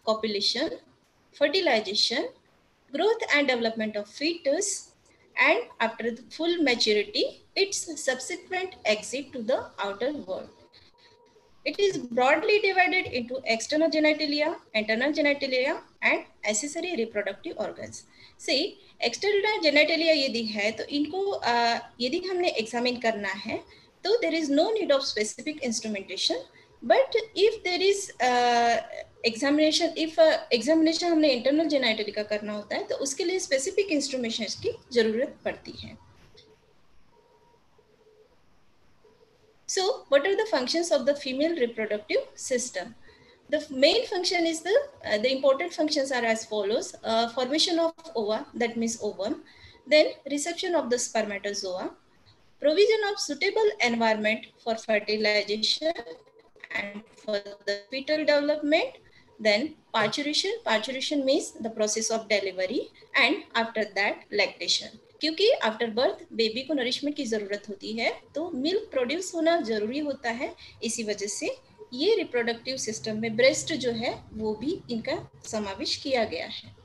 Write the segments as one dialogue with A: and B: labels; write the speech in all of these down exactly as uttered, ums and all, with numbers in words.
A: copulation, fertilization, growth and development of fetus, and after the full maturity, its subsequent exit to the outer world. It is broadly divided into external genitalia, internal genitalia, and accessory reproductive organs. See, external genitalia यदि है तो इनको uh, यदि हमने examine करना है तो there is no need of specific instrumentation. But if there is uh, examination, if uh, examination हमने internal genitalia का करना होता है तो उसके लिए specific instrumentations की जरूरत पड़ती है. So, what are the functions of the female reproductive system? The main function is the, uh, the important functions are as follows. Uh, formation of ova, that means ovum. Then reception of the spermatozoa. Provision of suitable environment for fertilization and for the fetal development. Then parturition. Parturition means the process of delivery. And after that, lactation. क्योंकि after birth baby को nourishment की ज़रूरत होती है तो milk produce होना ज़रूरी होता है. इसी वजह से ये रिप्रोडक्टिव सिस्टम में ब्रेस्ट जो है वो भी इनका समावेश किया गया है.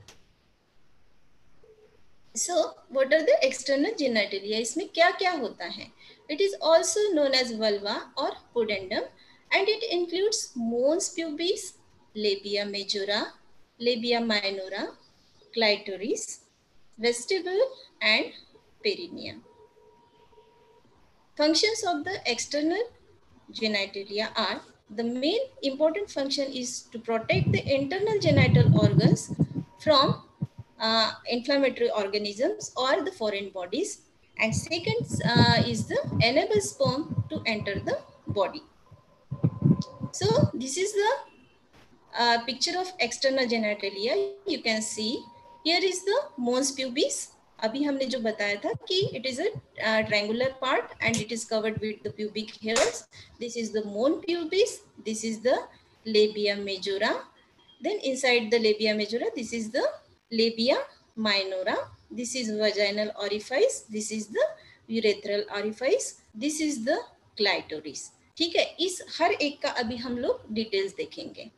A: So what are the external genitalia, इसमें क्या क्या होता है? It is also known as vulva और pudendum and it includes mons pubis, labia majora, labia minora, clitoris, vestibule and perineum. Functions of the external genitalia are: the main important function is to protect the internal genital organs from uh, inflammatory organisms or the foreign bodies, and second uh, is the enable sperm to enter the body. So this is the uh, picture of external genitalia. You can see here is the mons pubis. अभी हमने जो बताया था कि it is a triangular part and it is covered with the pubic hairs. This is the mons pubis. This is the labia majora. Then inside the labia majora, this is the labia minora. This is vaginal orifice. This is the urethral orifice. This is the clitoris. ठीक है, इस हर एक का अभी हम लोग details देखेंगे.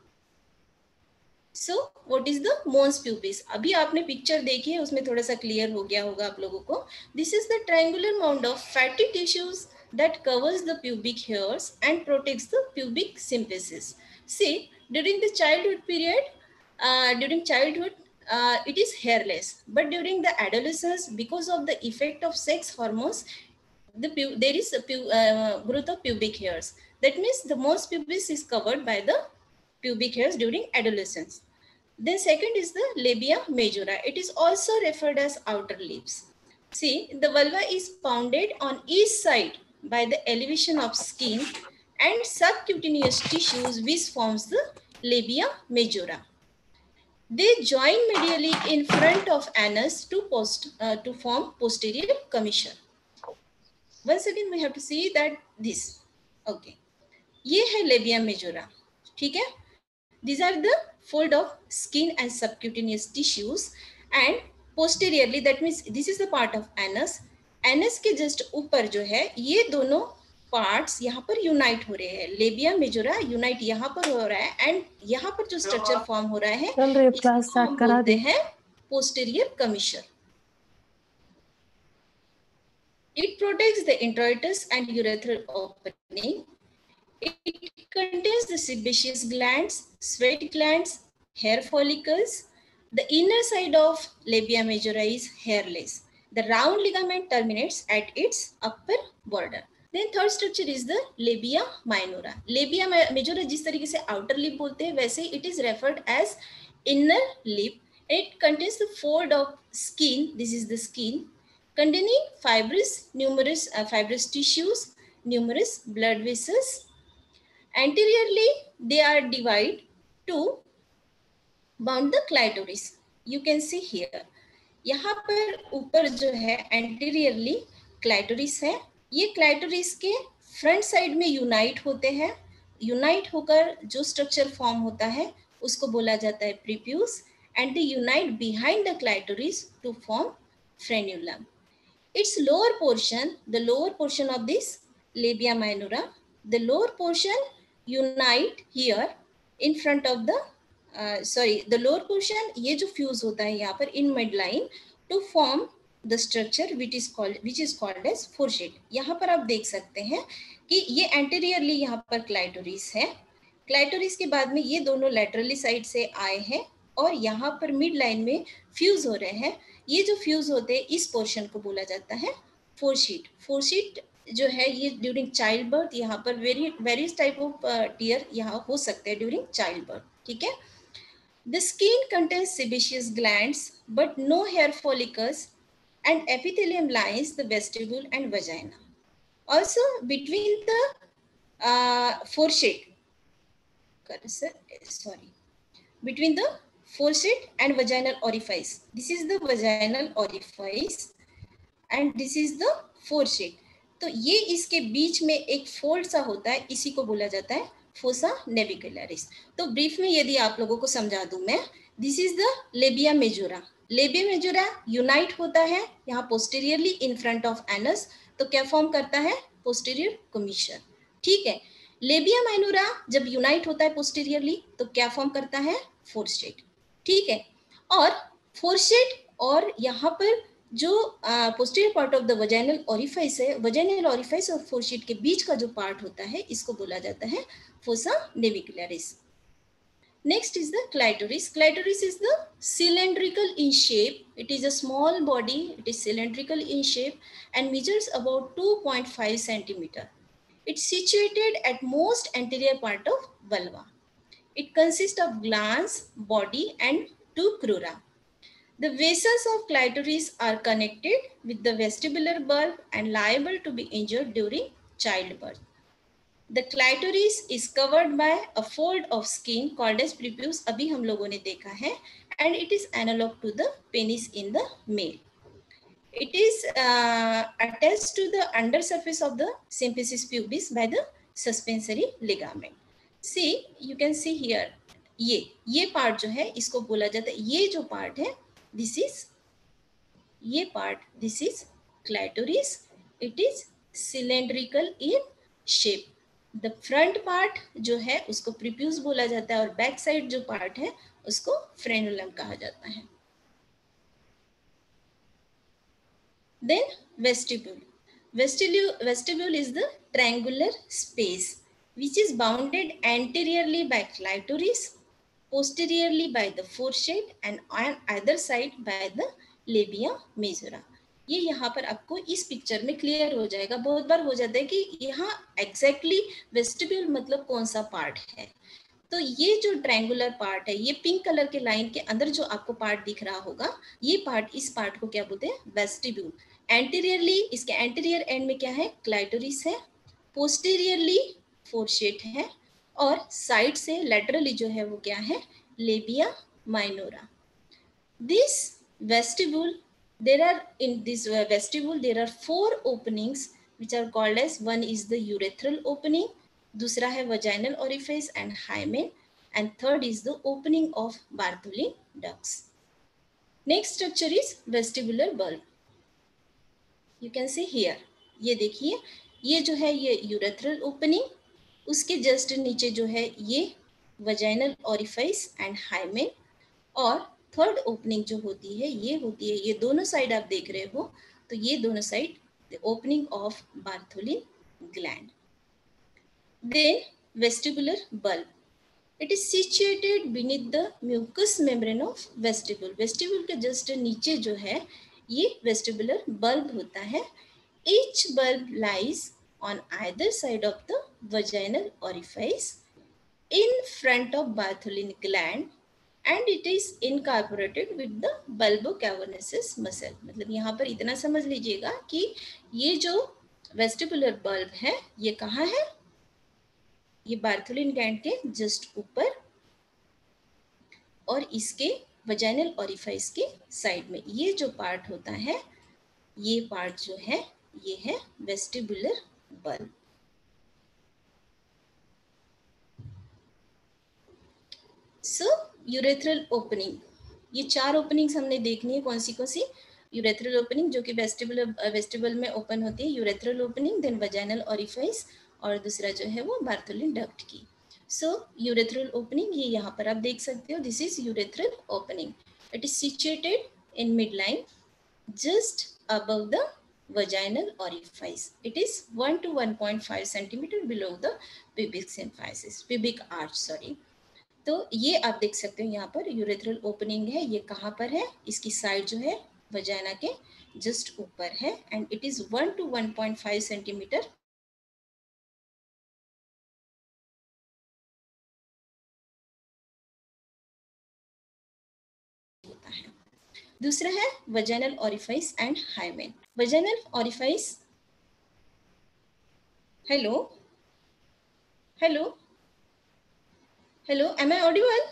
A: So what is the mons pubis? अभी आपने पिक्चर देखी है, उसमें थोड़ा सा क्लियर हो गया होगा आप लोगों को. This is the triangular mound of fatty tissues that covers the pubic hairs and protects the pubic symphysis. See, during the childhood period, during childhood uh, it is hairless, but during the adolescence, because of the effect of sex hormones, the there is a uh, growth of pubic hairs. That means the mons pubis is covered by the pubic hairs during adolescence. Then second is the labia majora. It is also referred as outer lips. See, the vulva is bounded on each side by the elevation of skin and subcutaneous tissues, which forms the labia majora. They join medially in front of anus to post uh, to form posterior commissure. Once again, we have to see that this. Okay, ये है labia majora. ठीक है? These are the fold of skin and subcutaneous tissues, and posteriorly, that means this is the part of anus. Anus के just ऊपर जो है, ये दोनों पार्ट्स यहाँ पर यूनाइट हो रहे हैं. लेबिया मेजोरा यूनाइट यहाँ पर हो रहा है, एंड यहाँ पर जो स्ट्रक्चर फॉर्म हो रहा है इसको हम बोलते हैं posterior commissure. It protects the introitus and urethral opening. It contains the sebaceous glands, sweat glands, hair follicles. The inner side of labia majora is hairless. The round ligament terminates at its upper border. Then third structure is the labia minora. Labia majora जिस तरीके से outer lip बोलते हैं, वैसे it is referred as inner lip. It contains the fold of skin. This is the skin containing fibrous, numerous uh, fibrous tissues, numerous blood vessels. Anteriorly, they are divided to bound the clitoris. You can see here. यहाँ पर ऊपर जो है anteriorly clitoris है. ये clitoris के front side में unite होते हैं. यूनाइट होकर जो स्ट्रक्चर फॉर्म होता है उसको बोला जाता है prepuce, and they unite behind the clitoris to form frenulum. Its lower portion, the lower portion of this labia minora, the lower portion unite here in front of the sorry the lower portion, ये जो fuse होता है यहाँ पर in mid line to form the structure which is called which is called as fourchette. यहाँ पर आप देख सकते हैं कि ये एंटीरियरली यहाँ पर क्लाइटोरिस है, क्लाइटोरिस के बाद में ये दोनों लैटरली साइड से आए हैं और यहाँ पर मिड लाइन में फ्यूज हो रहे हैं। ये जो फ्यूज होते हैं इस पोर्शन को बोला जाता है फोरशीट। फोरशीट जो है ये ड्यूरिंग चाइल्ड बर्थ, यहाँ पर very various type of tear यहाँ हो सकते हैं ड्यूरिंग चाइल्ड बर्थ, ठीक है। The skin contains sebaceous glands but no hair follicles and epithelium lines the vestibule and vagina. Also between the uh, foresheet, sorry, between the foresheet and vaginal orifice. This is the vaginal orifice and this is the foresheet. तो ये इसके बीच में एक fold सा होता है, इसी को बोला जाता है फोसा नेविकुलरिस। तो ब्रीफ में यदि आप लोगों को समझा दूं मैं, this is the labia majora. Labia majora unite होता है यहाँ posteriorly in front of anus, तो क्या फॉर्म करता है पोस्टीरियर कमीशन, ठीक है। लेबिया माइनोरा जब यूनाइट होता है पोस्टीरियरली तो क्या फॉर्म करता है फोरशेट, ठीक है। और फोरशेट और यहाँ पर जो posterior part of the vaginal orifice है, वजाइनल ओरिफाइस और फोरशीट के बीच का जो पार्ट होता है इसको बोला जाता है fossa navicularis. Next is the clitoris. Clitoris is the cylindrical in shape. It is a small body. It is cylindrical in shape and measures about two point five centimeter. It's situated at most anterior part of vulva. It consists of glans, body and two crura. The vessels of clitoris are connected with the vestibular bulb and liable to be injured during childbirth. The clitoris is covered by a fold of skin called as prepuce. अभी हम लोगों ने देखा है, and it is analog to the penis in the male. It is uh, attached to the undersurface of the symphysis pubis by the suspensory ligament. See, you can see here. ये ये part जो है इसको बोला जाता है, ये जो पार्ट है this is ये part this is clitoris. It is cylindrical in shape. The front part जो है उसको prepuce बोला जाता है और बैक साइड जो पार्ट है उसको frenulum कहा जाता है। Then vestibule. Vestibule vestibule is the triangular space which is bounded anteriorly by clitoris, posteriorly by the foresheet and on either side by the labia majora. ये यहाँ पर आपको इस पिक्चर में क्लियर हो जाएगा। बहुत बार हो जाता है कि यहाँ एग्जैक्टली वेस्टिब्यूल मतलब कौन सा पार्ट है। तो ये जो ट्रायंगुलर पार्ट है, ये पिंक कलर के लाइन के अंदर जो आपको पार्ट दिख रहा होगा, ये पार्ट, इस पार्ट को क्या बोलते हैं वेस्टिब्यूल। एंटीरियरली इसके एंटीरियर एंड में क्या है क्लाइटोरिस है, पोस्टीरियरली फोरशेट है और साइड से लैटरली जो है वो क्या है labia minora. This vestibule, there are in this vestibule there are four openings which are called as, one is the urethral opening, दूसरा है vaginal orifice and hymen and third is the opening of Bartholin ducts. Next structure is vestibular bulb. You can see here, ये देखिए ये जो है ये urethral opening, उसके just नीचे जो है ये vaginal orifice and hymen और थर्ड ओपनिंग जो होती है ये होती है, ये दोनों साइड आप देख रहे हो तो ये दोनों side the opening of Bartholin gland. Then vestibular bulb, it is situated beneath the mucous membrane of vestibule. Vestibule के जस्ट नीचे जो है ये वेस्टिबुलर बल्ब होता है। Each bulb lies on either side of the vaginal orifice in front of Bartholin gland and it is incorporated with the bulbocavernosus muscle। मतलब यहाँ पर इतना समझ लीजिएगा कि ये जो वेस्टिबुलर बल्ब है ये कहाँ है, ये बार्थोलिन ग्लैंड के जस्ट ऊपर और इसके वजाइनल ओरिफाइस के साइड में ये जो पार्ट होता है ये पार्ट जो है ये है vestibular bulb. So urethral opening, ये चार ओपनिंग्स हमने देखनी है, कौन सी कौन सी। यूरेथ्रल ओपनिंग जो कि वेस्टिबुलर वेस्टिबल में ओपन होती है, urethral opening, then vaginal orifice और दूसरा जो है वो बार्थोलिन डक्ट की। सो यूरेथ्रल ओपनिंग ये यहाँ पर आप देख सकते हो, this is urethral opening. It is situated in mid line just above the vaginal orifice. It is one to one point five centimeter below the pubic symphysis, pubic arch, sorry. तो ये आप देख सकते हो यहाँ पर यूरेथ्रल ओपनिंग है. ये कहाँ पर है? इसकी साइड जो है वजाइना के जस्ट ऊपर है and it is one two one point five centimetre होता है. दूसरा है vaginal orifice and hymen. Vaginal orifice, hello hello hello, am I audible?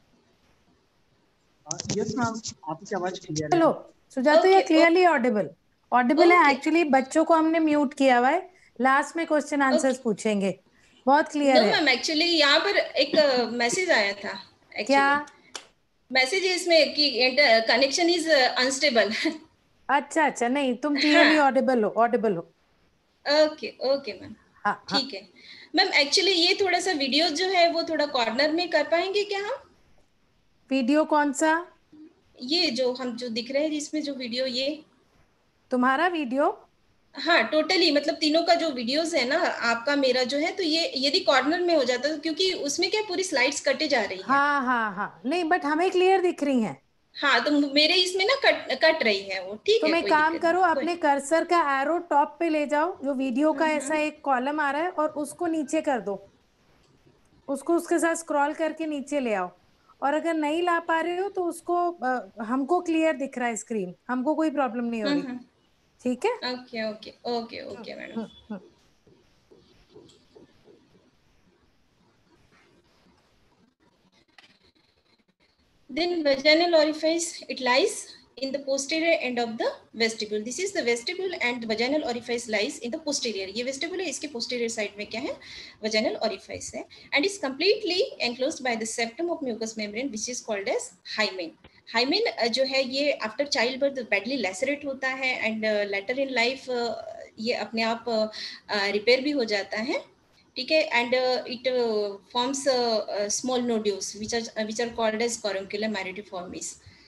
B: Yes ma'am, आपकी आवाज क्लियर है.
C: हेलो सुजाता, ये क्लियरली ऑडिबल ऑडिबल है. एक्चुअली बच्चों को हमने म्यूट किया हुआ है, लास्ट में क्वेश्चन आंसर्स पूछेंगे. बहुत क्लियर है.
A: नो मैम, एक्चुअली यहाँ पर एक मैसेज आया था.
C: क्या
A: मैसेज है इसमें कि कनेक्शन इज अनस्टेबल. अच्छा
C: अच्छा, नहीं तुम क्लियरली ऑडिबल हो, ऑडिबल हो.
A: ओके ओके मैम, ठीक है. मैम एक्चुअली ये थोड़ा सा वीडियो जो है वो थोड़ा कॉर्नर में कर पाएंगे क्या हम?
C: वीडियो कौन सा?
A: ये जो हम जो दिख रहे हैं जिसमें जो वीडियो, ये
C: तुम्हारा वीडियो?
A: हाँ टोटली, मतलब तीनों का जो वीडियोस है ना, आपका मेरा जो है, तो ये यदि कॉर्नर में हो जाता है क्योंकि उसमें क्या पूरी स्लाइड्स कटे जा रही है.
C: हाँ हाँ हाँ, नहीं बट हमें क्लियर दिख रही हैं.
A: हाँ तो मेरे इसमें ना कट कट रही है वो. ठीक है,
C: तुम एक काम करो, अपने कर्सर का एरो टॉप पे ले जाओ, जो वीडियो का ऐसा एक कॉलम आ रहा है, और उसको नीचे कर दो. उसको उसके साथ स्क्रॉल करके नीचे ले आओ. और अगर नहीं ला पा रहे हो तो उसको आ, हमको क्लियर दिख रहा है स्क्रीन, हमको कोई प्रॉब्लम नहीं हो रही. ठीक है,
A: okay okay okay okay madam. Then vaginal orifice, it lies in the posterior end of the vestibule. This is the vestibule and the vaginal orifice lies in the posterior. ये vestibule है, इसके posterior side में क्या है? Vaginal orifice है and is completely enclosed by the septum of mucous membrane which is called as hymen. Hymen जो है ये after childbirth badly lacerate होता है and uh, later in life uh, ये अपने आप रिपेयर uh, भी हो जाता है. ठीक है, and it forms small nodules which are uh, which are called as carunculum maritiformis.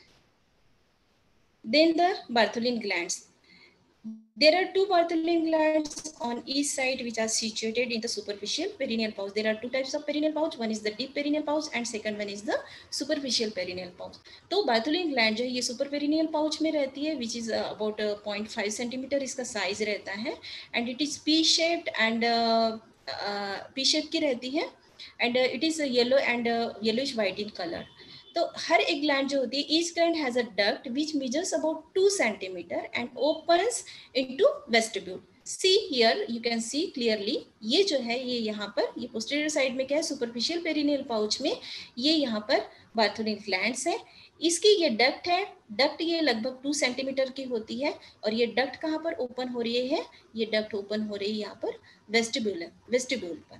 A: Then the Bartholin glands. There are two Bartholin glands on each side which are situated in the superficial perineal pouch. There are two types of perineal pouch. One is the deep perineal pouch and second one is the superficial perineal pouch. तो Bartholin gland जो है ये super perineal pouch में रहती है, which is uh, about uh, zero point five centimeter इसका size रहता है and it is P shaped and uh, P uh, shape की रहती है and it is yellow and yellowish white in colour. तो हर एक ग्लैंड जो होती है, each gland has a duct which measures about two centimetre and opens into vestibule. See here you can see clearly, ये जो है ये यहाँ पर, ये पोस्टीरियर साइड में क्या है, सुपरफिशियल पेरिनियल पाउच में ये यहाँ पर बार्थोलिन ग्लैंड्स है. इसकी ये डक्ट है, डक्ट ये लगभग टू सेंटीमीटर की होती है और ये डक्ट कहाँ पर ओपन हो रही है? ये डक्ट ओपन हो रही है यहाँ पर वेस्टिब्यूल वेस्टिब्यूल पर.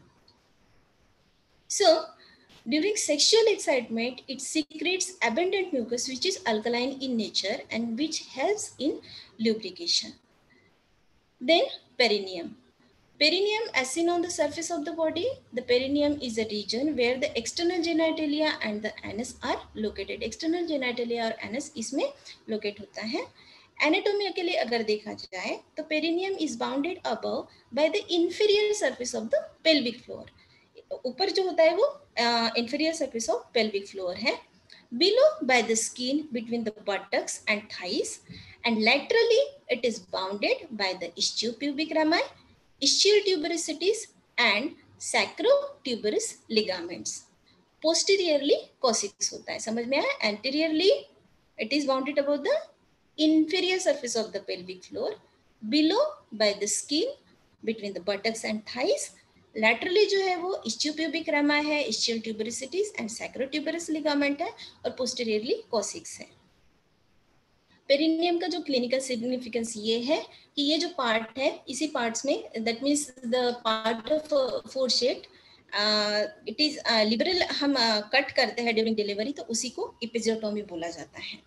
A: So during sexual excitement it secretes abundant mucus which is alkaline in nature and which helps in lubrication. Then perineum. Perineum, as seen on the surface of the body, the perineum is a region where the external genitalia and the anus are located. External genitalia और anus इसमें locate होता है. Anatomy के लिए अगर देखा जाए तो perineum is bounded above by the inferior surface of the pelvic floor. ऊपर जो होता है वो inferior surface of pelvic floor है. Below by the skin between the buttocks and thighs and laterally it is bounded by the ischiopubic rami, ischial tuberosities and sacrotuberous ligaments. Posteriorly coccyx होता है, समझ में आया? Anteriorly it is bounded above the inferior surface of the pelvic floor, below by the skin between the buttocks and thighs. Laterally जो है वो ischiopubic rama है, ischial tuberosities and sacrotuberous ligament है और posteriorly coccyx है. Perineum का जो clinical significance ये है कि ये जो पार्ट है, इसी पार्ट्स में, that means the part of fourchette, it is liberal, हम कट uh, करते हैं ड्यूरिंग डिलीवरी, तो उसी को एपिजियोटोमी बोला जाता है.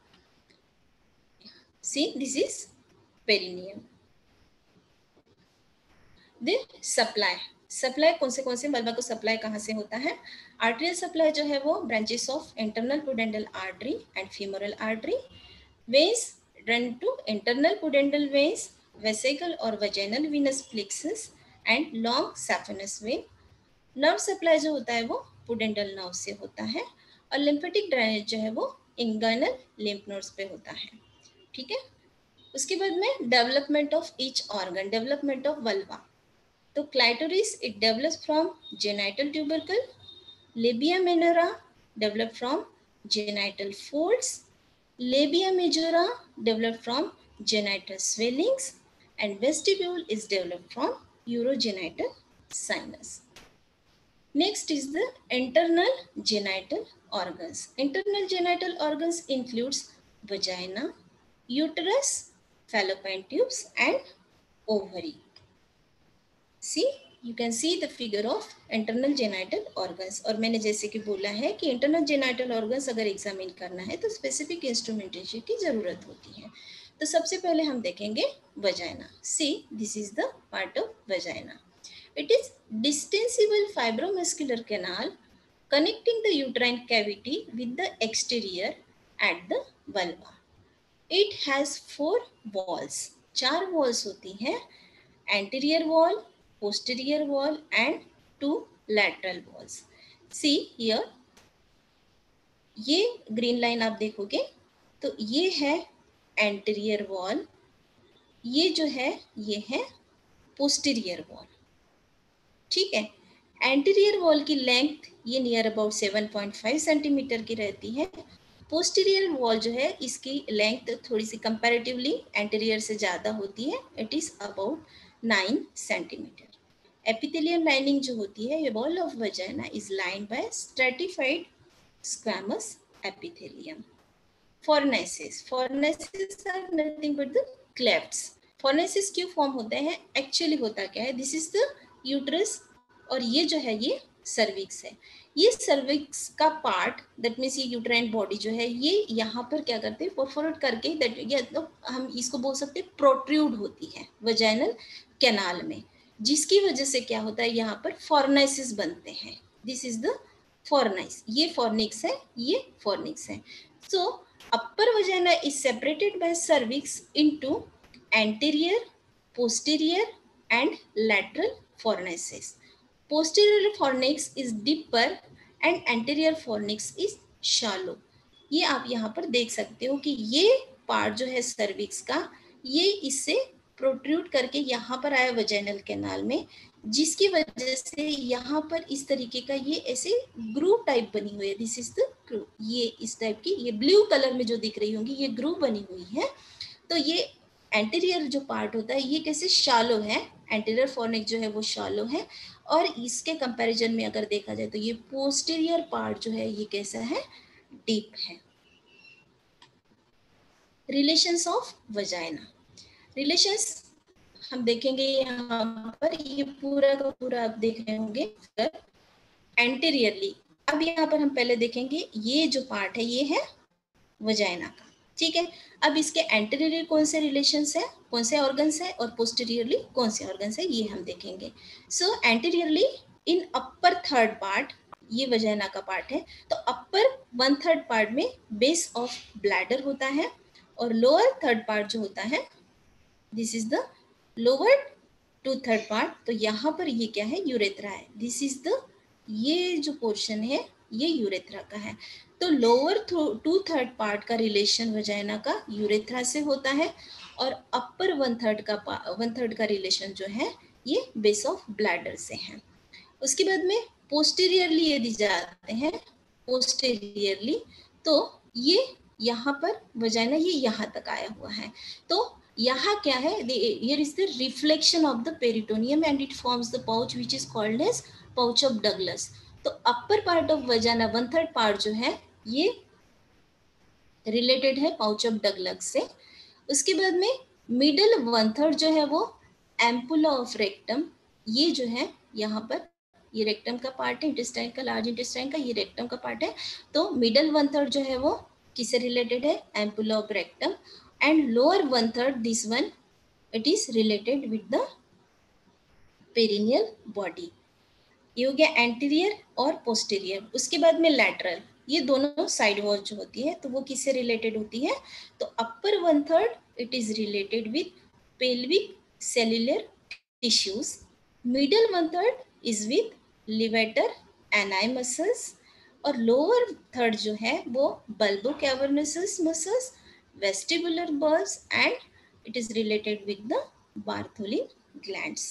A: See this is perineum. Then supply. Supply कौन से कौन से वल्वा को सप्लाई कहाँ से होता है? आर्टेरियल सप्लाई जो है वो branches of internal pudendal artery and femoral artery, veins run to internal pudendal veins, vesical और vaginal venous plexus and long saphenous vein. Nerve supply जो होता है वो पुडेंडल नर्व से होता है, और लिम्फेटिक ड्रेनेज जो है वो इंगुइनल लिम्फ नोड्स पे होता है। ठीक है, उसके बाद में development of each organ, development of vulva. तो clitoris it develops from genital tubercle, labia minora develop from genital folds, labia majora developed from genital swellings, and vestibule is developed from urogenital sinus. Next is the internal genital organs. Internal genital organs includes vagina, uterus, fallopian tubes and ovary. See, you can see the figure of internal genital organs. और मैंने जैसे कि बोला है कि internal genital organs अगर examine करना है तो स्पेसिफिक इंस्ट्रूमेंटेशन की जरूरत होती है। तो सबसे पहले हम देखेंगे vagina. See, this is the part of vagina. It is distensible fibromuscular canal connecting the uterine cavity with the exterior at the vulva. It has four walls. चार walls होती हैं, anterior wall, posterior wall and two lateral walls. See here, ये green line आप देखोगे तो ये है anterior wall, ये जो है ये है posterior wall. ठीक है, एंटीरियर वॉल की लेंथ ये near about seven point five centimetre की रहती है। पोस्टीरियर वॉल जो है इसकी लेंथ थोड़ी सी कंपैरेटिवली एंटीरियर से ज़्यादा होती है, it is about nine centimetre. Epithelium lining जो होती है, ये wall of vagina is lined by stratified squamous epithelium. Fornices, fornices are nothing but the clefts. Fornices क्यों फॉर्म होते हैं? एक्चुअली होता क्या है, दिस इज द यूट्रस और ये जो है ये सर्विक्स है। ये सर्विक्स का पार्ट, दैट मीन्स ये यूट्राइन बॉडी जो है ये यहाँ पर क्या करते हैं, परफोरेट करके दैट ये तो हम इसको बोल सकते हैं प्रोट्रूड होती है वजाइनल कैनाल में, जिसकी वजह से क्या होता है यहाँ पर फॉर्नाइसिस बनते हैं। दिस इज द फॉर्नाइस, ये फॉर्निक्स है, ये फॉर्निक्स है। So upper vagina is separated by cervix into anterior, posterior and lateral fornices. Posterior fornix is deeper and anterior fornix is shallow. ये आप यहाँ पर देख सकते हो कि ये पार्ट जो है सर्विक्स का, ये इससे प्रोट्रूड करके यहाँ पर आया वजाइनल कैनाल में, जिसकी वजह से यहाँ पर इस तरीके का ये ऐसे ग्रूव टाइप बनी हुई है। दिस इज द ग्रूव, ये इस टाइप की, ये ब्लू कलर में जो दिख रही होंगी ये ग्रूव बनी हुई है। तो ये एंटीरियर जो पार्ट होता है ये कैसे शालो है, एंटीरियर फॉर्निक्स जो है वो शालो है, और इसके कंपैरिजन में अगर देखा जाए तो ये पोस्टीरियर पार्ट जो है ये कैसा है, डीप है। रिलेशंस ऑफ वजाइना, रिलेशंस हम देखेंगे यहाँ पर, ये पूरा का पूरा आप देख रहे होंगे एंटीरियरली। अब यहाँ पर हम पहले देखेंगे ये जो पार्ट है ये है वजाइना का, ठीक है। अब इसके एंटीरियरली कौन से रिलेशंस है, कौन से ऑर्गन्स है, और पोस्टीरियरली कौन से ऑर्गन्स है, ये हम देखेंगे। So anteriorly in upper third part, ये वजाइना का पार्ट है, तो अपर वन थर्ड पार्ट में बेस ऑफ ब्लैडर होता है, और लोअर थर्ड पार्ट जो होता है this is the lower two third part, तो यहाँ पर ये क्या है, यूरेथ्रा है। दिस इज द, ये जो पोर्शन है ये यूरेथ्रा का है। तो लोअर टू थर्ड पार्ट का रिलेशन वजाइना का यूरेथ्रा से होता है, और अपर वन थर्ड का वन थर्ड का रिलेशन जो है ये बेस ऑफ ब्लैडर से है। उसके बाद में पोस्टीरियरली यदि जाते हैं, पोस्टीरियरली तो ये यहाँ पर वजाइना ये यहाँ तक आया हुआ है। तो यहाँ क्या है, here is the reflection of the peritoneum and it forms the pouch which is called as pouch of Douglas. तो upper part of vagina one third part जो है ये रिलेटेड है पाउच ऑफ डगलस से। उसके बाद में मिडल वन थर्ड जो है वो एम्पुला ऑफ रेक्टम, ये जो है यहाँ पर ये रेक्टम का पार्ट है, इंटेस्टाइन का, लार्ज इंटेस्टाइन का, ये रेक्टम का पार्ट है। तो मिडल वन थर्ड जो है वो किससे रिलेटेड है, ampulla of rectum, and lower one third this one it is related with the perineal body. ये हो गया एंटीरियर और पोस्टीरियर। उसके बाद में लैटरल, ये दोनों साइड वॉल जो होती है तो वो किससे रिलेटेड होती है, तो upper one third it is related with pelvic cellular tissues, middle one third is with levator ani muscles, और लोअर थर्ड जो है वो bulbo cavernous muscles, vestibular bulbs, and it is related with the Bartholin glands.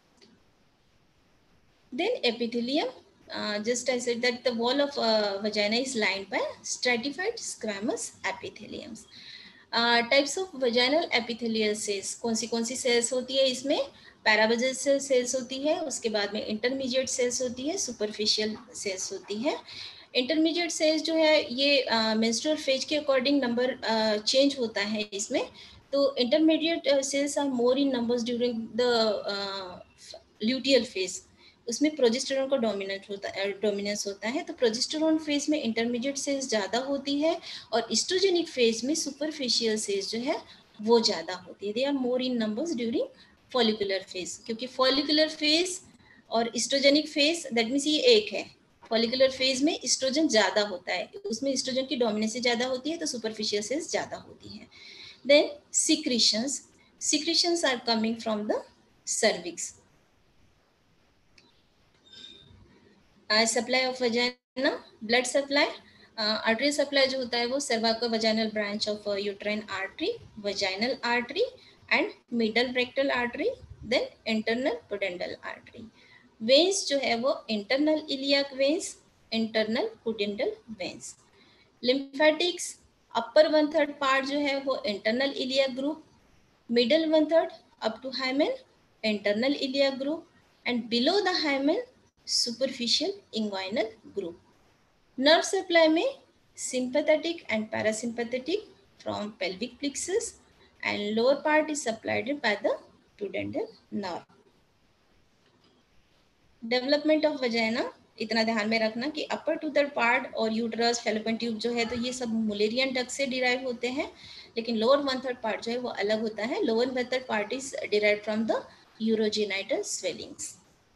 A: Then epithelium, uh, just I said that the wall of uh, vagina is lined by stratified squamous epitheliums. uh, types of vaginal epithelial cells, कौन सी कौन सी cells होती है इसमें, पैरावजल cells होती है, उसके बाद में intermediate cells होती है, superficial cells होती है. इंटरमीडिएट सेल्स जो है ये मेंस्ट्रुअल फेज के अकॉर्डिंग नंबर चेंज होता है इसमें. तो intermediate cells are more in numbers during the luteal phase, उसमें प्रोजेस्टेरॉन का डोमिनेंट होता है डोमिनेंस होता है. तो प्रोजेस्टेरॉन फेज में इंटरमीडिएट सेल्स ज़्यादा होती है और एस्ट्रोजेनिक फेज में सुपरफिशियल सेल्स जो है वो ज़्यादा होती है. They are more in numbers during follicular phase, क्योंकि फॉलिकुलर फेज और एस्ट्रोजेनिक फेज दैट मीन्स ये एक है. फॉलिकुलर फेज में एस्ट्रोजन ज़्यादा होता है, उसमें एस्ट्रोजन की डोमिनेंस ज़्यादा होती है, तो सुपरफिशियल सेल्स ज़्यादा होती है. Then secretions, secretions are coming from the cervix. Supply of vagina, blood supply, artery supply जो होता है वो cervical vaginal branch of uterine artery, vaginal artery and middle rectal artery, then internal pudendal artery. Veins जो है वो internal iliac veins, internal pudendal veins. Lymphatics, upper one third part जो है वो internal iliac group, middle one third up to hymen internal iliac group, and below the hymen superficial inguinal group. Nerve supply में sympathetic and parasympathetic from pelvic plexus, and lower part is supplied by the pudendal nerve. Development of vagina, इतना ध्यान में रखना कि upper two third part और uterus, fallopian tube जो है तो ये सब मुलेरियन डक्ट से डिराइव होते हैं, लेकिन लोअर वन थर्ड पार्ट जो है वो अलग होता है. Lower one third part is derive from the urogenital swellings.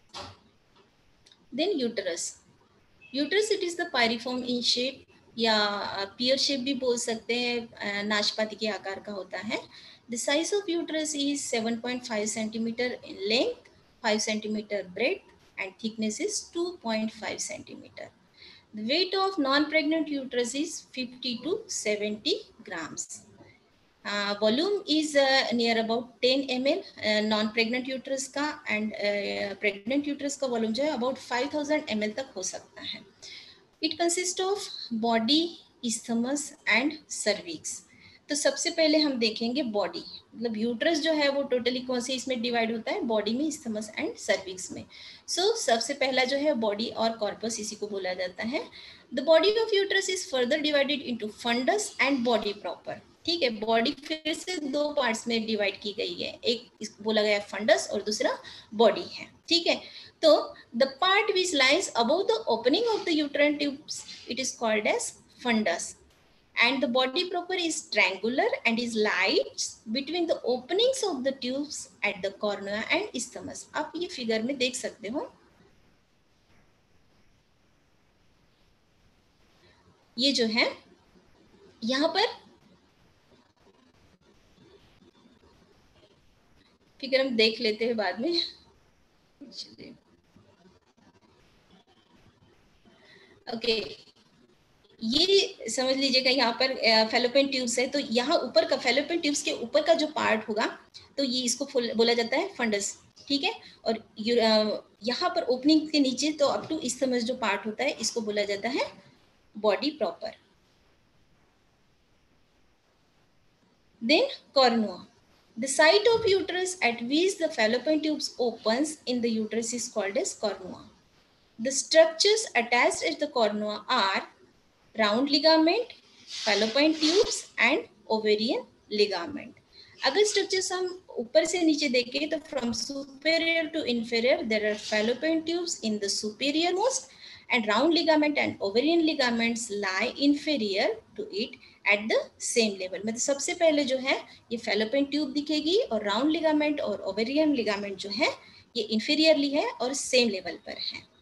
A: Then uterus. Uterus it is the pyriform in shape या pear shape भी बोल सकते हैं, नाशपाती के आकार का होता है. The size of uterus is seven point five centimeter in length, five centimeter breadth, and thickness is two point five centimeter. The weight of non-pregnant uterus is fifty to seventy grams. Uh, volume is uh, near about ten milliliters non pregnant uterus का, and pregnant uterus का volume जो है about five thousand milliliters तक हो सकता है. It consist of body, isthmus and cervix. तो सबसे पहले हम देखेंगे बॉडी, मतलब यूट्रस जो है वो टोटली कौन से इसमें डिवाइड होता है, बॉडी में, इस्थमस एंड सर्विक्स में. सो so, सबसे पहला जो है बॉडी और कॉर्पस, इसी को बोला जाता है. The body of uterus is further divided into fundus and body proper. ठीक है, बॉडी फिर से दो पार्ट्स में डिवाइड की गई है, एक बोला गया फंडस और दूसरा बॉडी है. ठीक है, तो the part which lies above the opening of the uterine tubes it is called as fundus, and the body proper is triangular and is lies between the openings of the tubes at the cornea and isthmus. आप ये figure में देख सकते हो, ये जो है यहाँ पर फिगर हम देख लेते हैं बाद में. Okay okay. ये समझ लीजिएगा यहाँ पर फेलोपियन ट्यूब्स है, तो यहाँ ऊपर का फेलोपियन ट्यूब्स के ऊपर का जो पार्ट होगा तो ये इसको बोला जाता है फंडस. ठीक है, और यहाँ पर ओपनिंग के नीचे तो अप टू इस्थमस जो पार्ट होता है इसको बोला जाता है body proper. Then cornua, the site of uterus at which the fallopian tubes opens in the uterus is called as cornua. The structures attached at the cornua are round ligament, fallopian tubes and ovarian ligament. अगर structures हम ऊपर से नीचे देखें तो from superior to inferior there are fallopian tubes in the superior most, and round ligament and ovarian ligaments lie inferior to it at the same level. मतलब सबसे पहले जो है ये फैलोपाइन ट्यूब दिखेगी और राउंड लिगामेंट और ओवेरियन लिगामेंट जो है ये इंफीरियरली है और सेम लेवल पर है.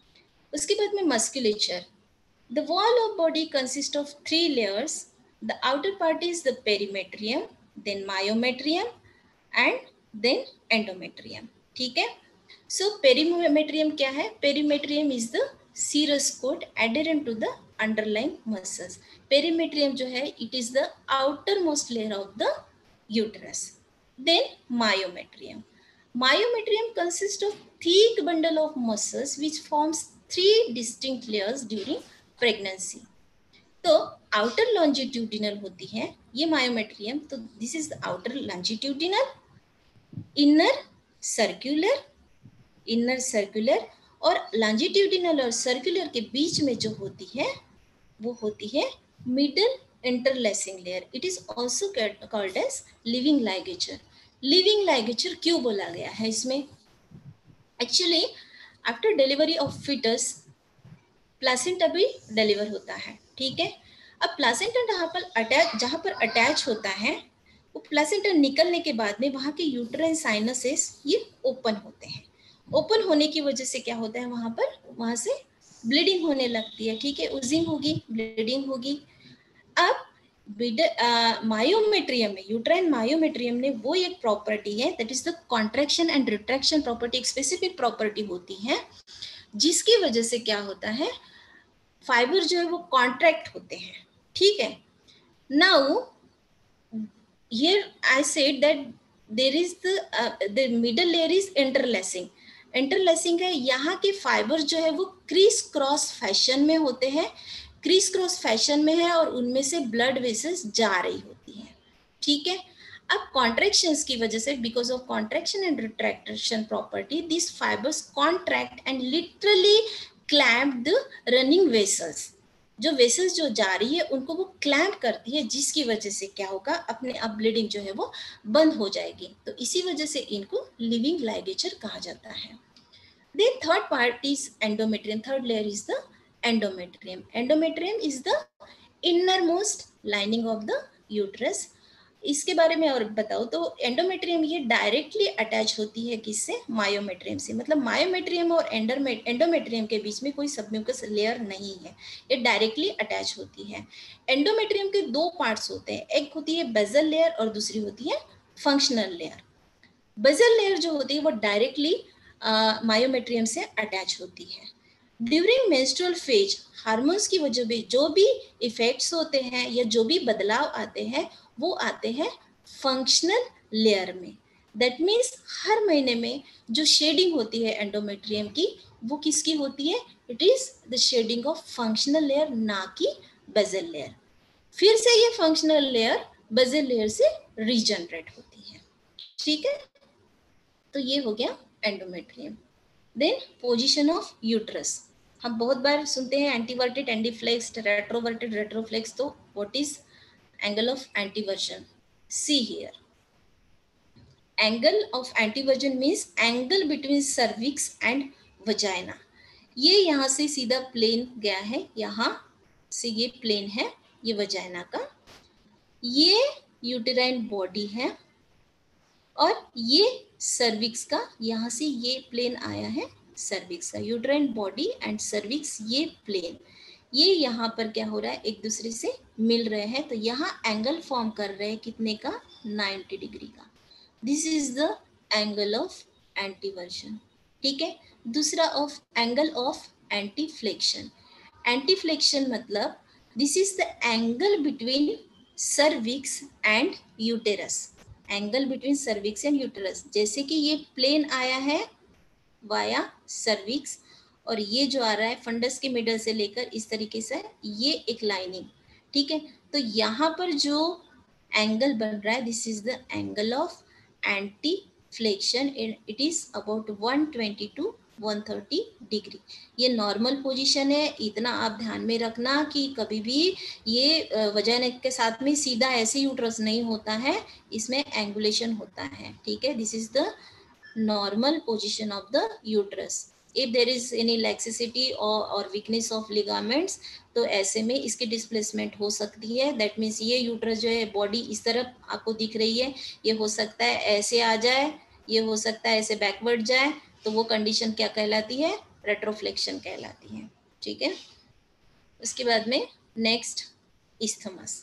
A: उसके बाद में musculature. The wall of body consists of three layers. The outer part is the perimetrium, then myometrium, and then endometrium. ठीक है. So perimetrium क्या है? Perimetrium is the serous coat adherent to the underlying muscles. Perimetrium जो है, it is the outermost layer of the uterus. Then myometrium. Myometrium consists of thick bundle of muscles which forms three distinct layers during pregnancy. तो outer longitudinal होती है ये myometrium. तो this is the outer longitudinal, inner circular, inner circular और longitudinal और circular के बीच में जो होती है वो होती है middle interlacing layer. It is also called as living ligature. Living ligature क्यों बोला गया है इसमें? Actually after delivery of foetus placenta भी डिलीवर होता है. ठीक है. अब प्लासेंटा जहाँ पर अटैच जहाँ पर अटैच होता है वो प्लासेंटा निकलने के बाद में वहाँ के यूट्राइन साइनसेस ये ओपन होते हैं. ओपन होने की वजह से क्या होता है वहाँ पर वहाँ से ब्लीडिंग होने लगती है. ठीक है. उजिंग होगी, ब्लीडिंग होगी. अब मायोमेट्रियम में यूट्राइन मायोमेट्रियम ने वो एक प्रॉपर्टी है that is the contraction and retraction property. एक स्पेसिफिक प्रॉपर्टी होती है जिसकी वजह से क्या होता है फाइबर जो है वो कॉन्ट्रैक्ट होते हैं. ठीक है. Now here I said that there is the the middle layer is interlacing. Interlacing है, यहाँ के फाइबर जो है वो क्रीस क्रॉस फैशन में होते हैं. क्रीस क्रॉस फैशन में है और उनमें से ब्लड वेसल्स जा रही होती है. ठीक है. अब कॉन्ट्रैक्शंस की वजह से because of contraction and retraction property this fibres contract and literally clamp the running vessels. जो वेसल्स जो जा रही है उनको वो क्लैम्प करती है जिसकी वजह से क्या होगा अपने आप ब्लीडिंग जो है वो बंद हो जाएगी. तो इसी वजह से इनको लिविंग लाइगेचर कहा जाता है. Then third part is endometrium. Third layer is the endometrium. Endometrium is the inner most lining of the uterus. इसके बारे में और बताओ तो एंडोमेट्रियम ये डायरेक्टली अटैच होती है किससे? मायोमेट्रियम से. मतलब मायोमेट्रियम और एंडोमेट्रियम के बीच में कोई सबम्यूकस लेयर नहीं है, ये डायरेक्टली अटैच होती है. एंडोमेट्रियम के दो पार्ट्स होते हैं, एक होती है बेजल लेयर और दूसरी होती है फंक्शनल लेयर. बेजल लेयर जो होती है वो डायरेक्टली मायोमेट्रियम से अटैच होती है. ड्यूरिंग मेंस्ट्रुअल फेज हार्मोन्स की वजह से जो भी इफेक्ट्स होते हैं या जो भी बदलाव आते हैं वो आते हैं फंक्शनल लेयर में. दैट मीन्स हर महीने में जो शेडिंग होती है एंडोमेट्रियम की वो किसकी होती है? It is the shedding of functional layer, ना कि बेजल लेयर. फिर से ये फंक्शनल लेयर बेजल लेयर से रीजनरेट होती है. ठीक है. तो ये हो गया endometrium. Then position of uterus. हम बहुत बार सुनते हैं एंटीवर्टेड, एंटीफ्लेक्स्ड, रेट्रोवर्टेड, रेट्रोफ्लेक्स. तो what is angle of antiversion? See here, angle of antiversion means angle between cervix and vagina. ये यहाँ से सीधा प्लेन गया है, यहाँ से ये प्लेन है, ये वजाइना का. ये यूटेराइन बॉडी है और ये सर्विक्स का, यहाँ से ये प्लेन आया है सर्विक्स का. यूटेराइन बॉडी एंड सर्विक्स ये प्लेन, ये यहाँ पर क्या हो रहा है एक दूसरे से मिल रहे हैं. तो यहाँ एंगल फॉर्म कर रहे हैं कितने का? नाइंटी डिग्री का. This is the angle of anteversion. ठीक है. दूसरा of angle of anteflexion. Anteflexion मतलब this is the angle between cervix and uterus. Angle between cervix and uterus. जैसे कि ये प्लेन आया है वाया सर्विक्स और ये जो आ रहा है फंडस के मिडल से लेकर इस तरीके से ये एक लाइनिंग. ठीक है. तो यहाँ पर जो एंगल बन रहा है this is the angle of anteflexion. It is about one twenty to one thirty degree. ये नॉर्मल पोजीशन है. इतना आप ध्यान में रखना कि कभी भी ये वजाइना के साथ में सीधा ऐसे यूट्रस नहीं होता है, इसमें एंगुलेशन होता है. ठीक है. This is the normal position of the uterus. If there is any laxity or, or weakness of ligaments तो ऐसे में इसकी डिस्प्लेसमेंट हो सकती है. दैट मीन्स ये यूट्रस जो है बॉडी इस तरफ आपको दिख रही है, ये हो सकता है ऐसे आ जाए, ये हो सकता है ऐसे बैकवर्ड जाए. तो वो कंडीशन क्या कहलाती है? रेट्रोफ्लेक्शन कहलाती है। ठीक है, उसके बाद में नेक्स्ट इस्थमस,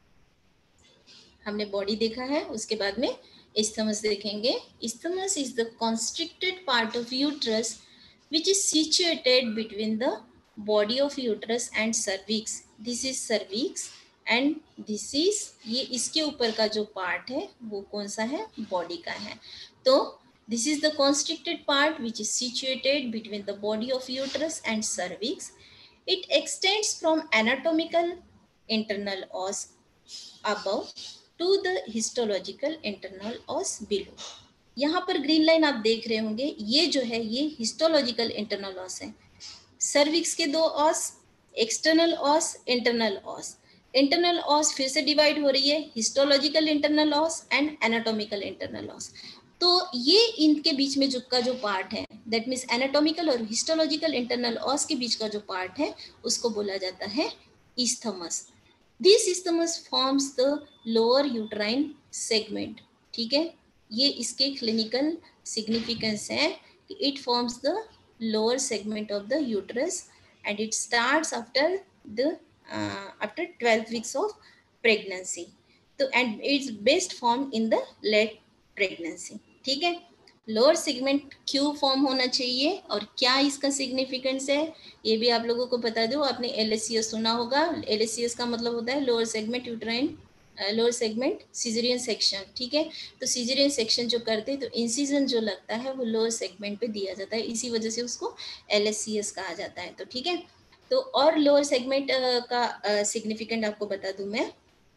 A: हमने बॉडी देखा है, उसके बाद में इस्थमस देखेंगे। Isthmus is the constricted part of uterus which is situated between the body of uterus and cervix. This is cervix and this is, ये इसके ऊपर का जो पार्ट है वो कौन सा है, बॉडी का है। तो this is the constricted part which is situated between the body of uterus and cervix. It extends from anatomical internal os above to the histological internal os below. यहाँ पर ग्रीन लाइन आप देख रहे होंगे, ये जो है ये हिस्टोलॉजिकल इंटरनल ऑस है। सर्विक्स के दो os, external os, internal os. Internal os फिर से डिवाइड हो रही है, histological internal os and anatomical internal os. तो ये इनके बीच में जो का जो पार्ट है, दैट मीन्स एनाटॉमिकल और हिस्टोलॉजिकल इंटरनल ऑस के बीच का जो पार्ट है उसको बोला जाता है isthmus. This isthmus forms the lower uterine segment. ठीक है, ये इसके क्लिनिकल सिग्निफिकेंस है कि it forms the lower segment of the uterus and it starts after the after twelve weeks of pregnancy. तो and it's best form in the late pregnancy. ठीक है, lower segment क्यों फॉर्म होना चाहिए और क्या इसका सिग्निफिकेंस है ये भी आप लोगों को बता दो। आपने एल एस सी एस सुना होगा, एल एस सी एस का मतलब होता है lower segment uterine, lower segment caesarean section. ठीक है, तो सिजेरियन सेक्शन जो करते हैं तो इंसिजन जो लगता है वो लोअर सेगमेंट पे दिया जाता है, इसी वजह से उसको एल एस सी एस कहा जाता है। तो ठीक है, तो और लोअर सेगमेंट uh, का सिग्निफिकेंट uh, आपको बता दूं मैं,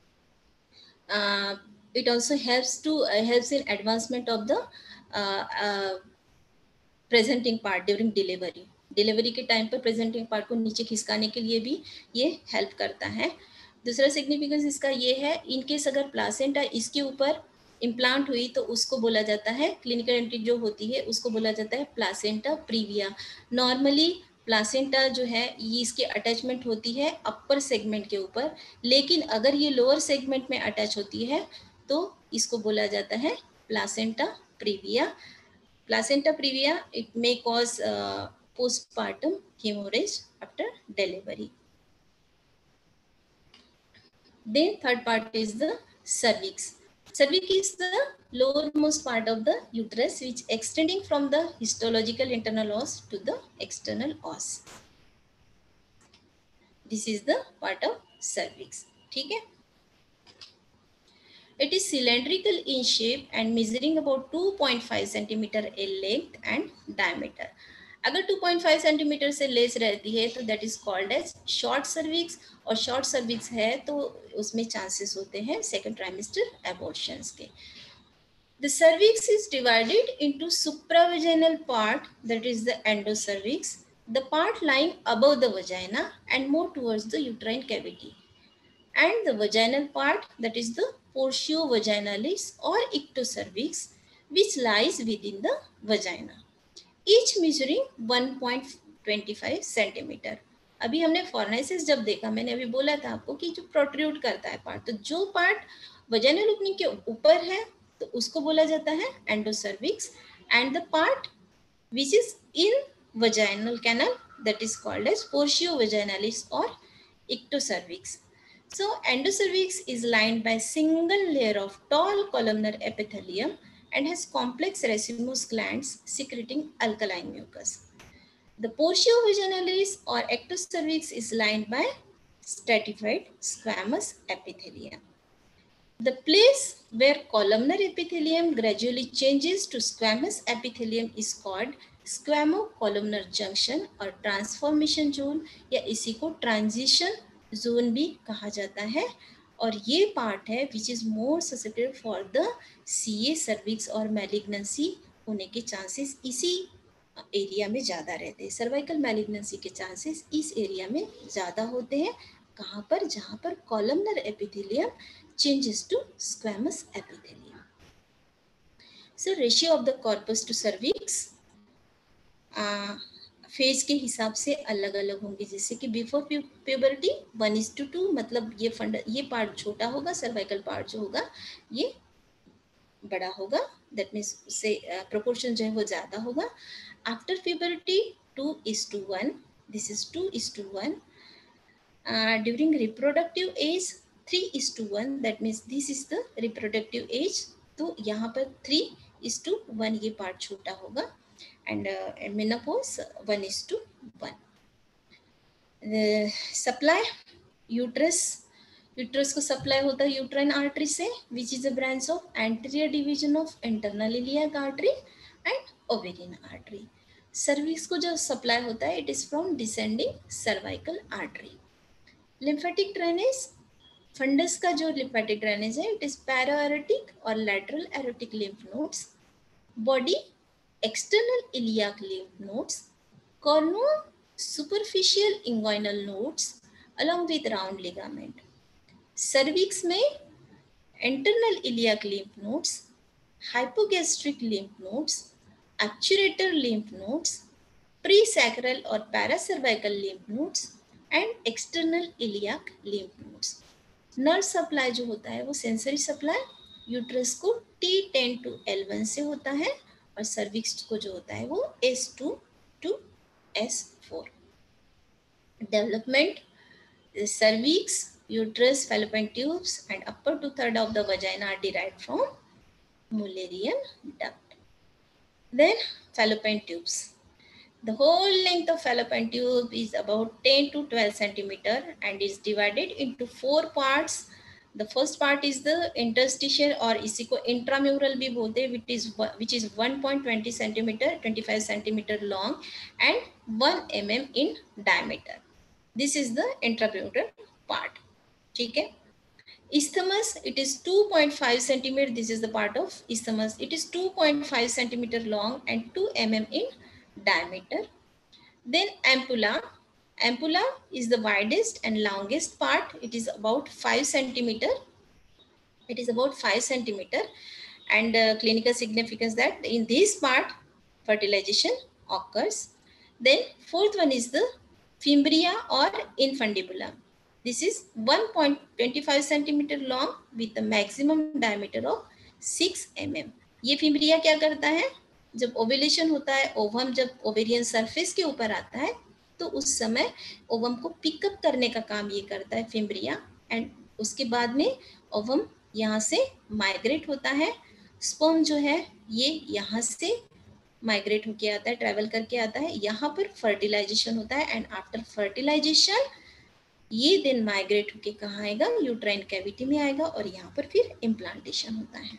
A: it also helps to helps in advancement of the presenting part during delivery. Delivery के टाइम पर प्रेजेंटिंग पार्ट को नीचे खिसकाने के लिए भी ये हेल्प करता है। दूसरा सिग्निफिकेंस इसका ये है, इनकेस अगर प्लासेंटा इसके ऊपर इम्प्लांट हुई तो उसको बोला जाता है, क्लिनिकल एंट्री जो होती है उसको बोला जाता है प्लासेंटा प्रीविया। नॉर्मली प्लासेंटा जो है ये इसकी अटैचमेंट होती है अपर सेगमेंट के ऊपर, लेकिन अगर ये लोअर सेगमेंट में अटैच होती है तो इसको बोला जाता है placenta previa. Placenta previa it may cause postpartum hemorrhage after delivery. Then third part is the cervix. Cervix is the lowermost part of the uterus which extending from the histological internal os to the external os. This is the part of cervix. ठीक है, it is cylindrical in shape and measuring about two point five centimeter in length and diameter. अगर two point five centimetre से less रहती है तो that is called as short cervix, और short cervix है तो उसमें चांसेस होते हैं सेकंड ट्राइमेस्टर एबॉर्शंस के। The cervix is divided into supravaginal part that is the endocervix, the part lying above the vagina and more towards the uterine cavity, and the vaginal part that is the portio vaginalis or ectocervix which lies within the vagina, each measuring one point two five centimetre. अभी हमने फोर्नाइसिस जब देखा, मैंने अभी बोला था आपको कि जो प्रोट्रूड करता है पार्ट, तो जो पार्ट वजाइनल ओपनिंग के ऊपर है तो उसको बोला जाता है endocervix, and the part which is in vaginal canal that is called as portio vaginalis और ectocervix. So endocervix is lined by single layer of tall columnar epithelium and has complex racemose glands secreting alkaline mucus. The portio vaginalis or ectocervix is lined by stratified squamous epithelium. The place where columnar epithelium gradually changes to squamous epithelium is called squamo-columnar junction or transformation zone, या इसी को transition zone भी कहा जाता है। और ये part है which is more susceptible for the CA cervix और मैलिग्नेंसी होने के चांसेस इसी एरिया में ज़्यादा रहते हैं। सर्वाइकल मैलिग्नेंसी के चांसेस इस एरिया में ज़्यादा होते हैं। कहाँ पर? जहाँ पर columnar epithelium changes to squamous epithelium. So ratio of the corpus to cervix phase के हिसाब से अलग अलग होंगे, जैसे कि before puberty one is to two, मतलब ये फंड ये पार्ट छोटा होगा, सर्वाइकल पार्ट जो होगा ये बड़ा होगा, दैट मीन्स उससे प्रोपोर्शन जो है वो ज़्यादा होगा। After puberty two is to one. This is two is to one. Uh, during reproductive age three is to one. That means this is the reproductive age. तो यहाँ पर three is to one ये part छोटा होगा. And uh, menopause one is to one. The supply uterus uterus को supply होता है uterine artery से, which is a branch of anterior division of internal iliac artery and ovarian artery. cervix को जो supply होता है it is from descending cervical artery. lymphatic drainage fundus का जो lymphatic drainage है it is para-aortic और lateral aortic lymph nodes. body external iliac lymph nodes, cornu superficial inguinal nodes along with round ligament. cervix में internal iliac lymph nodes, hypogastric lymph nodes, actuator lymph nodes, presacral और paracervical lymph nodes and external iliac lymph nodes. nerve supply जो होता है वो sensory supply uterus को T ten to L one से होता है और सर्विक्स को जो होता है वो S two to S four. Development, the cervix, uterus, fallopian tubes and upper two third of the vagina are derived from Mullerian duct. Then fallopian tubes. The whole length of fallopian tube is about ten to twelve centimeter and is divided into four parts. The first part is the interstitial और इसी को intramural भी बोलते हैं, which is which is one point two zero centimeter, twenty-five centimeter long and one millimeter in diameter. This is the intramural part. ठीक है. Isthmus, it is two point five centimeter. This is the part of isthmus. It is two point five centimeter long and two millimeter in diameter. Then ampulla. Ampulla is the widest and longest part. It is about five centimeter. It is about five centimeter, and uh, clinical significance that in this part fertilization occurs. Then fourth one is the fimbria or infundibulum. This is one point two five centimeter long with a maximum diameter of six millimeter. ये fimbria क्या करता है? जब ovulation होता है, ovum जब ovarian surface के ऊपर आता है तो उस समय ओवम को पिकअप करने का काम ये करता है फिम्ब्रिया. एंड उसके बाद में ओवम यहाँ से माइग्रेट होता है. स्पर्म जो है ये यहाँ से माइग्रेट होके आता है, ट्रैवल करके आता है. यहाँ पर फर्टिलाइजेशन होता है एंड आफ्टर फर्टिलाइजेशन ये देन माइग्रेट होके कहाँ आएगा? यूट्राइन कैविटी में आएगा और यहाँ पर फिर इम्प्लांटेशन होता है.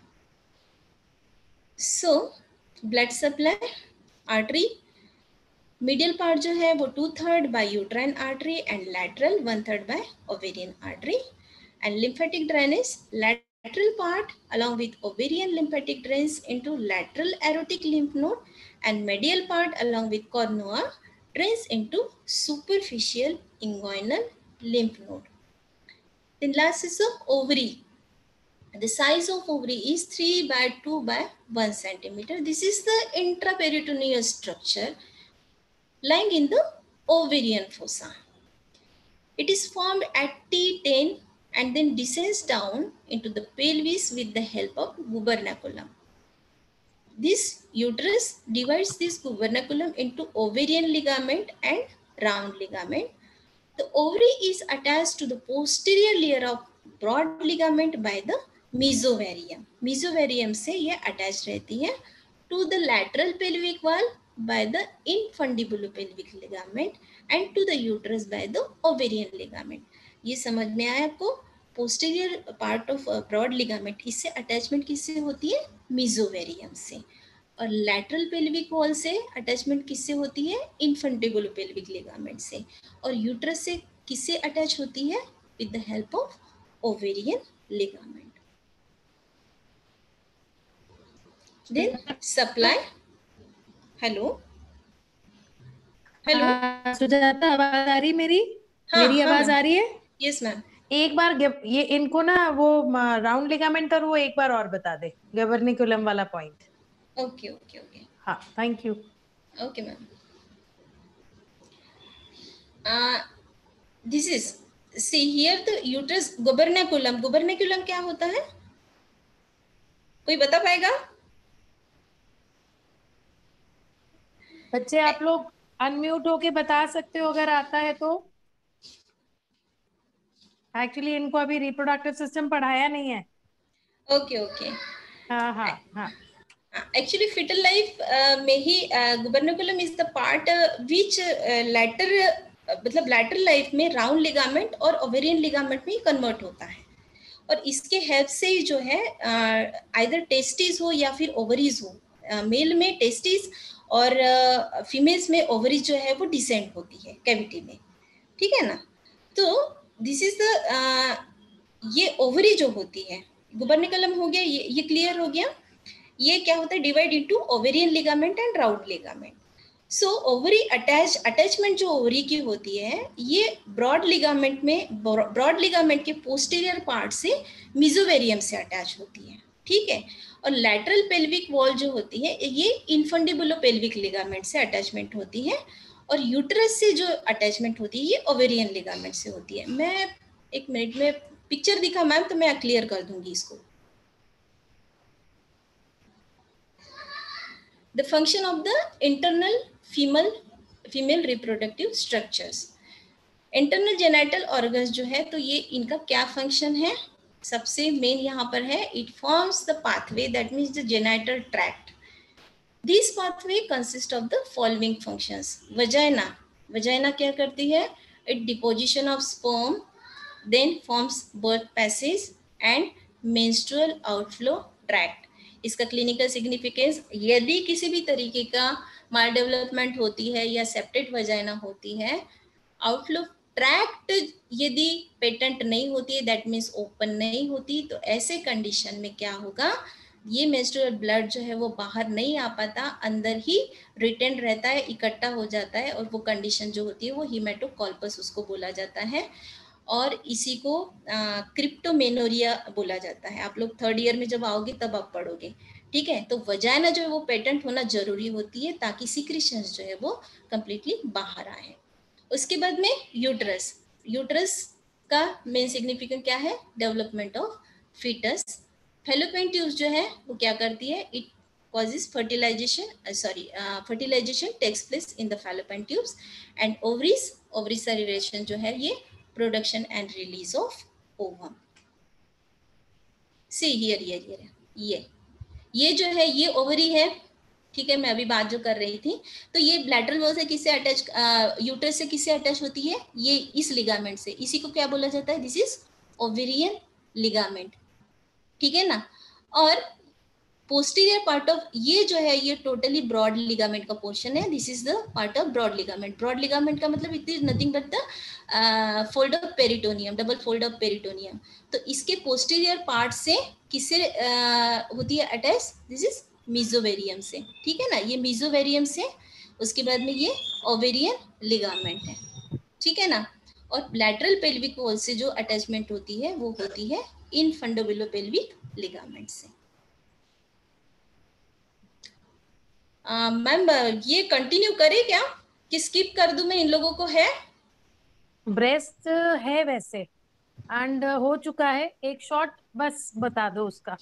A: So blood supply artery middle part जो है वो two third by uterine artery and lateral one third by ovarian artery. And lymphatic drainage lateral part along with ovarian lymphatic drains into lateral aortic lymph node and medial part along with cornua drains into superficial inguinal lymph node. Then last is the ovary. The size of ovary is three by two by one centimeter. This is the intraperitoneal structure lying in the ovarian fossa. It is formed at T ten and then descends down into the pelvis with the help of gubernaculum. This uterus divides this gubernaculum into ovarian ligament and round ligament. The ovary is attached to the posterior layer of broad ligament by the mesovarium. Mesovarium से ये attached रहती है to the lateral pelvic wall by the infundibulopelvic ligament and to the uterus by the ovarian ligament. ये समझ में आया आपको? Posterior part of broad ligament, इससे अटैचमेंट किससे होती है? मेसोवेरियम से. और लैटरल पेल्विक वॉल से अटैचमेंट किससे होती है? इन्फंटिबुलोपेल्विक लिगामेंट से. और यूट्रस से किससे अटैच होती है? With the help of ovarian ligament. Then supply. Hello hello
C: Sujata, आवाज आ रही मेरी? हाँ, मेरी आवाज हाँ, आ रही है?
A: Yes ma'am.
C: एक बार ये इनको ना वो राउंड लिगामेंट और वो एक बार और बता दे, गबर्निकुलम वाला पॉइंट.
A: ओके ओके ओके
C: हाँ, thank you.
A: Okay ma'am. This is see here the uterus gubernaculum. Gubernaculum क्या होता है? कोई बता पाएगा?
C: बच्चे आप लोग अनम्यूट होके बता सकते हो अगर आता है तो। एक्चुअली इनको अभी रिप्रोडक्टिव सिस्टम पढ़ाया नहीं है।
A: Okay okay.
C: हाँ हाँ हाँ।
A: Actually, fetal life uh, में ही gubernaculum is the part which later मतलब लैटर लाइफ में राउंड लिगामेंट और ओवेरियन लिगामेंट में कन्वर्ट होता है, और इसके हेल्प से ही जो है आइदर टेस्टिस हो या फिर ओवरीज हो, मेल में टेस्टिस और फीमेल्स में ओवरीज जो है वो डिसेंड होती है कैविटी में, ठीक है ना। तो दिस इज द ये ओवरी जो होती है, गुबर्निकुलम हो गया, ये ये क्लियर हो गया। ये क्या होता है, divide into ovarian ligament and round ligament. So ovary attach attachment जो ओवरी की होती है ये ब्रॉड लिगामेंट में, ब्रॉड लिगामेंट के पोस्टीरियर पार्ट से मिजोवेरियम से अटैच होती है, ठीक है। और लैटरल पेल्विक वॉल जो होती है ये इन्फंडिबुलो पेल्विक लिगामेंट से अटैचमेंट होती है, और यूट्रस से जो अटैचमेंट होती है ये ओवेरियन लिगामेंट से होती है। मैं एक मिनट में पिक्चर दिखा मैम तो मैं क्लियर कर दूंगी इसको। The function of the internal female female reproductive structures, internal genital organs जो है तो ये इनका क्या फंक्शन है, सबसे मेन यहाँ पर है, it forms the pathway that means the genital tract. This pathway consists of the following functions. Vagina, vagina क्या करती है, it deposition of sperm, then forms birth passage and menstrual outflow tract. इसका clinical significance, यदि किसी भी तरीके का माल development होती है या सेप्टेड वजाइना होती है, आउटफ्लो ट्रैक्ट यदि पेटेंट नहीं होती है, दैट मीन्स ओपन नहीं होती, तो ऐसे कंडीशन में क्या होगा, ये मेंस्ट्रुअल ब्लड जो है वो बाहर नहीं आ पाता, अंदर ही रिटेन रहता है, इकट्ठा हो जाता है, और वो कंडीशन जो होती है वो हीमेटोकॉल्पस उसको बोला जाता है, और इसी को क्रिप्टोमेनोरिया बोला जाता है। आप लोग थर्ड ईयर में जब आओगे तब आप पढ़ोगे, ठीक है। तो वजाइना जो है वो पेटेंट होना जरूरी होती है ताकि सीक्रेशंस जो है वो कंप्लीटली बाहर आए। उसके बाद में यूट्रस, यूट्रस का मेन सिग्निफिकेंट क्या है, development of foetus. Fallopian tubes जो है वो क्या करती है, it causes fertilization uh, sorry uh, fertilization takes place in the fallopian tubes, and ovaries ovarization जो है ये production and release of ovum. See here here here ये ये जो है ये ओवरी है, ठीक है। मैं अभी बात जो कर रही थी, तो ये लैटरल वॉल से किससे अटैच, यूट्रस से किससे अटैच होती है, ये इस लिगामेंट से, इसी को क्या बोला जाता है, दिस इज ओवेरियन लिगामेंट, ठीक है ना। और पोस्टीरियर पार्ट ऑफ ये जो है ये टोटली ब्रॉड लिगामेंट का पोर्शन है, this is the part of broad ligament. Broad ligament का मतलब it is nothing but the fold of peritoneum, double fold of peritoneum. तो इसके पोस्टीरियर पार्ट से किससे uh, होती है अटैच, दिस इज मिजोवेरियम से, ठीक है ना, ये मिजोवेरियम से। उसके बाद में ये ओवेरियन लिगामेंट है, ठीक है ना। और लैटरल पेल्विक वॉल से जो अटैचमेंट होती है वो होती है इनफंडोबुलो पेल्विक लिगामेंट से। मैम uh, ये कंटिन्यू करे क्या कि स्किप कर दूं मैं इन लोगों को, है
C: ब्रेस्ट है वैसे एंड हो चुका है, एक शॉट बस बता दो उसका।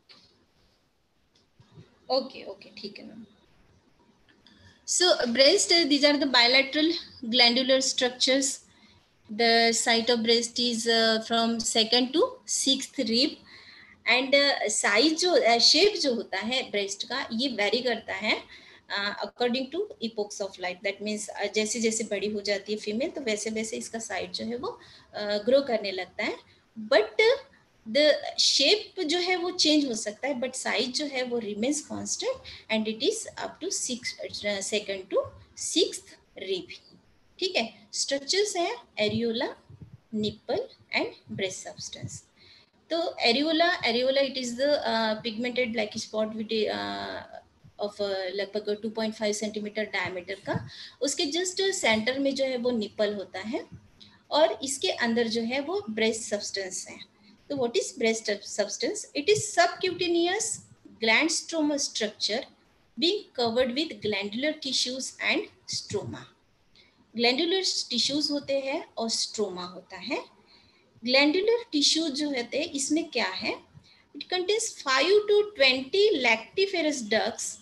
A: ओके ओके ठीक है ma'am. So breast, these are the bilateral glandular structures. The site of breast is from second to sixth rib, and size जो शेप uh, जो होता है ब्रेस्ट का ये वेरी करता है according to epochs of life. That means जैसे जैसे बड़ी हो जाती है फीमेल तो वैसे वैसे इसका साइज जो है वो ग्रो uh, करने लगता है, बट द शेप जो है वो चेंज हो सकता है, बट साइज जो है वो remains constant, and it is up to six second to sixth rib, ठीक है। स्ट्रक्चर्स हैं areola, nipple and breast substance. तो areola, areola it is the pigmented black spot with of लगभग two point five centimetre diameter का, उसके just centre में जो है वो निप्पल होता है, और इसके अंदर जो है वो ब्रेस्ट सब्सटेंस है। तो what is breast substance, it is subcutaneous gland stroma structure being covered with glandular tissues and stroma. Glandular tissues होते हैं और स्ट्रोमा होता है। ग्लैंडुलर टिश्यू जो होते हैं इसमें क्या है, it contains five to twenty lactiferous ducts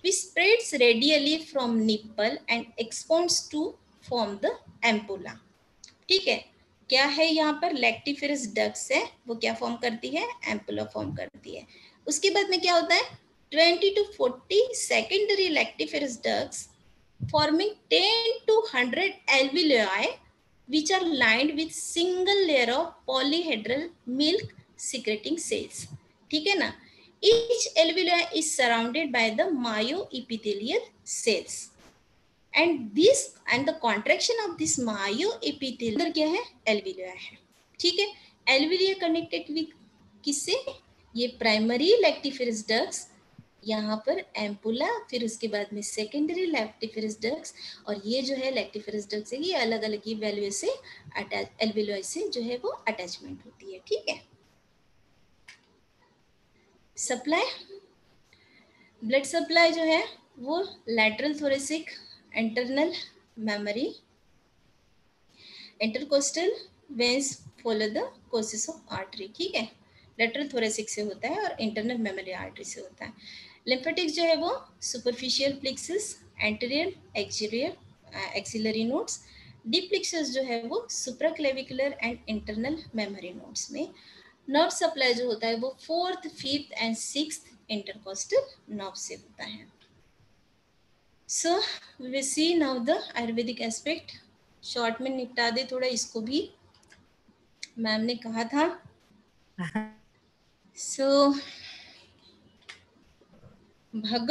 A: which spreads radially from nipple and expands to form the ampulla. ठीक है, क्या है यहाँ पर लैक्टिफेरस डक्ट्स है, वो क्या फॉर्म करती है, एम्पुला फॉर्म करती है. उसके बाद में क्या होता है, twenty to forty secondary lactiferous ducts forming ten to one hundred alveoli which are lined with single layer of polyhedral milk secreting cells. ठीक है ना. Each alveoli is surrounded by the myoepithelial cells and this and the contraction of this myoepithelial क्या है, alveoli है. ठीक है, alveoli connected with किससे, ये प्राइमरी लैक्टिफेरस डक्ट्स, यहाँ पर एम्पुला, फिर उसके बाद में सेकेंडरी लैक्टिफेरस डक्ट्स, और ये जो है लैक्टिफेरस डक्ट्स है ये अलग अलग ये वैल्यू से अटैच, एल्वेलोई से जो है वो अटैचमेंट होती है. ठीक है. सप्लाई, ब्लड सप्लाई जो है वो lateral thoracic, internal mammary, intercostal veins follow the courses of artery. ठीक है, लेटरल थोरेसिक से होता है और इंटरनल मेमोरी आर्टरी से होता है. लिम्फेटिक्स जो है वो superficial plexus, anterior axillary axillary nodes. Deep plexus जो है वो supraclavicular and internal mammary nodes में. नर्व सप्लाई जो होता है वो fourth, fifth and sixth intercostal nerve से होता है. So we will see now the Ayurvedic aspect. Short में निपटा दे थोड़ा इसको भी, मैम ने कहा था. सो so, भग,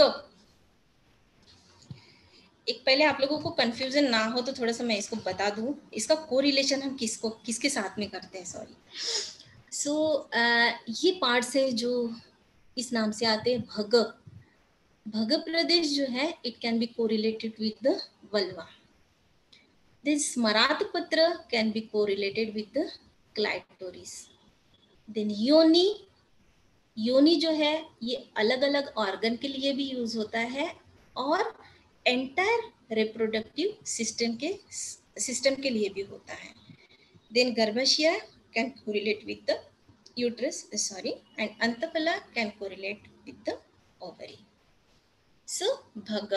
A: एक पहले आप लोगों को कंफ्यूजन ना हो तो थोड़ा सा मैं इसको बता दूं, इसका कोरिलेशन हम किसको किसके साथ में करते हैं. सॉरी. सो ये पार्ट्स है जो इस नाम से आते हैं भग. भग प्रदेश जो है it can be correlated with the vulva. This स्मरात पत्र can be correlated with the clitoris. Then योनि, योनि जो है ये अलग अलग ऑर्गन के लिए भी यूज होता है और एंटायर रिप्रोडक्टिव सिस्टम के सिस्टम के लिए भी होता है. देन गर्भाशय can correlate with the uterus, sorry, and अंतकला can correlate with the ovary. So भग,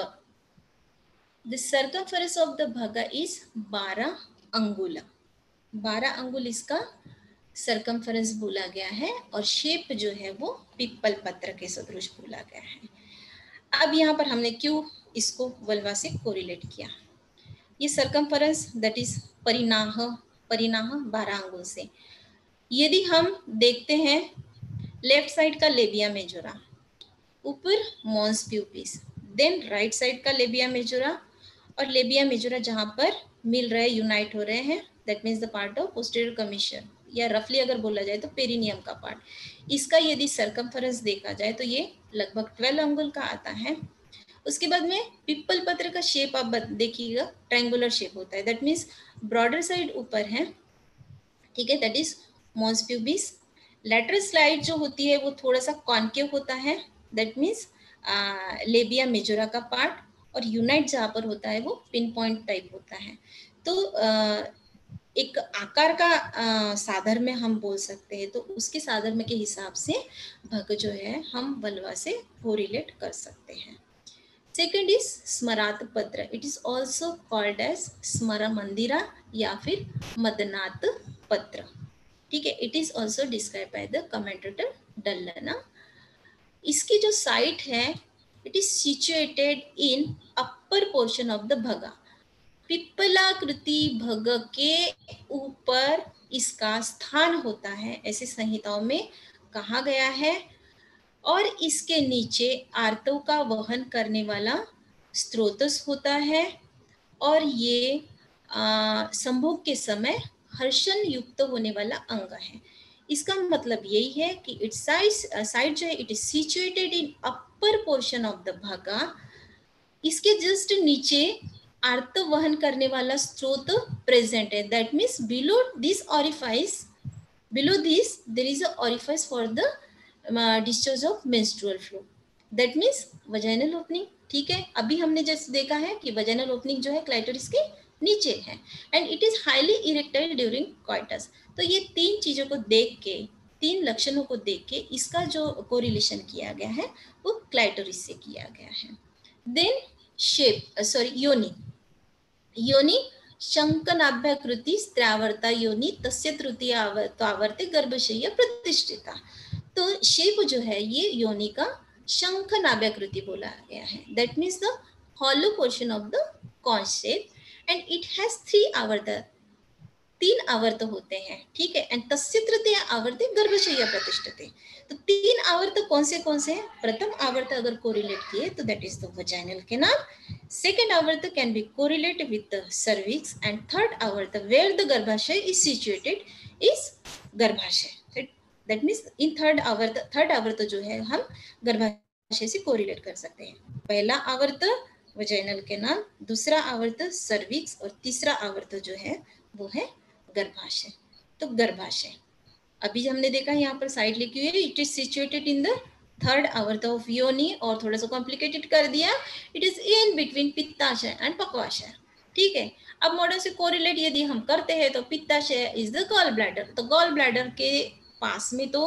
A: द सर्कमफेरेंस ऑफ द भग इज बारह अंगुल. बारह अंगुल इसका सर्कमफेरेंस बोला गया है और शेप जो है वो पिप्पल पत्र के सदृश बोला गया है. अब यहाँ पर हमने क्यों इसको वल्वा से कोरिलेट किया. ये सर्कमफेरेंस दैट इज परिनाह, परिनाह बारह अंगुल से. यदि हम देखते हैं लेफ्ट साइड का लेबिया मेजोरा, ऊपर mons pubis, then right side का लेबिया मेजोरा, और लेबिया मेजोरा जहाँ पर मिल रहे यूनाइट हो रहे हैं that means the part of posterior commissure, या रफली अगर बोला जाए तो पेरिनियम का पार्ट. इसका यदि सर्कमफेरेंस देखा जाए तो ये लगभग ट्वेल्व अंगुल का आता है. उसके बाद में पिप्पल पत्र का शेप आप देखिएगा ट्रायंगुलर शेप होता है, दैट मीन्स ब्रॉडर साइड ऊपर है. ठीक है, that is mons pubis. Lateral slide जो होती है वो थोड़ा सा कॉन्केव होता है, दैट मीन्स लेबिया मेजोरा का पार्ट, और यूनाइट जहाँ पर होता है वो पिन पॉइंट टाइप होता है. तो uh, एक आकार का आ, साधर्म्य हम बोल सकते हैं, तो उसके साधर्म्य के हिसाब से भग जो है हम वल्वा से कोरिलेट कर सकते हैं. सेकंड इज स्मरात पत्र. It is also called as स्मर मंदिरा या फिर मदनात पत्र. ठीक है, it is also describe by the commentator Dalhana. इसकी जो साइट है it is situated in upper portion of the भगा. पिप्पलाकृति भग के ऊपर इसका स्थान होता है, ऐसे संहिताओं में कहा गया है. और इसके नीचे आर्तव का वहन करने वाला स्त्रोतस होता है, और ये संभोग के समय हर्षण युक्त होने वाला अंग है. इसका मतलब यही है कि इट्स साइड साइड जो है it is situated in upper portion of the भगा. इसके जस्ट नीचे आर्त वहन करने वाला स्त्रोत प्रेजेंट है, that means below this orifice, below this there is a orifice for the discharge of menstrual flow, that means vaginal opening. ठीक है, अभी हमने जैसे देखा है कि वजाइनल ओपनिंग जो है क्लाइटोरिस के नीचे है and it is highly erectile during coitus. तो ये तीन चीजों को देख के, तीन लक्षणों को देख के इसका जो कोरिलेशन किया गया है वो क्लाइटोरिस से किया गया है. देन शेप, सॉरी योनि, योनि शंखनाभ्याकृति स्त्रावर्ता योनि तस्य तृतीय आवर्ते गर्भशय्या प्रतिष्ठिता। तो शेप जो है ये योनि का शंखनाभ्याकृति बोला गया है, that means the hollow portion of the conch shape, and it has three avarta, तीन आवर्त होते हैं, ठीक है। एंड तस्य तृतीय आवर्ते गर्भशय्या प्रतिष्ठिते। तो तीन आवर्त कौन से कौन से हैं? प्रथम आवर्त अगर कोरिलेट किए तो that is the vaginal canal, second आवर्त can be correlate with the cervix, and third आवर्त वेयर द गर्भाशय इज सिचुएटेड इज गर्भाशय। दैट मीन्स इन थर्ड आवर्त, थर्ड आवर्त जो है हम गर्भाशय से कोरिलेट कर सकते हैं। पहला आवर्त वजाइनल कैनाल, दूसरा आवर्त सर्विक्स, और तीसरा आवर्त जो है वो है गर्भाशय। तो गर्भाशय अभी हमने देखा यहाँ पर साइड लिखी हुई है, it is situated in the third आवर्त ऑफ योनि, और थोड़ा सा कॉम्प्लिकेटेड कर दिया, इट इज इन बिटवीन पित्ताशय एंड पक्वाशय, ठीक है। अब मॉडल से कोरिलेट यदि हम करते हैं तो पित्ताशय इज द गॉल ब्लैडर, तो गॉल ब्लैडर के पास में तो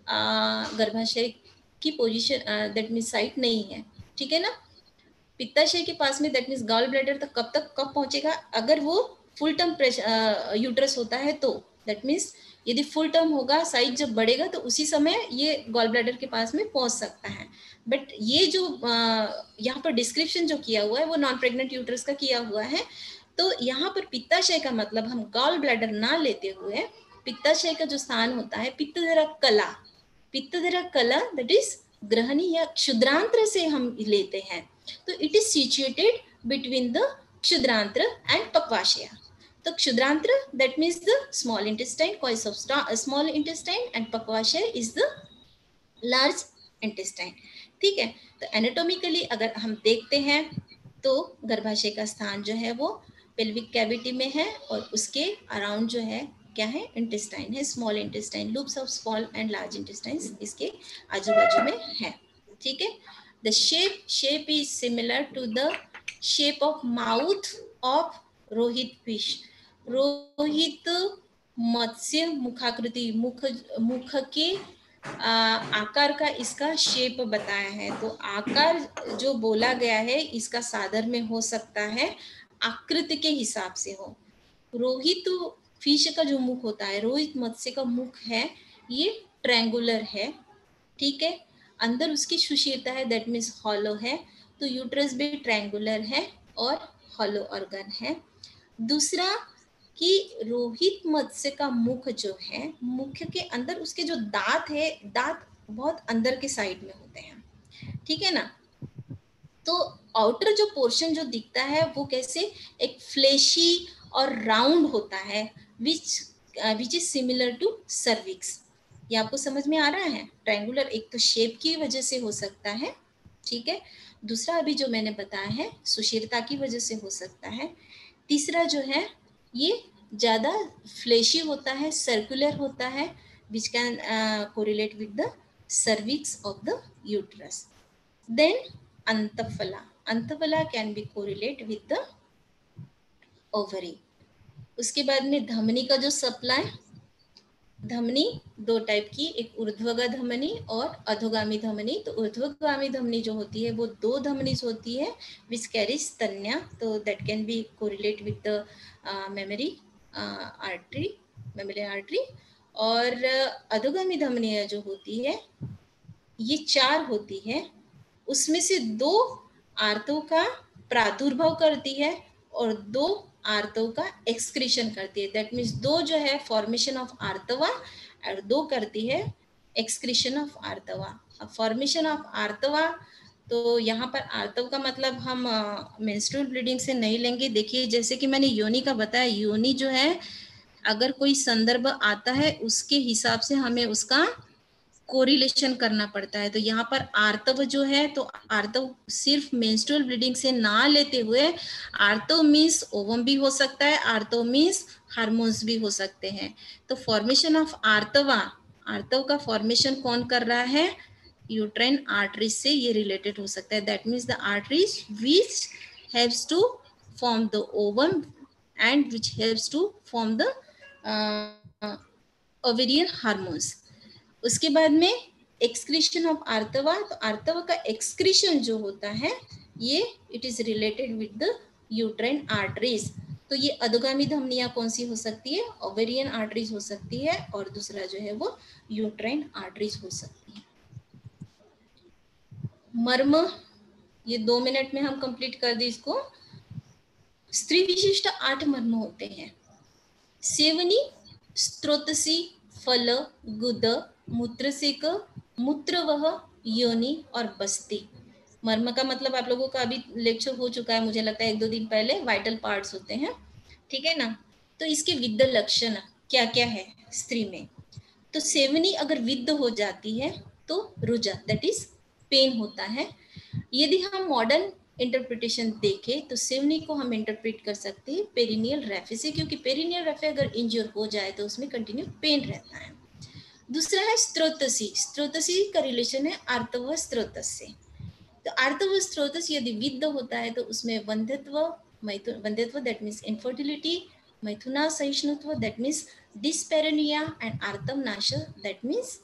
A: गर्भाशय की पोजीशन दैट मीन्स साइट नहीं है, ठीक है ना। पित्ताशय के पास में दैट मीन्स गॉल ब्लैडर तक कब तक कब पहुंचेगा? अगर वो फुल टर्म यूट्रस होता है तो, दैट मीन्स यदि फुल टर्म होगा, साइज जब बढ़ेगा तो उसी समय ये गॉल ब्लैडर के पास में पहुंच सकता है। बट ये जो यहाँ पर डिस्क्रिप्शन जो किया हुआ है वो नॉन प्रेग्नेंट यूट्रस का किया हुआ है। तो यहाँ पर पित्ताशय का मतलब हम गॉल ब्लैडर ना लेते हुए पित्ताशय का जो स्थान होता है पित्तधरा कला, पित्तधरा कला दैट इज ग्रहणी या क्षुद्रांत्र से हम लेते हैं। तो it is situated between the क्षुद्रांत्र एंड पक्वाशय। तो क्षुद्रांत्र that means the small intestine, coils of small intestine, and पक्वाशय इज द लार्ज इंटेस्टाइन, ठीक है। तो एनाटॉमिकली अगर हम देखते हैं तो गर्भाशय का स्थान जो है वो पेल्विक कैविटी में है, और उसके अराउंड जो है क्या है? इंटेस्टाइन है, small intestine, loops of small and large intestines इसके आजू बाजू में है, ठीक है। The shape shape is similar to the shape of mouth of रोहित फिश। रोहित मत्स्य मुखाकृति, मुख मुख के आ, आकार का इसका शेप बताया है। तो आकार जो बोला गया है इसका सादर में हो सकता है आकृति के हिसाब से हो। रोहित फिश का जो मुख होता है, रोहित मत्स्य का मुख है ये ट्रायंगुलर है, ठीक है। अंदर उसकी सुशीरता है दैट मीन्स हॉलो है। तो यूट्रस भी ट्रायंगुलर है और हॉलो ऑर्गन है। दूसरा कि रोहित मत्स्य का मुख जो है, मुख के अंदर उसके जो दांत है, दांत बहुत अंदर के साइड में होते हैं, ठीक है ना। तो आउटर जो पोर्शन जो दिखता है वो कैसे एक फ्लेशी और राउंड होता है, which which is similar to cervix. ये आपको समझ में आ रहा है? ट्रायंगुलर एक तो शेप की वजह से हो सकता है, ठीक है। दूसरा अभी जो मैंने बताया है सुशीरता की वजह से हो सकता है। तीसरा जो है ये ज्यादा फ्लेशी होता है, सर्कुलर होता है, which can correlate with the cervix of the uterus. Then अंतफला, अंतफला can be correlate with the ovary. उसके बाद में धमनी का जो सप्लाई, धमनी दो टाइप की, एक ऊर्ध्वगा धमनी और अधोगामी धमनी। तो ऊर्ध्वगामी धमनी जो होती है वो दो धमनी होती है विच कैरीज स्तन्या, तो that can be correlate with the memory artery, memory artery. और अधोगामी धमनी जो होती है ये चार होती है, उसमें से दो आर्तों का प्रादुर्भाव करती है और दो आर्तों का एक्सक्रीशन करती है। दैट मीन्स दो जो है फॉर्मेशन ऑफ आर्तवा और दो करती है एक्सक्रीशन ऑफ आर्तवा। अब फॉर्मेशन ऑफ आर्तवा तो यहाँ पर आर्तव का मतलब हम मेंस्ट्रुअल ब्लीडिंग से नहीं लेंगे। देखिए जैसे कि मैंने योनि का बताया, योनि जो है अगर कोई संदर्भ आता है उसके हिसाब से हमें उसका कोरिलेशन करना पड़ता है। तो यहाँ पर आर्तव जो है, तो आर्तव सिर्फ मेंस्ट्रुअल ब्लीडिंग से ना लेते हुए आर्तव मीन्स ओवम भी हो सकता है, आर्तव मीन्स हार्मोन्स भी हो सकते हैं। तो फॉर्मेशन ऑफ आर्तवा, आर्तव का फॉर्मेशन कौन कर रहा है? यूट्राइन आर्टरीज से ये रिलेटेड हो सकता है। That means the arteries which helps to form the ovum and which helps to form the ovarian hormones. उसके बाद में एक्सक्रीशन ऑफ आर्तवा, तो आर्तवा का एक्सक्रीशन जो होता है ये it is related with the uterine arteries. तो ये अधोगामी धमनियां कौन सी हो सकती है? ओवेरियन आर्टरीज हो सकती है, और दूसरा जो है वो यूट्राइन आर्टरीज हो सकती है। मर्म, ये दो मिनट में हम कंप्लीट कर दें इसको। स्त्री विशिष्ट आठ मर्म होते हैं। सेवनी, स्त्रोतसी, फल, गुद, मूत्रसेक, मूत्रवह, योनि और बस्ती। मर्म का मतलब आप लोगों का अभी लेक्चर हो चुका है, मुझे लगता है एक दो दिन पहले। वाइटल पार्ट्स होते हैं, ठीक है ना। तो इसके विद्ध लक्षण क्या क्या है स्त्री में? तो सेवनी अगर विद्ध हो जाती है तो रुजा दैट इज पेन होता है। यदि हम मॉडर्न इंटरप्रिटेशन देखें तो सेवनी को हम इंटरप्रेट कर सकते हैं पेरिनियल रैफे से, क्योंकि पेरिनियल रैफे अगर इंजर हो जाए तो उसमें कंटिन्यू पेन रहता है। दूसरा है स्त्रोतसी। स्त्रोतसी का रिलेशन है आर्तव स्त्रोतस से। तो आर्तव स्त्रोतस यदि विद्ध होता है तो उसमें वंध्यत्व, वंध्यत्व दैट मीन्स इनफर्टिलिटी, मैथुना सहिष्णुत्व दैट मीन्स डिस्पेरेनिया, एंड आर्तव नाश दैट मीन्स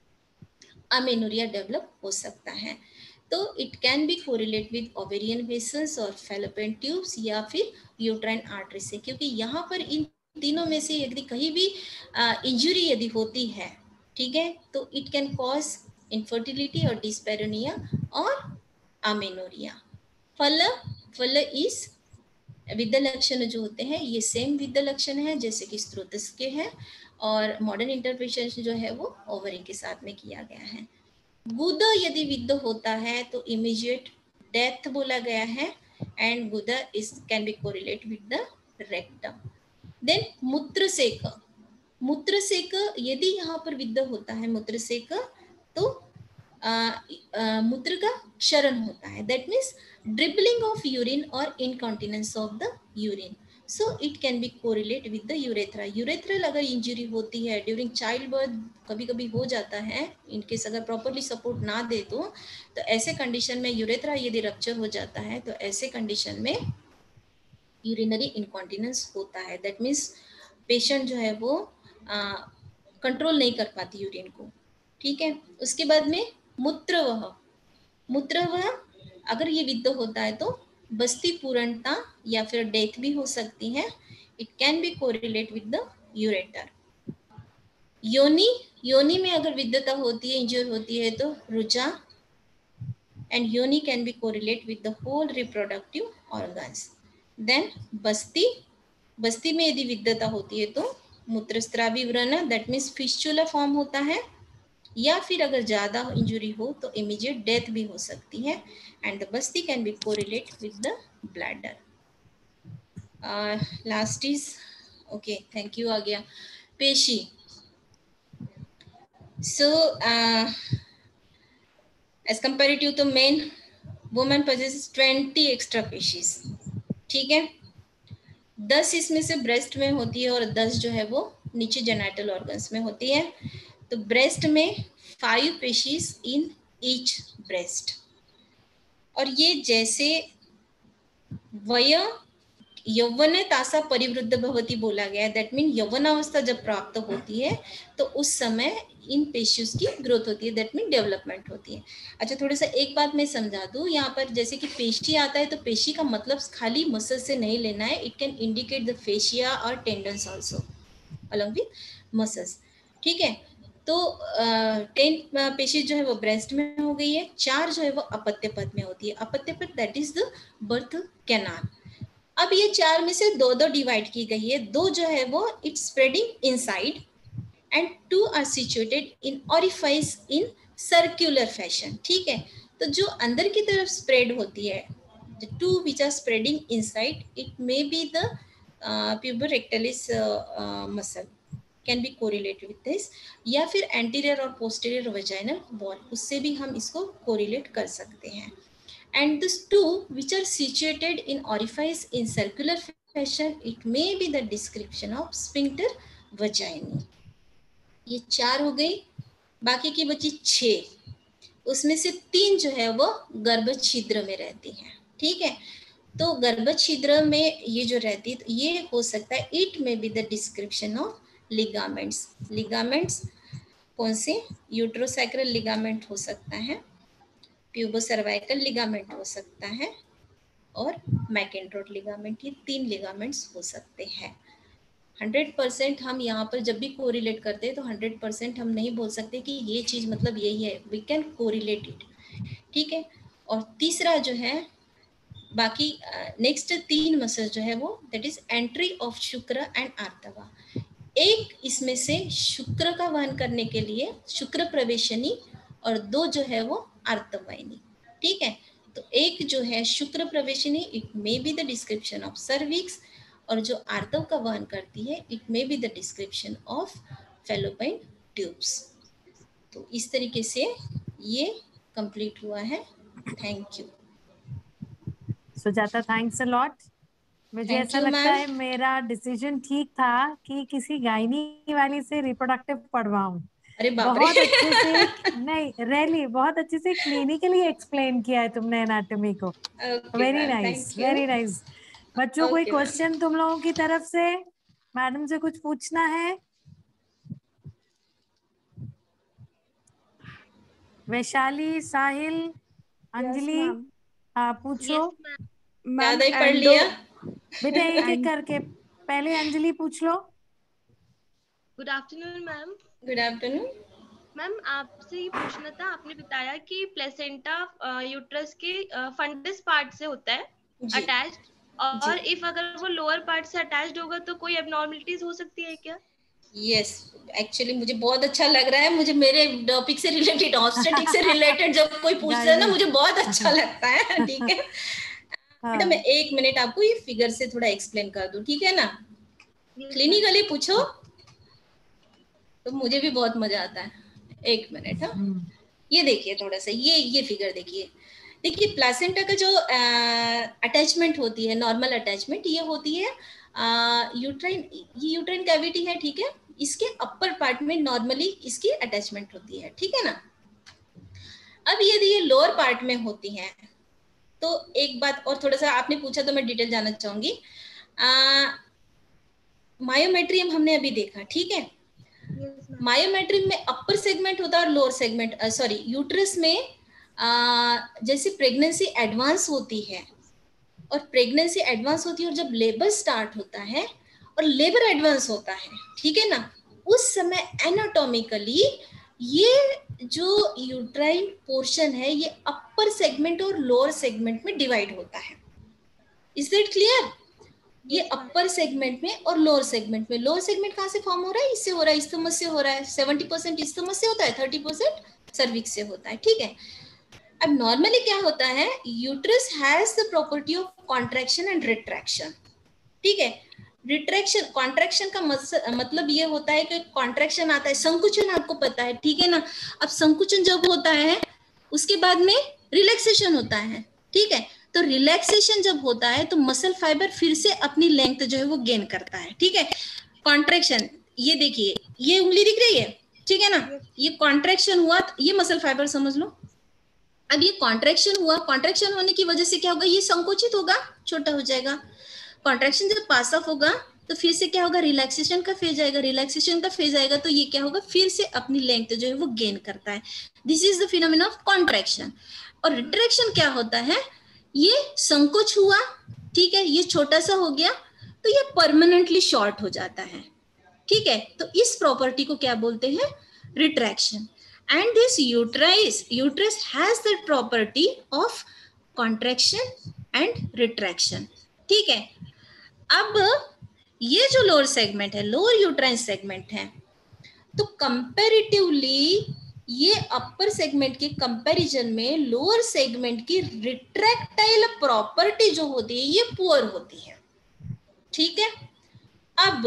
A: अमेनोरिया डेवलप हो सकता है। तो it can be correlate with ovarian vessels और फैलोपियन ट्यूब्स या फिर यूट्राइन आर्टरी से, क्योंकि यहाँ पर इन तीनों में से यदि कहीं भी इंजुरी यदि होती है, ठीक है, तो इट कैन कॉज इनफर्टिलिटी और डिस्पेरोनिया और अमेनोरिया। फल, फल इज विद्ध लक्षण जो होते हैं ये सेम विद्ध लक्षण है जैसे कि स्त्रोतस के हैं, और मॉडर्न इंटरप्रिटेशन जो है वो ओवरी के साथ में किया गया है। गुद यदि विद्ध होता है तो इमीडिएट डेथ बोला गया है, एंड गुद is can be correlate with the rectum. Then मूत्रसेक, मूत्रसेक यदि यहाँ पर विद्ध होता है मूत्रसेक तो आ, आ, मूत्र का क्षरण होता है, that means dribbling of urine और incontinence of the urine. So it can be correlate with the urethra. Urethral अगर इंजरी होती है ड्यूरिंग चाइल्ड बर्थ, कभी कभी हो जाता है, इनकेस अगर प्रॉपरली सपोर्ट ना दे तो तो ऐसे कंडीशन में यूरेथ्रा यदि रप्चर हो जाता है तो ऐसे कंडीशन में यूरिनरी इनकॉन्टिनेंस होता है, दैट मीन्स पेशेंट जो है वो कंट्रोल नहीं कर पाती यूरिन को, ठीक है। उसके बाद में मूत्रवह, मूत्रवह अगर ये विद्ध होता है तो बस्ती पूर्णता या फिर डेथ भी हो सकती है। It can be correlate with the ureter. योनि, योनि में अगर विद्धता होती है, इंजर होती है तो रुजा, एंड योनि can be correlate with the whole reproductive organs. Then बस्ती, बस्ती में यदि विद्धता होती है तो मूत्रस्रावी व्रण दैट मीन्स फिस्चुला फॉर्म होता है, या फिर अगर ज़्यादा इंजुरी हो तो इमीडिएट डेथ भी हो सकती है, एंड द बस्ती can be correlate with the bladder. Last is okay, thank you, आ गया पेशी। सो एज कंपेरेटिव तो men women possesses twenty extra पेशीज, ठीक है। दस इसमें से ब्रेस्ट में होती है और दस जो है वो नीचे जेनाइटल ऑर्गन्स में होती है। तो ब्रेस्ट में फाइव पेशीज इन ईच ब्रेस्ट, और ये जैसे वय यौवन तासा परिवृद्ध भवती बोला गया है, दैट मीन यौवनावस्था जब प्राप्त होती है तो उस समय इन पेशियों की ग्रोथ होती है, दैट मीन डेवलपमेंट होती है। अच्छा, थोड़ा सा एक बात मैं समझा दूं, यहाँ पर जैसे कि पेशी आता है तो पेशी का मतलब खाली मसल से नहीं लेना है, it can indicate the fascia और tendons also along with muscles, ठीक है। तो टेन पेशी जो है वो ब्रेस्ट में हो गई है, चार जो है वो अपत्य पद में होती है। अपत्य पद that is the birth canal. अब ये चार में से दो दो डिवाइड की गई है, दो जो है वो it's spreading inside and two are situated in orifice in circular fashion, ठीक है। तो जो अंदर की तरफ स्प्रेड होती है, the two which are spreading inside, it may be the uh, puborectalis uh, uh, muscle can be correlated with this, या फिर anterior और posterior vaginal wall, उससे भी हम इसको correlate कर सकते हैं। And these two which are situated in orifice in circular fashion, it may be the description of sphincter vaginae। ये चार हो गई, बाकी की बची छः, उसमें से तीन जो है वो गर्भ छिद्र में रहती हैं, ठीक है। तो गर्भ छिद्र में ये जो रहती है तो ये हो सकता है इट में be the description of ligaments. Ligaments कौन से? यूट्रोसैक्रल लिगामेंट हो सकता है, प्यूबोसर्वाइकल लिगामेंट हो सकता है और मैकेंट्रोट लिगामेंट, ये तीन लिगामेंट्स हो सकते हैं। हंड्रेड परसेंट हम यहाँ पर जब भी कोरिलेट करते हैं तो हंड्रेड परसेंट हम नहीं बोल सकते कि ये चीज़ मतलब यही है, वी कैन कोरिलेट इट, ठीक है। और तीसरा जो है, बाकी नेक्स्ट uh, तीन मसल जो है वो दैट इज एंट्री ऑफ शुक्र एंड आर्तवा। एक इसमें से शुक्र का वहन करने के लिए शुक्र प्रवेशनी और दो जो है वो आर्तवाहिनी, ठीक है। तो एक जो है शुक्र प्रवेशनी, it may be the description of cervix, और जो आर्तव का वहन करती है it may be the description of fallopian tubes. तो इस तरीके से ये कंप्लीट हुआ है। Thank you
C: Sujata, thanks a lot. मुझे
A: Thank
C: ऐसा
A: you,
C: लगता
A: ma'am.
C: है मेरा डिसीजन ठीक था कि किसी गायनी वाली से रिप्रोडक्टिव पढ़वाऊं।
A: अरे बाप रे।
C: बहुत अच्छे से नहीं रैली बहुत अच्छे से क्लिनिकली एक्सप्लेन किया है तुमने एनाटॉमी को।
A: Okay,
C: very
A: ma'am.
C: Nice,
A: Thank you.
C: Very nice. बच्चों, कोई
A: Okay, ma'am.
C: क्वेश्चन तुम लोगों की तरफ से? मैडम से कुछ पूछना है? वैशाली, साहिल, अंजलि, हाँ पूछो।
A: ज्यादा ही पढ़ लिया।
C: बेटा एक एक करके, पहले अंजलि पूछ लो।
D: Good afternoon ma'am.
A: Good afternoon
D: ma'am, आपसे ये पूछना था, आपने बताया कि प्लेसेंटा यूट्रस के फंडस पार्ट से होता है अटैच्ड, और इफ अगर वो लोअर पार्ट से अटैच्ड होगा तो कोई एबनॉर्मलिटीज हो सकती है क्या?
A: यस, एक्चुअली मुझे बहुत अच्छा लग रहा है, मुझे मेरे टॉपिक से रिलेटेड, ऑब्स्टेटिक से रिलेटेड जब कोई पूछता है ना मुझे बहुत अच्छा लगता है, ठीक है। बेटा मैं एक मिनट आपको ये फिगर से थोड़ा एक्सप्लेन कर दूं, ठीक है ना। क्लिनिकली पूछो तो मुझे भी बहुत मजा आता है। एक मिनट, हाँ ये देखिए थोड़ा सा, ये ये फिगर देखिए। देखिए प्लासेंटा का जो अटैचमेंट होती है, नॉर्मल अटैचमेंट, ये होती है यूट्राइन, ये यूट्राइन कैविटी है, ठीक है। इसके अपर पार्ट में नॉर्मली इसकी अटैचमेंट होती है, ठीक है ना। अब यदि ये लोअर पार्ट में होती है तो एक बात और, थोड़ा सा आपने पूछा तो मैं डिटेल जानना चाहूंगी। मायोमेट्रियम हमने अभी देखा, ठीक है। मायोमेट्रियम में अपर सेगमेंट होता है और लोअर सेगमेंट, सॉरी यूट्रस में आ, जैसे प्रेगनेंसी एडवांस होती है और प्रेगनेंसी एडवांस होती है और जब लेबर स्टार्ट होता है और लेबर एडवांस होता है, ठीक है ना, उस समय एनाटॉमिकली ये जो यूट्राइन पोर्शन है ये अपर सेगमेंट और लोअर सेगमेंट में डिवाइड होता है। Is that clear? ये अपर सेगमेंट में और लोअर सेगमेंट में। लोअर सेगमेंट कहाँ से फॉर्म हो रहा है? इससे हो रहा है, इस्थमस से हो रहा है। सेवेंटी परसेंट इस्थमस से होता है, थर्टी परसेंट सर्विक्स से होता है, ठीक है। अब नॉर्मली क्या होता है, uterus has the property of contraction and retraction, ठीक है। रिट्रैक्शन, कॉन्ट्रैक्शन का मतलब ये होता है कि कॉन्ट्रैक्शन आता है, संकुचन आपको पता है, ठीक है ना। अब संकुचन जब होता है उसके बाद में रिलैक्सेशन होता है, ठीक है। तो रिलैक्सेशन जब होता है तो मसल फाइबर फिर से अपनी लेंथ जो है वो गेन करता है, ठीक है। कॉन्ट्रैक्शन, ये देखिए ये उंगली दिख रही है, ठीक है ना, ये कॉन्ट्रैक्शन हुआ, ये मसल फाइबर समझ लो। अब ये कॉन्ट्रैक्शन हुआ, कॉन्ट्रैक्शन होने की वजह से क्या होगा, ये संकुचित होगा, छोटा हो जाएगा। कॉन्ट्रैक्शन जब पास ऑफ होगा तो फिर से क्या होगा, रिलैक्सेशन का फेज आएगा, रिलैक्सेशन का फेज आएगा तो ये क्या होगा, फिर से अपनी लेंथ जो है वो गेन करता है। This is the phenomena of contraction. और रिट्रैक्शन क्या होता है, ये संकोच हुआ, ठीक है, ये छोटा सा हो गया तो ये परमानेंटली शॉर्ट हो जाता है, ठीक है। तो इस प्रॉपर्टी को क्या बोलते हैं, retraction. And this uterus, uterus has the property of contraction and retraction, ठीक है। अब ये जो लोअर सेगमेंट है, लोअर यूट्राइन सेगमेंट है, तो कंपैरेटिवली ये अपर सेगमेंट के कंपैरिजन में लोअर सेगमेंट की रिट्रैक्टाइल प्रॉपर्टी जो होती है ये पुअर होती है, ठीक है। अब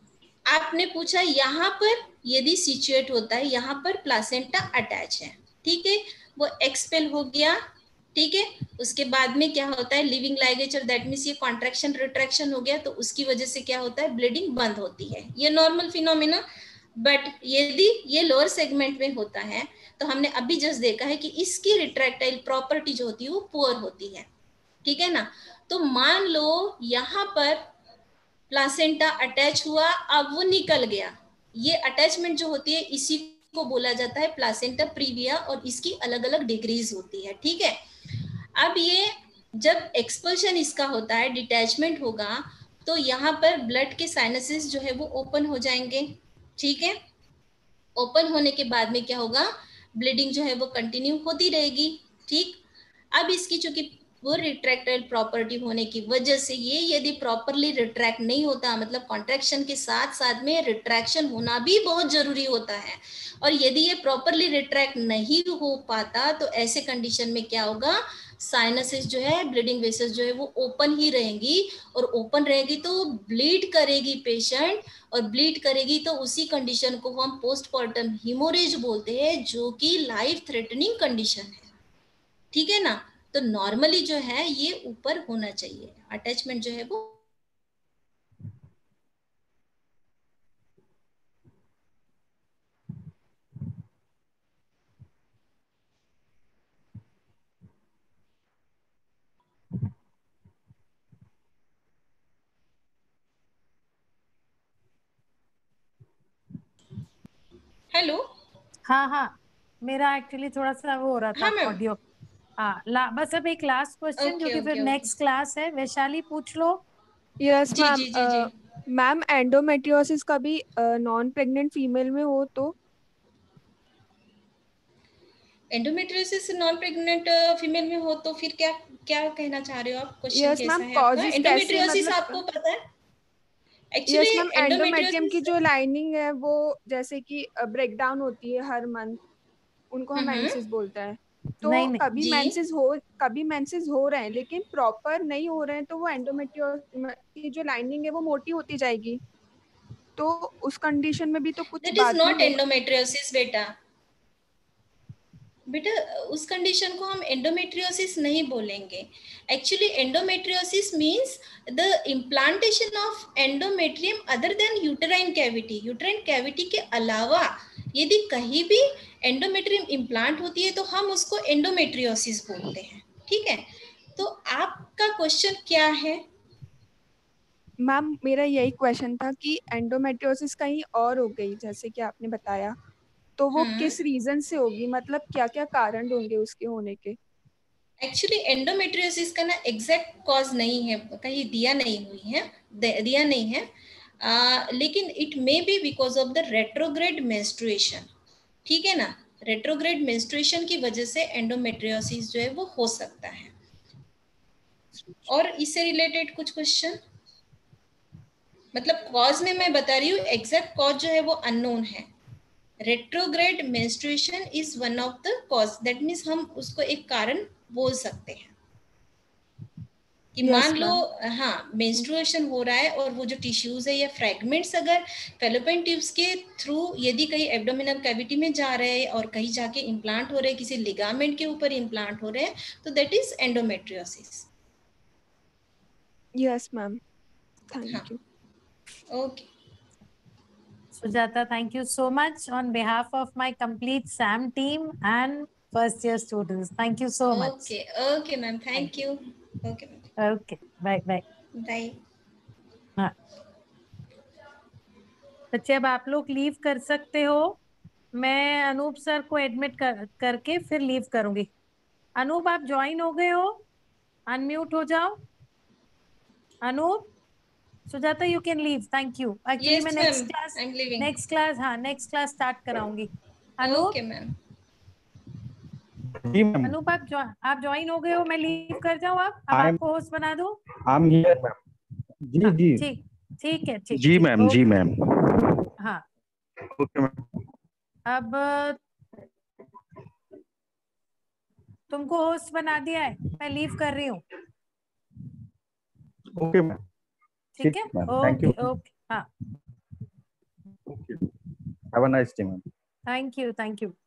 A: आपने पूछा यहाँ पर यदि सिचुएट होता है, यहाँ पर प्लासेंटा अटैच है, ठीक है, वो एक्सपेल हो गया, ठीक है। उसके बाद में क्या होता है, लिविंग लाइगेचर, दैट मींस ये कॉन्ट्रैक्शन रिट्रैक्शन हो गया तो उसकी वजह से क्या होता है, ब्लीडिंग बंद होती है, ये नॉर्मल फिनोमेना। बट यदि ये लोअर सेगमेंट में होता है तो हमने अभी जस्ट देखा है कि इसकी रिट्रैक्टाइल प्रॉपर्टी जो होती है वो पुअर होती है, ठीक है ना। तो मान लो यहाँ पर प्लासेंटा अटैच हुआ, अब वो निकल गया, ये अटैचमेंट जो होती है इसी को बोला जाता है प्लासेंटा प्रीविया और इसकी अलग अलग डिग्रीज होती है, ठीक है। अब ये जब एक्सपल्शन इसका होता है, डिटैचमेंट होगा, तो यहाँ पर ब्लड के साइनसेस जो है वो ओपन हो जाएंगे, ठीक है। ओपन होने के बाद में क्या होगा, ब्लीडिंग जो है वो कंटिन्यू होती रहेगी, ठीक। अब इसकी चूंकि वो रिट्रैक्टाइल प्रॉपर्टी होने की वजह से ये यदि प्रॉपरली रिट्रैक्ट नहीं होता, मतलब कॉन्ट्रैक्शन के साथ साथ में रिट्रैक्शन होना भी बहुत जरूरी होता है, और यदि ये प्रॉपरली रिट्रैक्ट नहीं हो पाता तो ऐसे कंडीशन में क्या होगा, साइनसेस जो है, ब्लीडिंग वेसल्स जो है वो ओपन ही रहेंगी, और ओपन रहेगी तो ब्लीड करेगी पेशेंट, और ब्लीड करेगी तो उसी कंडीशन को हम पोस्टमार्टम हीमोरेज बोलते हैं, जो कि लाइफ थ्रेटनिंग कंडीशन है, ठीक है ना। तो नॉर्मली जो है ये ऊपर होना चाहिए, अटैचमेंट जो है वो। हेलो।
C: हाँ हाँ, मेरा एक्चुअली थोड़ा सा वो हो रहा था
A: हाँ मैम।
C: ऑडियो। हाँ ला, बस अब एक लास्ट क्वेश्चन जो
A: ओके
C: कि फिर
A: ओके ओके।
C: नेक्स्ट क्लास है, वैशाली पूछ लो।
E: यस
A: जी
E: मैम।
A: जी जी जी।
E: मैम एंडोमेट्रियोसिस कभी नॉन प्रेग्नेंट फीमेल में हो तो?
A: एंडोमेट्रियोसिस नॉन प्रेग्नेंट फीमेल में हो तो फिर क्या क्या कहना चाह रहे हो आप, क्वेश्चन
E: यस
A: कैसा
E: मैम,
A: है आपका?
E: कॉजेस कैसे,
A: एंडोमेट्रियोसिस आपको
E: मतलब?
A: पता है
E: यस
A: एक्चुअली
E: मैम, एंडोमेट्रियम की
A: एंडोमेट्रियोसिस?
E: जो लाइनिंग है वो जैसे कि ब्रेक डाउन होती है हर मंथ, उनको हम
A: हम्म।
E: मेंसेस बोलते हैं। तो
C: नहीं नहीं,
E: कभी
A: जी।
E: मेंसेस हो कभी मेंसेस हो रहे हैं लेकिन प्रॉपर नहीं हो रहे हैं, तो वो एंडोमेट्रियोस की जो लाइनिंग है वो मोटी होती जाएगी। तो उस कंडीशन में भी तो कुछ
A: दैट इज
E: बाद में
A: नॉट
E: होगा।
A: एंडोमेट्रियोसिस बेटा। बेटा उस कंडीशन को हम एंडोमेट्रियोसिस नहीं बोलेंगे। Actually endometriosis means the implantation of endometrium other than uterine cavity. Uterine cavity के अलावा यदि कहीं भी एंडोमेट्रियम इम्प्लांट होती है तो हम उसको एंडोमेट्रियोसिस बोलते हैं, ठीक है। तो आपका क्वेश्चन क्या है?
E: मैम मेरा यही क्वेश्चन था कि एंडोमेट्रियोसिस कहीं और हो गई जैसे कि आपने बताया, तो वो
A: हम्म।
E: किस रीजन से होगी, मतलब क्या क्या कारण होंगे उसके होने के?
A: एक्चुअली एंडोमेट्रियोसिस का ना एग्जैक्ट कॉज नहीं है, कहीं दिया नहीं हुई है, दिया नहीं है, आ, लेकिन it may be because of the retrograde menstruation, ठीक है ना। रेट्रोग्रेड मेंस्ट्रुएशन की वजह से एंडोमेट्रियोसिस जो है वो हो सकता है। और इससे रिलेटेड कुछ क्वेश्चन, मतलब कॉज में मैं बता रही हूँ, एग्जैक्ट कॉज जो है वो अननोन है। Retrograde menstruation is one of the cause, that means हम उसको एक कारण बोल सकते हैं कि
E: यस
A: मान लो
E: मैम।
A: हाँ मेंस्ट्रुएशन हो रहा है और वो जो टिश्यूज है या फ्रैगमेंट्स अगर फैलोपियन ट्यूब्स के थ्रू यदि कहीं एब्डोमिनल कैविटी में जा रहे हैं और कहीं जाके इम्प्लांट हो रहे हैं, किसी लिगामेंट के ऊपर इम्प्लांट हो रहे हैं, तो that is endometriosis.
E: Yes ma'am,
A: हाँ,
E: thank you.
A: Okay.
C: Sujata, thank you so much on behalf of my complete SAM team and first year students. Thank you so much.
A: Okay okay ma'am, thank you. Okay ma'am,
C: Okay, bye bye.
A: Bye.
C: हाँ बच्चे, अब आप लोग leave कर सकते हो। मैं Anoop sir को एडमिट कर करके फिर लीव करूंगी। अनूप आप ज्वाइन हो गए हो, अनम्यूट हो जाओ। Anup, Sujata you can leave, thank you. Actually मैं
A: yes ma'am,
C: next class
A: I am leaving.
C: Next class हाँ नेक्स्ट क्लास स्टार्ट कराऊंगी। Anup
A: okay ma'am.
F: जी मैम।
C: अनूप आप जो, आप ज्वाइन हो गए हो, मैं लीव कर जाऊँ अब अब
F: आई एम
C: आपको होस्ट बना दूं?
F: I am here ma'am. जी
C: हाँ
F: जी
C: ठीक, ठीक है, ठीक
F: जी
C: ठीक
F: मैम। जी
C: ओके।
F: मैम।
C: हाँ
F: ओके मैम।
C: अब तुमको होस्ट बना दिया है, मैं लीव कर रही हूँ,
F: ओके मैम।
C: ठीक
F: ठीक
C: है।
F: Ma'am, thank
C: okay
F: you.
C: Okay हाँ,
F: okay, have a nice day ma'am.
C: Thank you thank you.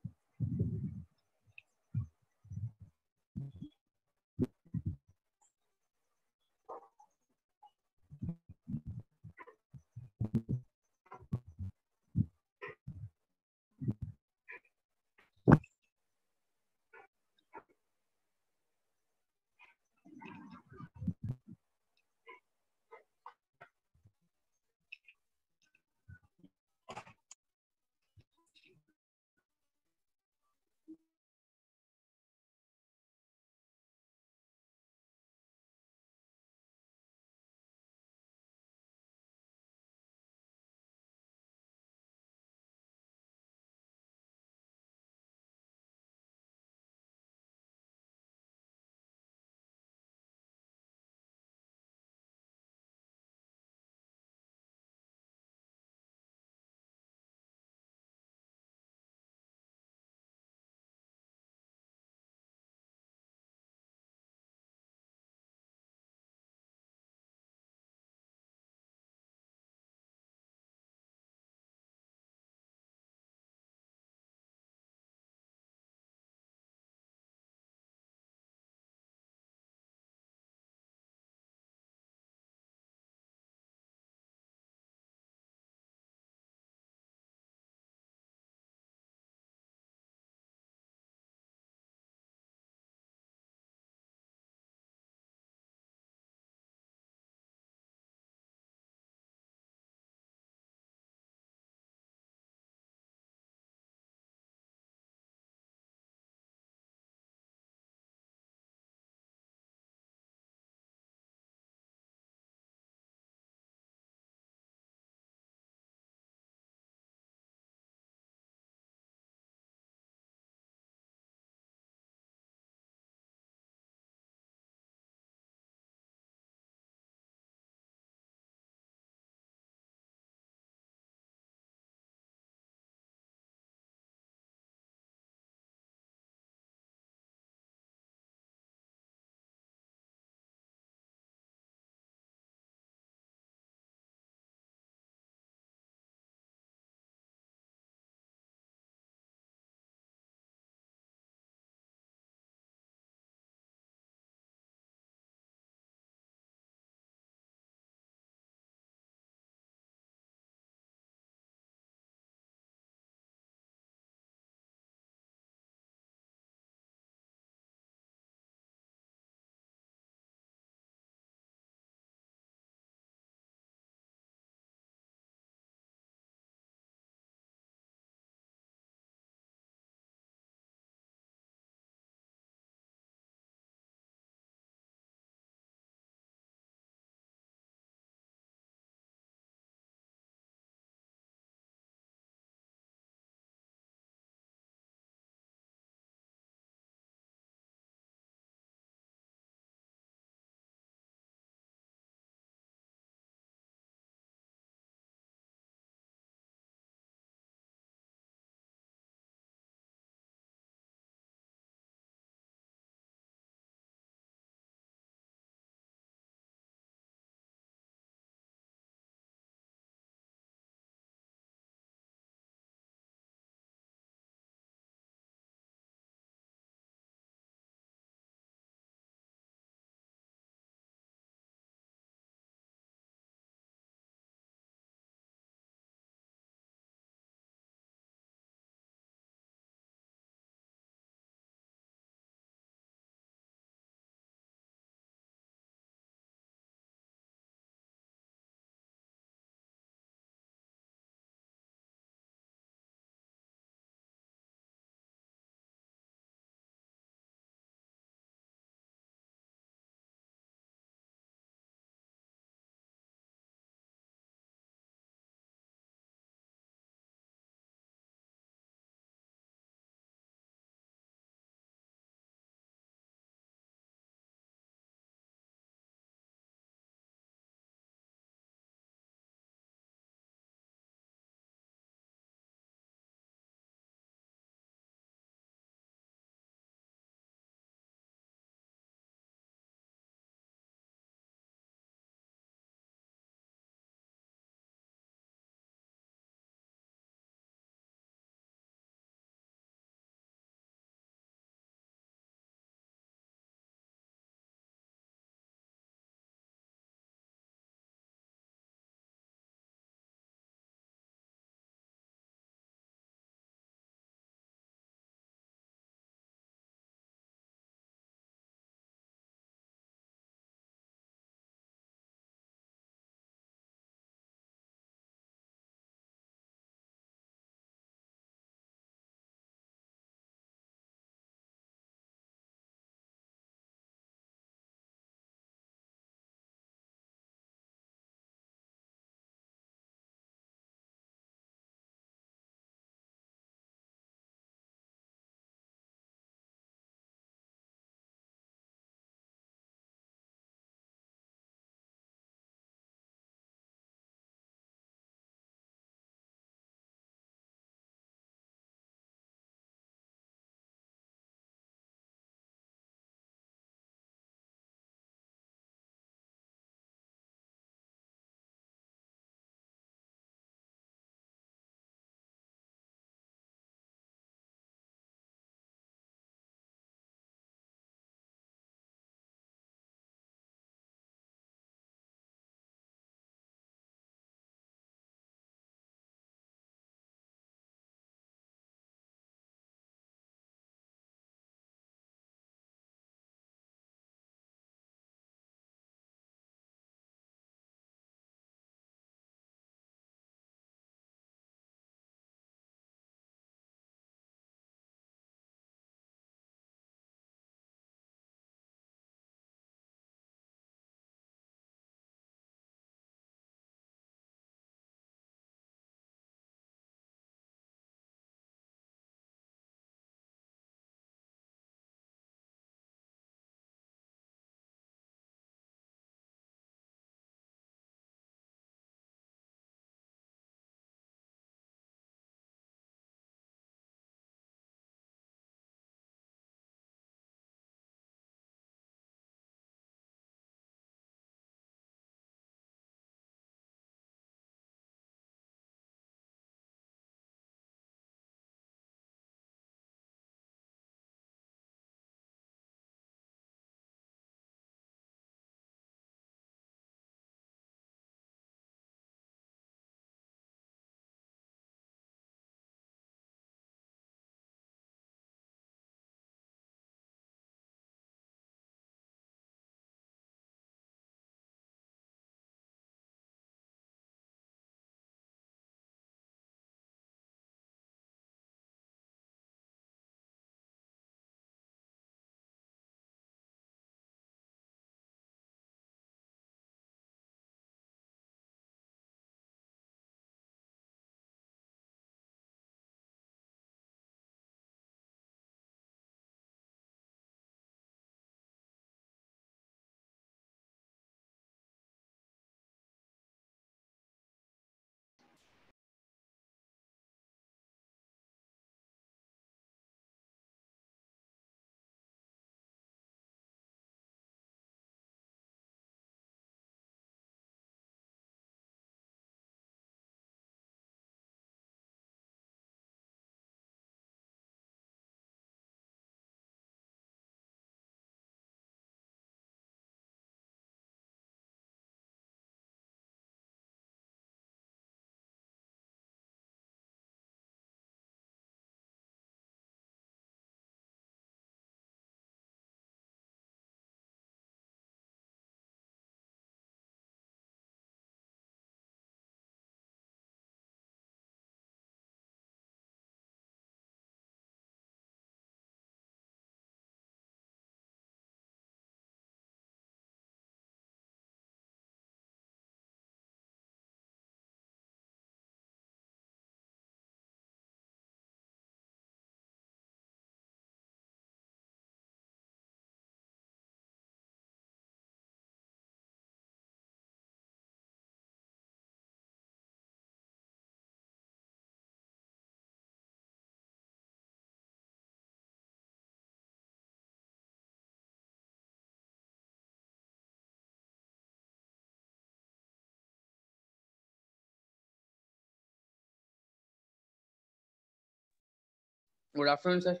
G: Good afternoon, sir.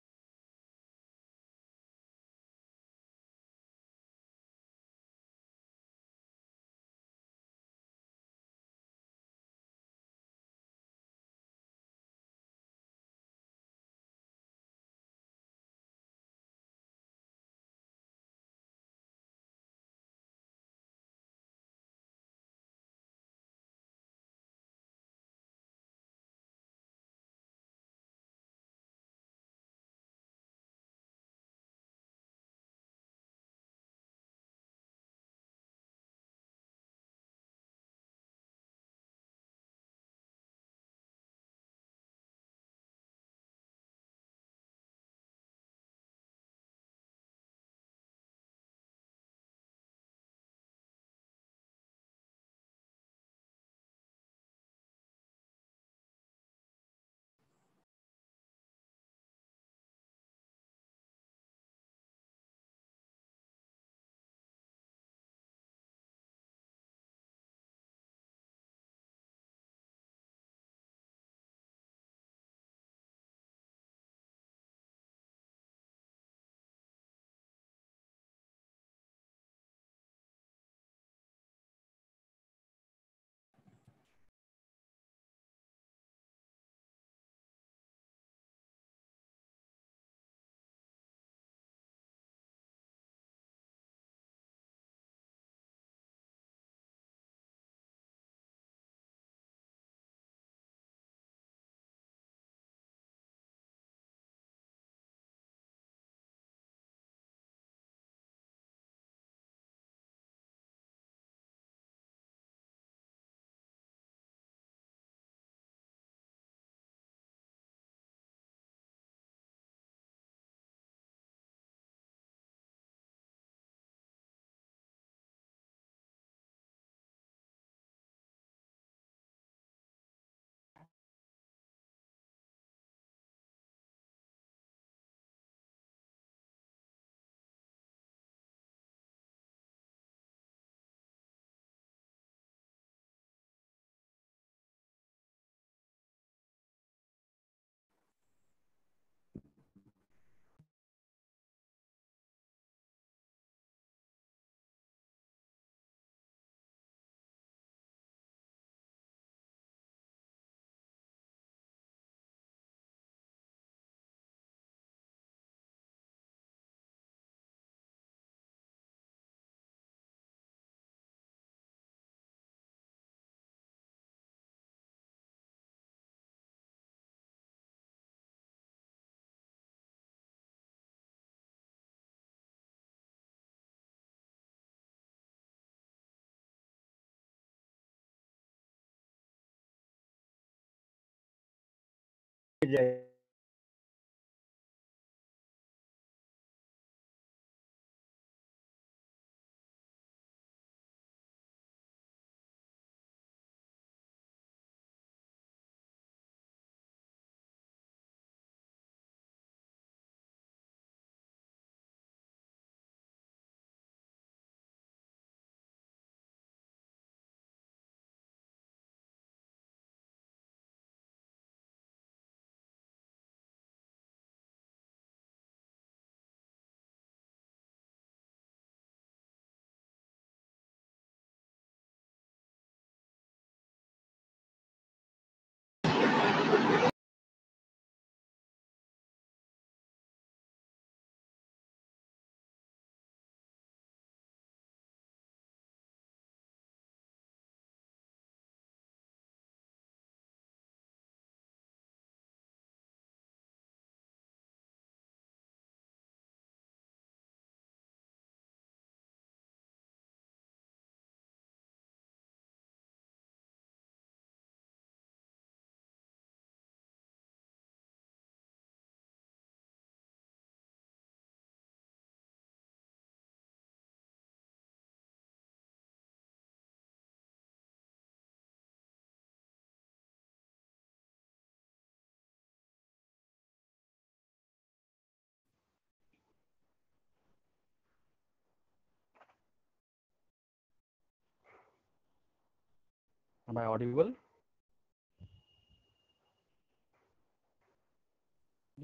F: Am I audible?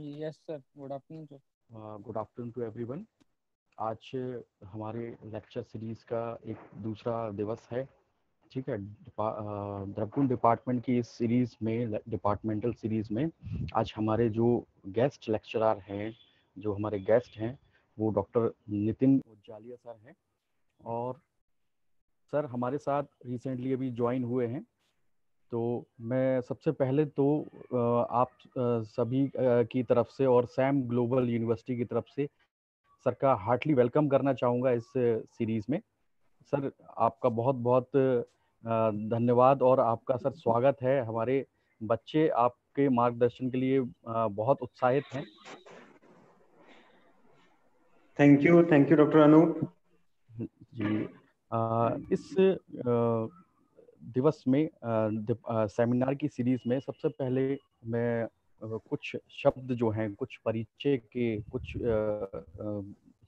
G: Yes sir, good afternoon sir.
F: Good afternoon to everyone. आज हमारे lecture series का एक दूसरा दिवस है, ठीक है। द्रवगुण डिपार्टमेंट की इस सीरीज में, डिपार्टमेंटल सीरीज में, आज हमारे जो गेस्ट लेक्चरर हैं, जो हमारे गेस्ट हैं, वो डॉक्टर नितिन उज्जालिया सर हैं। और सर हमारे साथ रिसेंटली अभी ज्वाइन हुए हैं। तो मैं सबसे पहले तो आप सभी की तरफ से और सैम ग्लोबल यूनिवर्सिटी की तरफ से सर का हार्टली वेलकम करना चाहूँगा इस सीरीज़ में। सर आपका बहुत बहुत धन्यवाद और आपका सर स्वागत है। हमारे बच्चे आपके मार्गदर्शन के लिए बहुत उत्साहित हैं।
H: Thank you thank you doctor Anup
F: ji. आ, इस आ, दिवस में सेमिनार की सीरीज में सबसे पहले मैं आ, कुछ शब्द जो हैं, कुछ परिचय के कुछ आ, आ,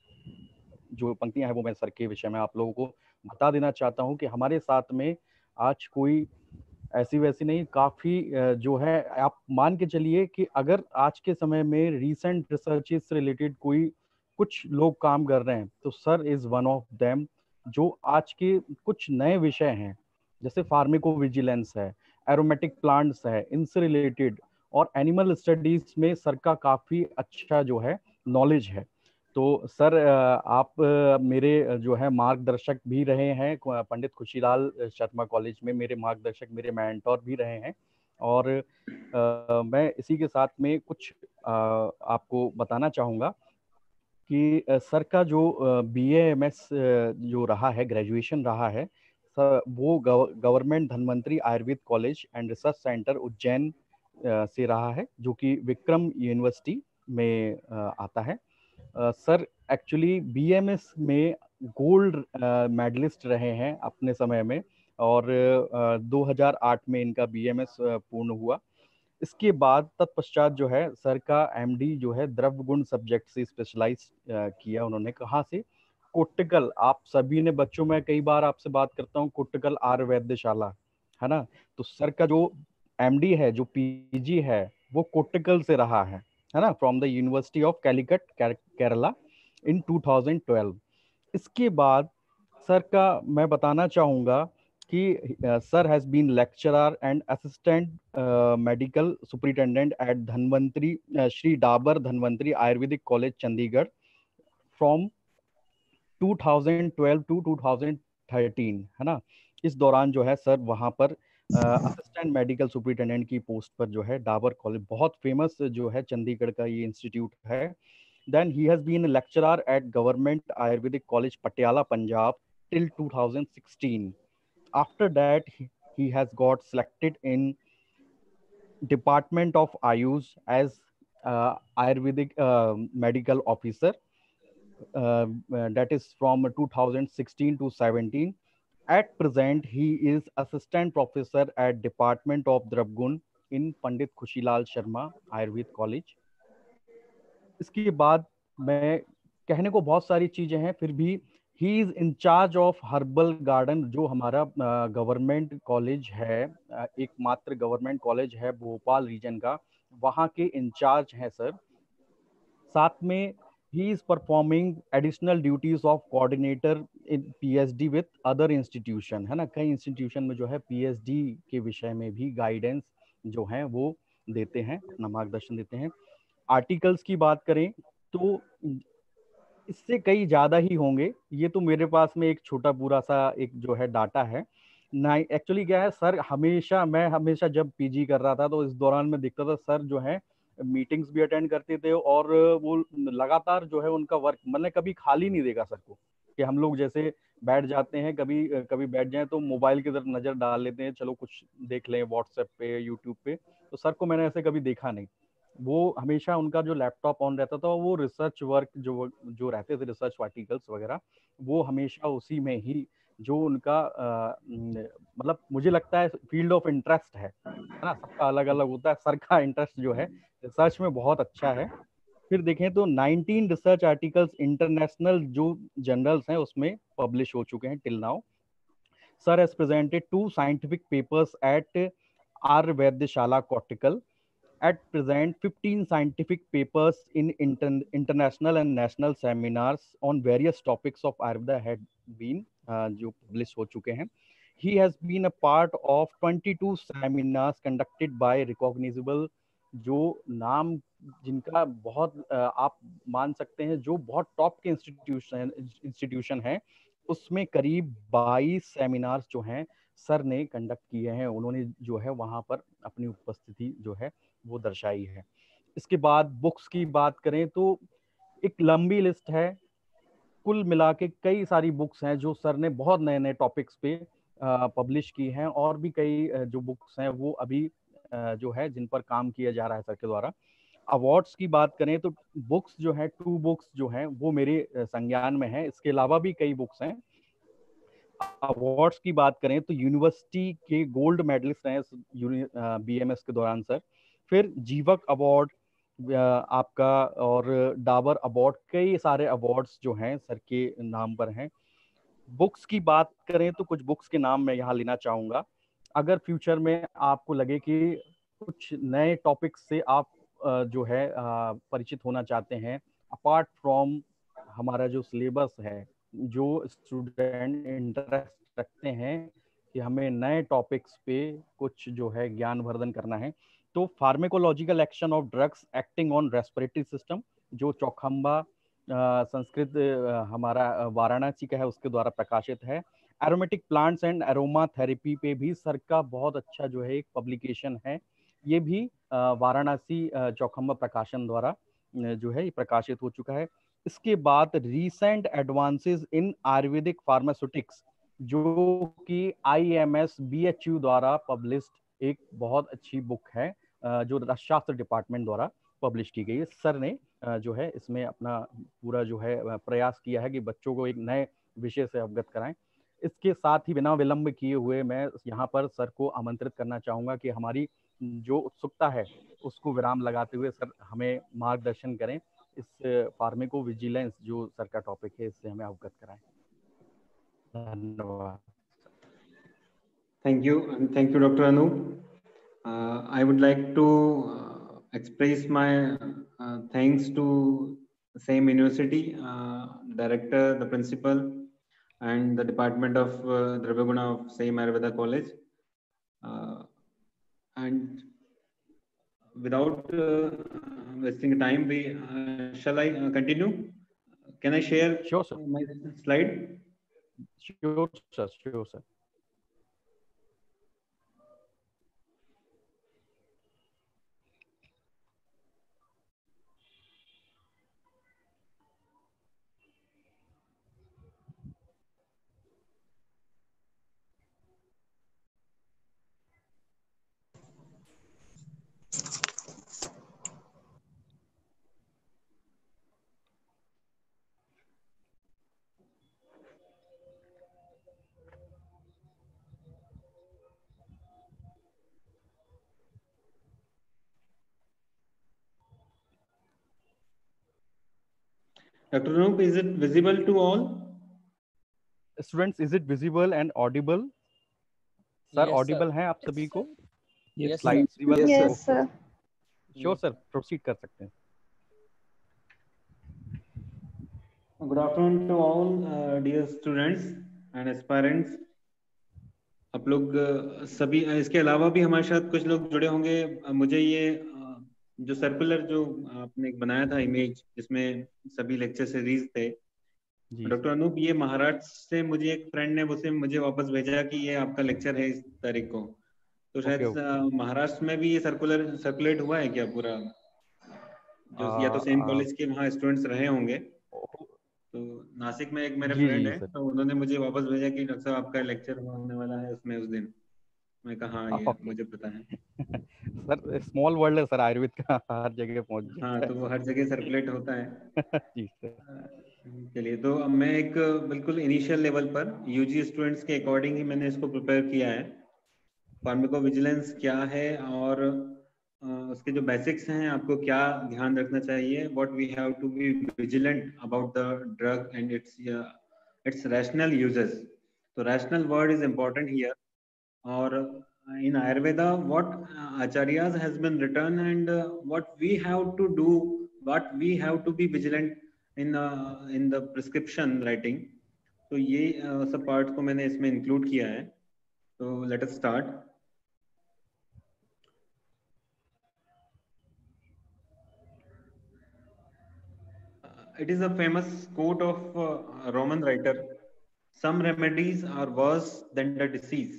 F: जो पंक्तियां हैं वो मैं सर के विषय में आप लोगों को बता देना चाहता हूं कि हमारे साथ में आज कोई ऐसी वैसी नहीं, काफ़ी जो है, आप मान के चलिए कि अगर आज के समय में रीसेंट रिसर्च से रिलेटेड कोई कुछ लोग काम कर रहे हैं तो sir is one of them. जो आज के कुछ नए विषय हैं जैसे फार्मेकोविजिलेंस है, एरोमेटिक प्लांट्स है, इनसे रिलेटेड, और एनिमल स्टडीज में सर का काफ़ी अच्छा जो है नॉलेज है। तो सर आप मेरे जो है मार्गदर्शक भी रहे हैं, पंडित खुशीलाल शर्मा कॉलेज में मेरे मार्गदर्शक, मेरे मेंटोर भी रहे हैं। और आ, मैं इसी के साथ में कुछ आ, आपको बताना चाहूँगा कि सर का जो बी ए एम एस जो रहा है, ग्रेजुएशन रहा है सर, वो government Dhanvantari Ayurveda college and research centre Ujjain से रहा है, जो कि विक्रम यूनिवर्सिटी में आता है। Sir uh, actually B M S में गोल्ड मेडलिस्ट रहे हैं अपने समय में, और uh, दो हज़ार आठ में इनका बी एम एस पूर्ण हुआ। इसके बाद तत्पश्चात जो है सर का एम डी जो है द्रव्यगुण सब्जेक्ट से स्पेशलाइज uh, किया उन्होंने। कहाँ से? कोट्टकल। आप सभी ने बच्चों, में कई बार आपसे बात करता हूँ, कोट्टकल आयुर्वेदशाला है ना। तो सर का जो एम डी है, जो पी जी है, वो कोट्टकल से रहा है है ना, from the university of Calicut Kerala in two thousand twelve. इसके बाद सर का मैं बताना चाहूँगा कि sir has been lecturer and assistant medical superintendent at Dhanvantari Shri Dabur Dhanvantari Ayurvedic college Chandigarh from two thousand twelve to two thousand thirteen, है ना। इस दौरान जो है सर वहाँ पर असिस्टेंट मेडिकल सुपरिटेंडेंट की पोस्ट पर जो है डाबर कॉलेज, बहुत फेमस जो है चंडीगढ़ का ये इंस्टीट्यूट है। Then he has been a lecturer at Government Ayurvedic College Patiala, Punjab till two thousand sixteen. After that he, he has got selected in Department of Ayush as uh, Ayurvedic uh, medical officer, uh, that is from two thousand sixteen to seventeen. At present, he is assistant professor at Department of Dravgun in Pandit Khushilal Sharma Ayurved College. इसके बाद मैं कहने को बहुत सारी चीजें हैं, फिर भी he is in-charge of herbal garden, जो हमारा गवर्नमेंट कॉलेज है, एकमात्र गवर्नमेंट कॉलेज है भोपाल रीजन का, वहाँ के इंचार्ज हैं सर। साथ में he is performing additional duties of coordinator in PhD with other institution, है ना। कई इंस्टीट्यूशन में जो है पीएचडी के विषय में भी गाइडेंस जो है वो देते हैं, अपना मार्गदर्शन देते हैं। आर्टिकल्स की बात करें तो इससे कई ज़्यादा ही होंगे, ये तो मेरे पास में एक छोटा पूरा सा एक जो है डाटा है ना। एक्चुअली क्या है सर, हमेशा मैं हमेशा जब पीजी कर रहा था तो इस दौरान में देखता था सर जो है मीटिंग्स भी अटेंड करते थे, और वो लगातार जो है उनका वर्क, मतलब कभी खाली नहीं देगा सर को, कि हम लोग जैसे बैठ जाते हैं, कभी कभी बैठ जाएं तो मोबाइल की तरफ नज़र डाल लेते हैं, चलो कुछ देख लें व्हाट्सएप पे, यूट्यूब पे। तो सर को मैंने ऐसे कभी देखा नहीं, वो हमेशा उनका जो लैपटॉप ऑन रहता था, वो रिसर्च वर्क जो जो रहते थे, रिसर्च आर्टिकल्स वगैरह, वो हमेशा उसी में ही जो उनका मतलब मुझे लगता है फील्ड ऑफ इंटरेस्ट है ना, सबका अलग अलग होता है। सर का इंटरेस्ट जो है रिसर्च में बहुत अच्छा है। फिर देखें तो नाइनटीन रिसर्च आर्टिकल्स इंटरनेशनल जो जर्नल्स हैं उसमें पब्लिश हो चुके हैं till now. Sir has presented two scientific papers at Ayurvedashala Kottakkal At present, fifteen scientific papers in inter international and national seminars on various topics of Ayurveda had been uh, जो publish हो चुके हैं. He has been a part of twenty-two seminars conducted by recognizable, जो नाम जिनका बहुत uh, आप मान सकते हैं, जो बहुत टॉप के इंस्टीट्यूशन इंस्टीट्यूशन है, उसमें करीब बाईस सेमिनार्स जो हैं सर ने कंडक्ट किए हैं. उन्होंने जो है वहाँ पर अपनी उपस्थिति जो है वो दर्शाई है. इसके बाद बुक्स की बात करें तो एक लंबी लिस्ट है. कुल मिला के कई सारी बुक्स हैं जो सर ने बहुत नए नए टॉपिक्स पे पब्लिश की हैं, और भी कई जो बुक्स हैं वो अभी आ, जो है जिन पर काम किया जा रहा है सर के द्वारा. अवार्ड्स की बात करें तो बुक्स जो है, टू बुक्स जो हैं वो मेरे संज्ञान में है. इसके अलावा भी कई बुक्स हैं. अवार्ड्स की बात करें तो यूनिवर्सिटी के गोल्ड मेडलिस्ट हैं बीएमएस के दौरान सर. फिर जीवक अवार्ड आपका और डाबर अवार्ड, कई सारे अवार्ड्स जो हैं सर के नाम पर हैं. बुक्स की बात करें तो कुछ बुक्स के नाम मैं यहाँ लेना चाहूँगा. अगर फ्यूचर में आपको लगे कि कुछ नए टॉपिक्स से आप जो है परिचित होना चाहते हैं, अपार्ट फ्रॉम हमारा जो सिलेबस है, जो स्टूडेंट इंटरेस्ट रखते हैं कि हमें नए टॉपिक्स पे कुछ जो है ज्ञानवर्धन करना है, तो pharmacological action of drugs acting on respiratory system, जो चौखंबा संस्कृत हमारा वाराणसी का है उसके द्वारा प्रकाशित है. Aromatic plants and aromatherapy पे भी सर का बहुत अच्छा जो है एक पब्लिकेशन है. ये भी वाराणसी चौखंबा प्रकाशन द्वारा जो है प्रकाशित हो चुका है. इसके बाद recent advances in Ayurvedic pharmaceutics, जो कि आईएमएस बीएचयू द्वारा पब्लिश्ड एक बहुत अच्छी बुक है, जो रसशास्त्र डिपार्टमेंट द्वारा पब्लिश की गई है. सर ने जो है इसमें अपना पूरा जो है प्रयास किया है कि बच्चों को एक नए विषय से अवगत कराएं. इसके साथ ही बिना विलंब किए हुए मैं यहाँ पर सर को आमंत्रित करना चाहूँगा कि हमारी जो उत्सुकता है उसको विराम लगाते हुए सर हमें मार्गदर्शन करें, इस फार्मेको विजिलेंस जो सर का टॉपिक है इससे हमें अवगत कराएं. धन्यवाद.
H: Thank you, and thank you, Doctor Anu. Uh, I would like to uh, express my uh, thanks to same university, uh, director, the principal, and the department of uh, Dravyaguna of same Ayurveda College. Uh, and without uh, wasting time, we uh, shall I uh, continue? Can I share
F: sure, sir.
H: my slide?
F: Sure, sir. Sure, sir.
H: Doctor Anup, is it visible to all?
F: Students, is it visible and audible? Sir,
G: Yes,
F: audible
G: sir.
F: है आप सभी को?
G: Yes,
F: Slide
G: sir.
F: visible?
I: Yes, sir.
F: Sure, sir. Proceed कर सकते हैं.
H: Good afternoon to all uh, dear students and aspirants. आप लोग uh, सभी इसके अलावा भी हमारे साथ कुछ लोग जुड़े होंगे. uh, मुझे ये uh, जो सर्कुलर जो आपने एक बनाया था इमेज जिसमें सभी लेक्चर सीरीज थे, डॉक्टर अनूप, ये महाराष्ट्र से मुझे एक फ्रेंड ने उसे मुझे वापस भेजा कि ये आपका लेक्चर है इस तारीख को. तो शायद
F: okay, okay.
H: महाराष्ट्र में भी ये सर्कुलर सर्कुलेट हुआ है क्या पूरा? जो uh, या तो सेम कॉलेज के वहाँ स्टूडेंट्स रहे होंगे. तो नासिक में एक मेरे फ्रेंड है, तो उन्होंने मुझे वापस भेजा कि डॉक्टर साहब आपका लेक्चर होने वाला है उसमें उस दिन. मैं कहा हाँ, ये okay. मुझे पता है.
F: सर स्मॉल वर्ल्ड है सर, आयुर्वेद का हर जगह पहुंच गया.
H: हाँ, तो वो हर जगह सर्कुलेट होता है.
F: जी सर.
H: चलिए, तो अब मैं एक बिल्कुल इनिशियल लेवल पर यूजी स्टूडेंट्स के अकॉर्डिंग ही मैंने इसको प्रिपेयर किया है. फार्माकोविजिलेंस क्या है और uh, उसके जो बेसिक्स हैं, आपको क्या ध्यान रखना चाहिए, what we have to be vigilant about the drug and its its rational uses. तो rational word is important here. और in Ayurveda, what uh, acharyas has been written, and uh, what we have to do, what we have to be vigilant in uh, in the prescription writing. तो ये uh, सब part को मैंने इसमें include किया है. So let us start. Uh, it is a famous quote of uh, a Roman writer. Some remedies are worse than the disease.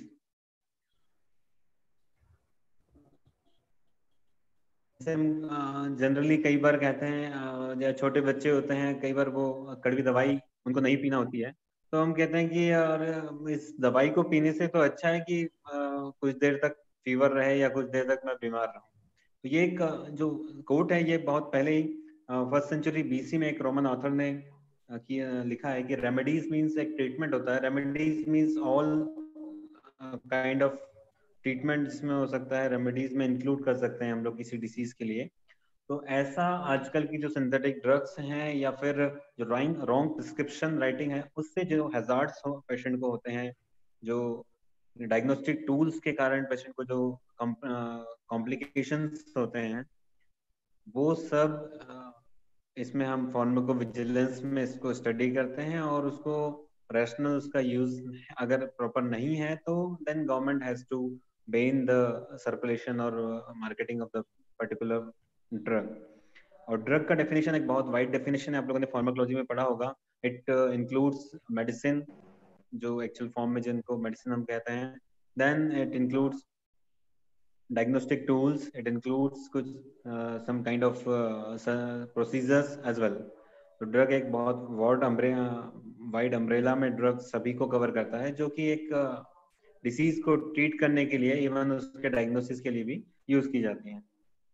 H: Generally कई बार कहते हैं, या छोटे बच्चे होते हैं, कई बार वो कड़वी दवाई उनको नहीं पीना होती है, तो हम कहते हैं कि यार इस दवाई को पीने से तो अच्छा है कि आ, कुछ देर तक फीवर रहे या कुछ देर तक मैं बीमार रहूं. तो ये एक जो कोट है, ये बहुत पहले ही फर्स्ट सेंचुरी बीसी में एक रोमन ऑथर ने की लिखा है कि रेमेडीज मीन्स एक ट्रीटमेंट होता है. Remedies means all kind of treatment जिसमें हो सकता है, रेमेडीज में इंक्लूड कर सकते हैं हम लोग किसी डिसीज के लिए. तो ऐसा आजकल की जो सिंथेटिक ड्रग्स हैं या फिर जो रॉन्ग प्रिस्क्रिप्शन राइटिंग है, उससे जो हैजार्ड्स पेशेंट को होते हैं, जो डायग्नोस्टिक टूल्स के कारण पेशेंट को जो कॉम्प्लिकेशंस होते हैं, वो सब इसमें हम फार्माकोविजिलेंस में इसको स्टडी करते हैं, और उसको रैशनल उसका यूज अगर प्रॉपर नहीं है तो then government has to ban the circulation और marketing of the particular drug. और ड्रग का डेफिनेशन एक बहुत वाइड डेफिनेशन है, आप लोगों ने फार्माकोलॉजी में पढ़ा होगा. इट इंक्लूड्स मेडिसिन, जो एक्चुअल फॉर्म में जिनको मेडिसिन हम कहते हैं. Then it includes diagnostic tools, it includes कुछ some kind of procedures as well. तो ड्रग एक बहुत वाइड अम्ब्रेला वाइड अम्ब्रेला में ड्रग सभी को कवर करता है, जो कि एक डिसीज को ट्रीट करने के लिए, इवन उसके डायग्नोसिस के लिए भी यूज की जाती हैं.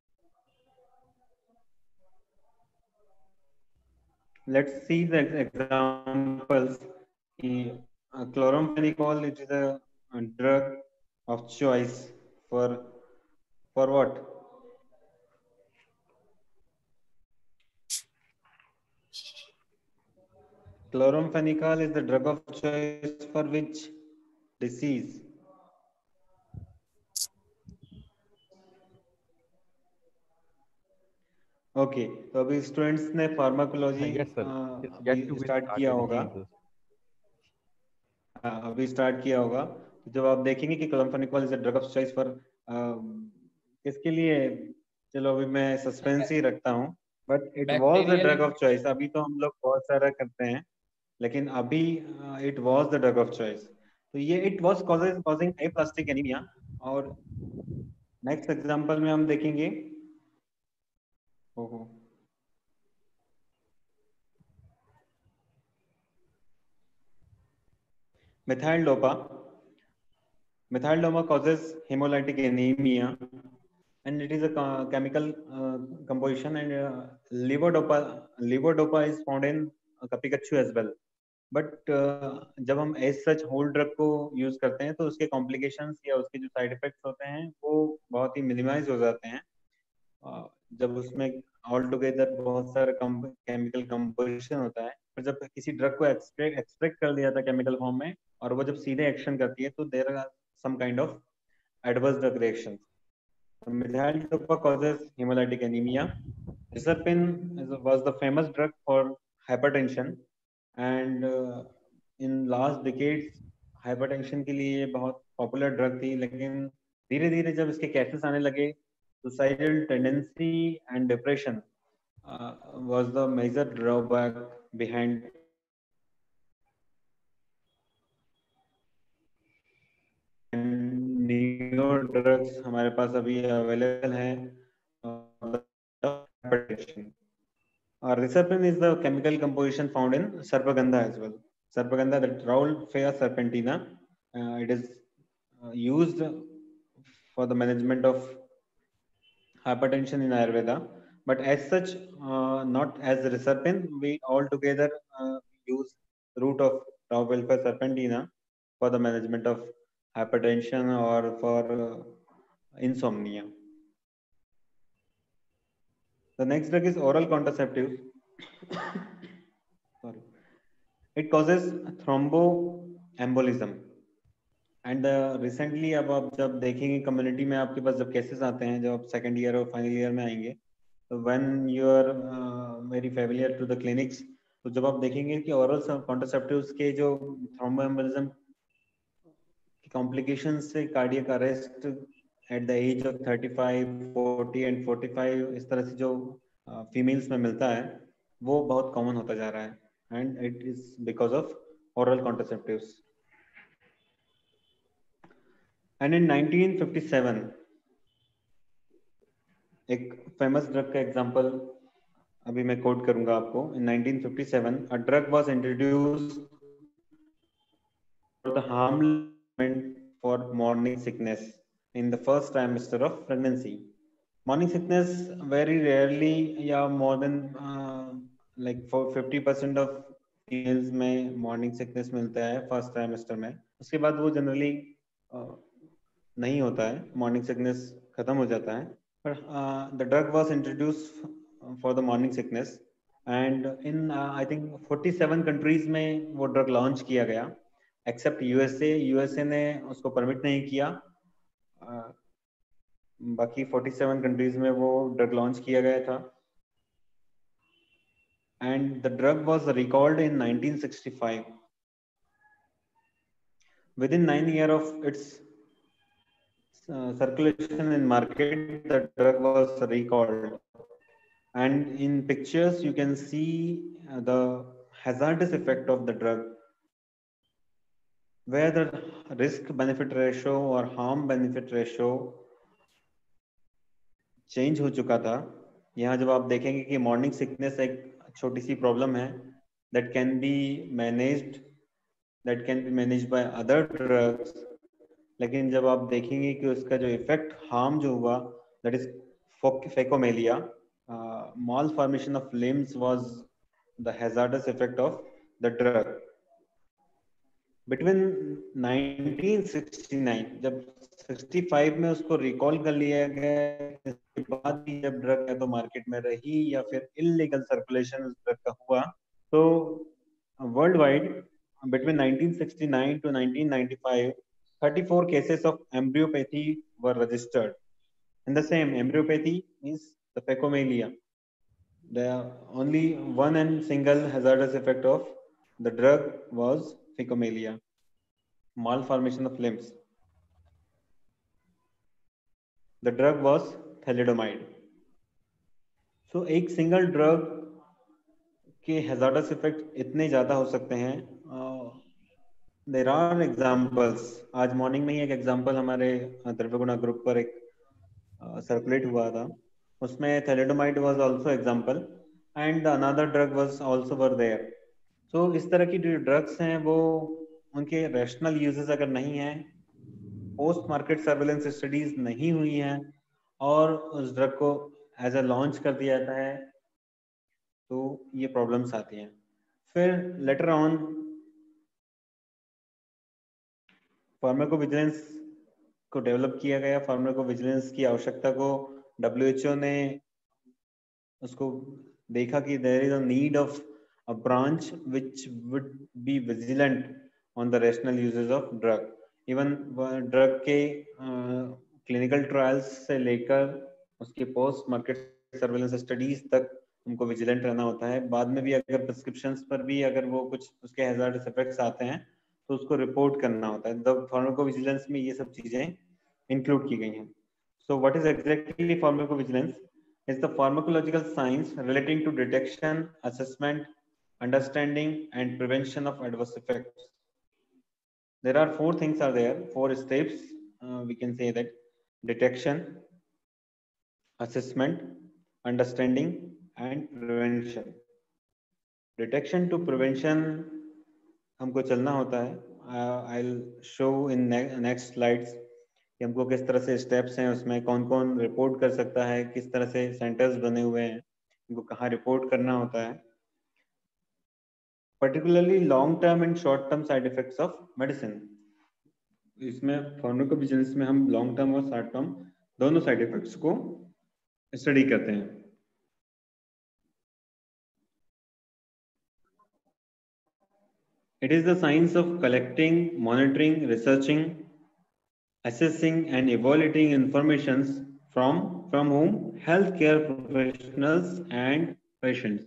H: Let's see the examples. Chloramphenicol, it is a drug of choice for for what? Chloramphenicol is the drug of choice for which disease? Okay, तो अभी स्टूडेंट्स ने फार्माकोलॉजी स्टार्ट किया होगा. अभी स्टार्ट किया होगा. तो जब आप देखेंगे कि chloramphenicol is a drug of choice for किसके लिए, चलो अभी मैं सस्पेंस ही रखता हूँ, but it was the drug of choice. अभी तो हम लोग बहुत सारा करते हैं, लेकिन अभी it was the drug of choice. तो ये it was causing aplastic anaemia. और नेक्स्ट एग्जांपल में हम देखेंगे, ओहो methyl dopa. Methyl dopa causes hemolytic anemia, and it is a chemical uh, composition, and uh, levodopa levodopa is found in kapikachu as well. But uh, जब हम as such whole drug को use करते हैं तो उसके complications या उसके जो साइड इफेक्ट्स होते हैं वो बहुत ही मिनिमाइज हो जाते हैं. uh, जब उसमें ऑल टुगेदर बहुत सारा केमिकल कंपोजिशन होता है, पर जब किसी ड्रग को एक्सट्रैक्ट एक्सट्रैक्ट कर दिया था केमिकल फॉर्म में, और वो जब सीधे एक्शन करती है, तो there are some kind of adverse drug reactions. methyl dopa causes hemolytic anemia. Reserpine was the famous drug for hypertension, and uh, in last decades hypertension के लिए बहुत पॉपुलर ड्रग थी. लेकिन धीरे धीरे जब इसके केसेस आने लगे, suicidal tendency and depression uh, was the major drawback behind new drugs हमारे पास अभी अवेलेबल है. Uh, Reserpine is the chemical composition found in Sarpagandha as well. Sarpagandha, the Rauwolfia serpentina, uh, it is uh, used for the management of hypertension in Ayurveda, but as such, uh, not as Reserpine. We all together uh, use root of Rauwolfia serpentina for the management of hypertension or for uh, insomnia. The next drug is oral contraceptive. Sorry. It causes thromboembolism. And recently अब आप जब देखेंगे community में आपके पास जब cases आते हैं, जब आप सेकेंड ईयर और फाइनल ईयर में आएंगे, तो when you are very familiar to the clinics, तो जब आप देखेंगे कि ओरल कॉन्ट्रासेप्टिव्स के जो थ्रोम्बोएम्बोलिज्म की कॉम्प्लिकेशन से cardiac arrest at the age of thirty five, forty and forty five, इस तरह से जो फीमेल्स uh, में मिलता है, वो बहुत कॉमन होता जा रहा है, and it is because of oral contraceptives. And in nineteen fifty seven एक फेमस ड्रग का एग्जांपल अभी मैं कोट करूंगा आपको. In nineteen fifty seven a drug was introduced for the harm for morning sickness in the first trimester of pregnancy. Morning sickness very rarely या more than like for fifty percent of females में morning sickness मिलता है first trimester में. उसके बाद वो generally uh, नहीं होता है, मॉर्निंग सिकनेस खत्म हो जाता है. But uh, the drug was introduced for the morning sickness, and in uh, I think forty-seven countries में वो drug launch किया गया, except U S A. U S A ने उसको permit नहीं किया. uh, बाकी forty-seven countries में वो drug launch किया गया था. And the drug was recalled in nineteen sixty-five. Within nine years of its Uh, circulation in market, the drug was recalled, and in pictures you can see uh, the hazardous effect of the drug, where the risk benefit ratio or harm benefit ratio change हो चुका था. यहाँ जब आप देखेंगे कि morning sickness एक छोटी सी प्रॉब्लम है that can be managed that can be managed by other drugs, लेकिन जब आप देखेंगे कि उसका जो इफेक्ट हार्म जो हुआ, that is phocomelia, malformation of limbs was the hazardous effect of the drug. Between nineteen sixty nine, जब सिक्सटी फाइव में उसको रिकॉल कर लिया गया, इसके बाद भी जब ड्रग है तो मार्केट में रही या फिर इलीगल सर्कुलेशन उस ड्रग का हुआ, तो worldwide between nineteen sixty nine to nineteen ninety five thirty-four cases of embryopathy were registered. And the same embryopathy is the fecomelia. The only one and single hazardous effect of the drug was fecomelia, malformation of limbs. The drug was thalidomide. So एक single drug के hazardous effect इतने ज़्यादा हो सकते हैं. uh, There are examples. आज morning में ही एक एग्जांपल हमारे द्रव्यगुणा ग्रुप पर एक सर्कुलेट uh, हुआ था, उसमें thalidomide was also example, and another drug was also were there. So इस तरह की जो ड्रग्स हैं वो उनके रैशनल यूजेस अगर नहीं है, पोस्ट मार्केट सर्वेलेंस स्टडीज नहीं हुई हैं, और उस ड्रग को एज अ लॉन्च कर दिया जाता है, तो ये प्रॉब्लम्स आती हैं. फिर लेटर ऑन फार्माकोविजिलेंस को डेवलप किया गया. फार्माकोविजिलेंस की आवश्यकता को डब्ल्यू एच ओ ने उसको देखा कि there is a need of a branch which would be vigilant on the rational uses of drug. Even drug के क्लिनिकल uh, ट्रायल्स से लेकर उसके पोस्ट मार्केट सर्वेलेंस स्टडीज तक उनको विजिलेंट रहना होता है. बाद में भी अगर प्रिस्क्रिप्शंस पर भी अगर वो कुछ उसके हैजार्डस इफेक्ट्स आते हैं तो उसको रिपोर्ट करना होता है. द फार्माकोविजिलेंस में ये सब चीजें इंक्लूड की गई हैं. So what is exactly pharmacovigilance? Is the pharmacological science relating to detection, assessment, understanding and prevention of adverse effects. There are four things are there, four steps. Uh, we can say that: detection, assessment, understanding, and prevention. Detection to prevention हमको चलना होता है. I'll show in next slides कि हमको किस तरह से steps हैं, उसमें कौन कौन रिपोर्ट कर सकता है, किस तरह से सेंटर्स बने हुए हैं, इनको कहाँ रिपोर्ट करना होता है. Particularly long term and short term side effects of medicine. इसमें फार्माकोविजिलेंस में हम लॉन्ग टर्म और शॉर्ट टर्म दोनों साइड इफेक्ट्स को स्टडी करते हैं. It is the science of collecting, monitoring, researching assessing and evaluating informations from from whom? Healthcare professionals and patients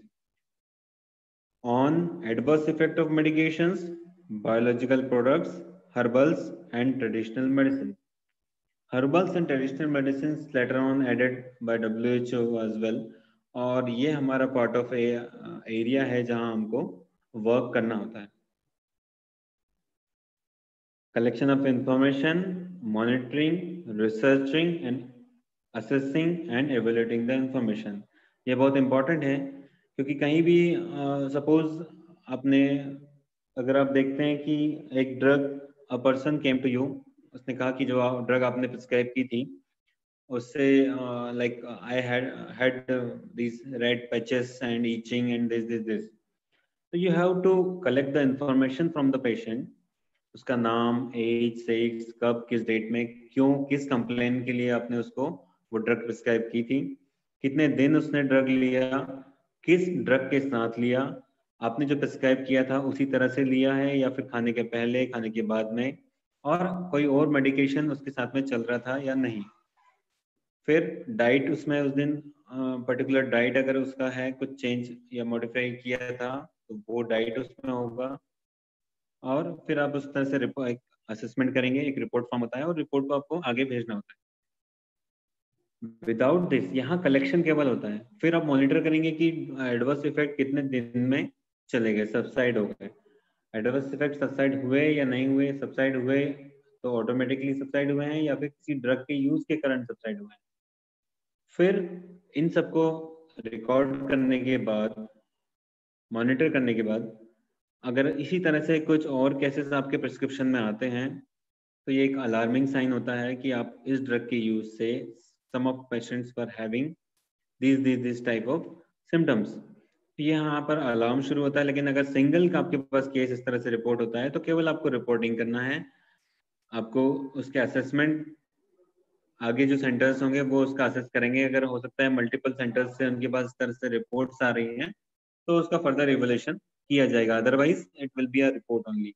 H: on adverse effect of medications, biological products, herbals and traditional medicine. Herbals and traditional medicines later on added by W H O as well, और ये हमारा part of a area है जहाँ हमको work करना होता है. Collection of information, monitoring, researching and assessing and evaluating the information. ये बहुत important है क्योंकि कहीं भी suppose आपने अगर आप देखते हैं कि एक drug a person came to you, उसने कहा कि जो drug आपने prescribe की थी उससे uh, like I had had uh, these red patches and itching and this this this. So you have to collect the information from the patient. उसका नाम, एज, सेक्स, कब, किस डेट में, क्यों, किस कंप्लेन के लिए आपने उसको वो ड्रग प्रिस्क्राइब की थी, कितने दिन उसने ड्रग लिया, किस ड्रग के साथ लिया, आपने जो प्रिस्क्राइब किया था उसी तरह से लिया है या फिर खाने के पहले, खाने के बाद में, और कोई और मेडिकेशन उसके साथ में चल रहा था या नहीं. फिर डाइट उसमें उस दिन पर्टिकुलर डाइट अगर उसका है कुछ चेंज या मॉडिफाई किया था तो वो डाइट उसमें होगा. और फिर आप उस तरह से रिपोर्ट असेसमेंट करेंगे, एक रिपोर्ट फॉर्म होता है और रिपोर्ट को आपको आगे भेजना होता है. विदाउट दिस यहाँ कलेक्शन केवल होता है. फिर आप मॉनिटर करेंगे कि एडवर्स इफेक्ट कितने दिन में चले गए, सबसाइड हो गए. एडवर्स इफेक्ट सबसाइड हुए या नहीं हुए, सबसाइड हुए तो ऑटोमेटिकली सबसाइड हुए हैं या फिर किसी ड्रग के यूज के कारण सबसाइड हुए हैं. फिर इन सबको रिकॉर्ड करने के बाद, मॉनिटर करने के बाद, अगर इसी तरह से कुछ और केसेस आपके प्रिस्क्रिप्शन में आते हैं तो ये एक अलार्मिंग साइन होता है कि आप इस ड्रग के यूज से some of patients were having this this this type of symptoms. ये यहाँ पर अलार्म शुरू होता है. लेकिन अगर सिंगल का आपके पास केस इस तरह से रिपोर्ट होता है तो केवल आपको रिपोर्टिंग करना है. आपको उसके असेसमेंट, आगे जो सेंटर्स होंगे वो उसका असेस करेंगे. अगर हो सकता है मल्टीपल सेंटर्स से उनके पास इस तरह से रिपोर्ट्स आ रही हैं तो उसका फर्दर इवैल्यूएशन किया जाएगा. Otherwise it will be a report only.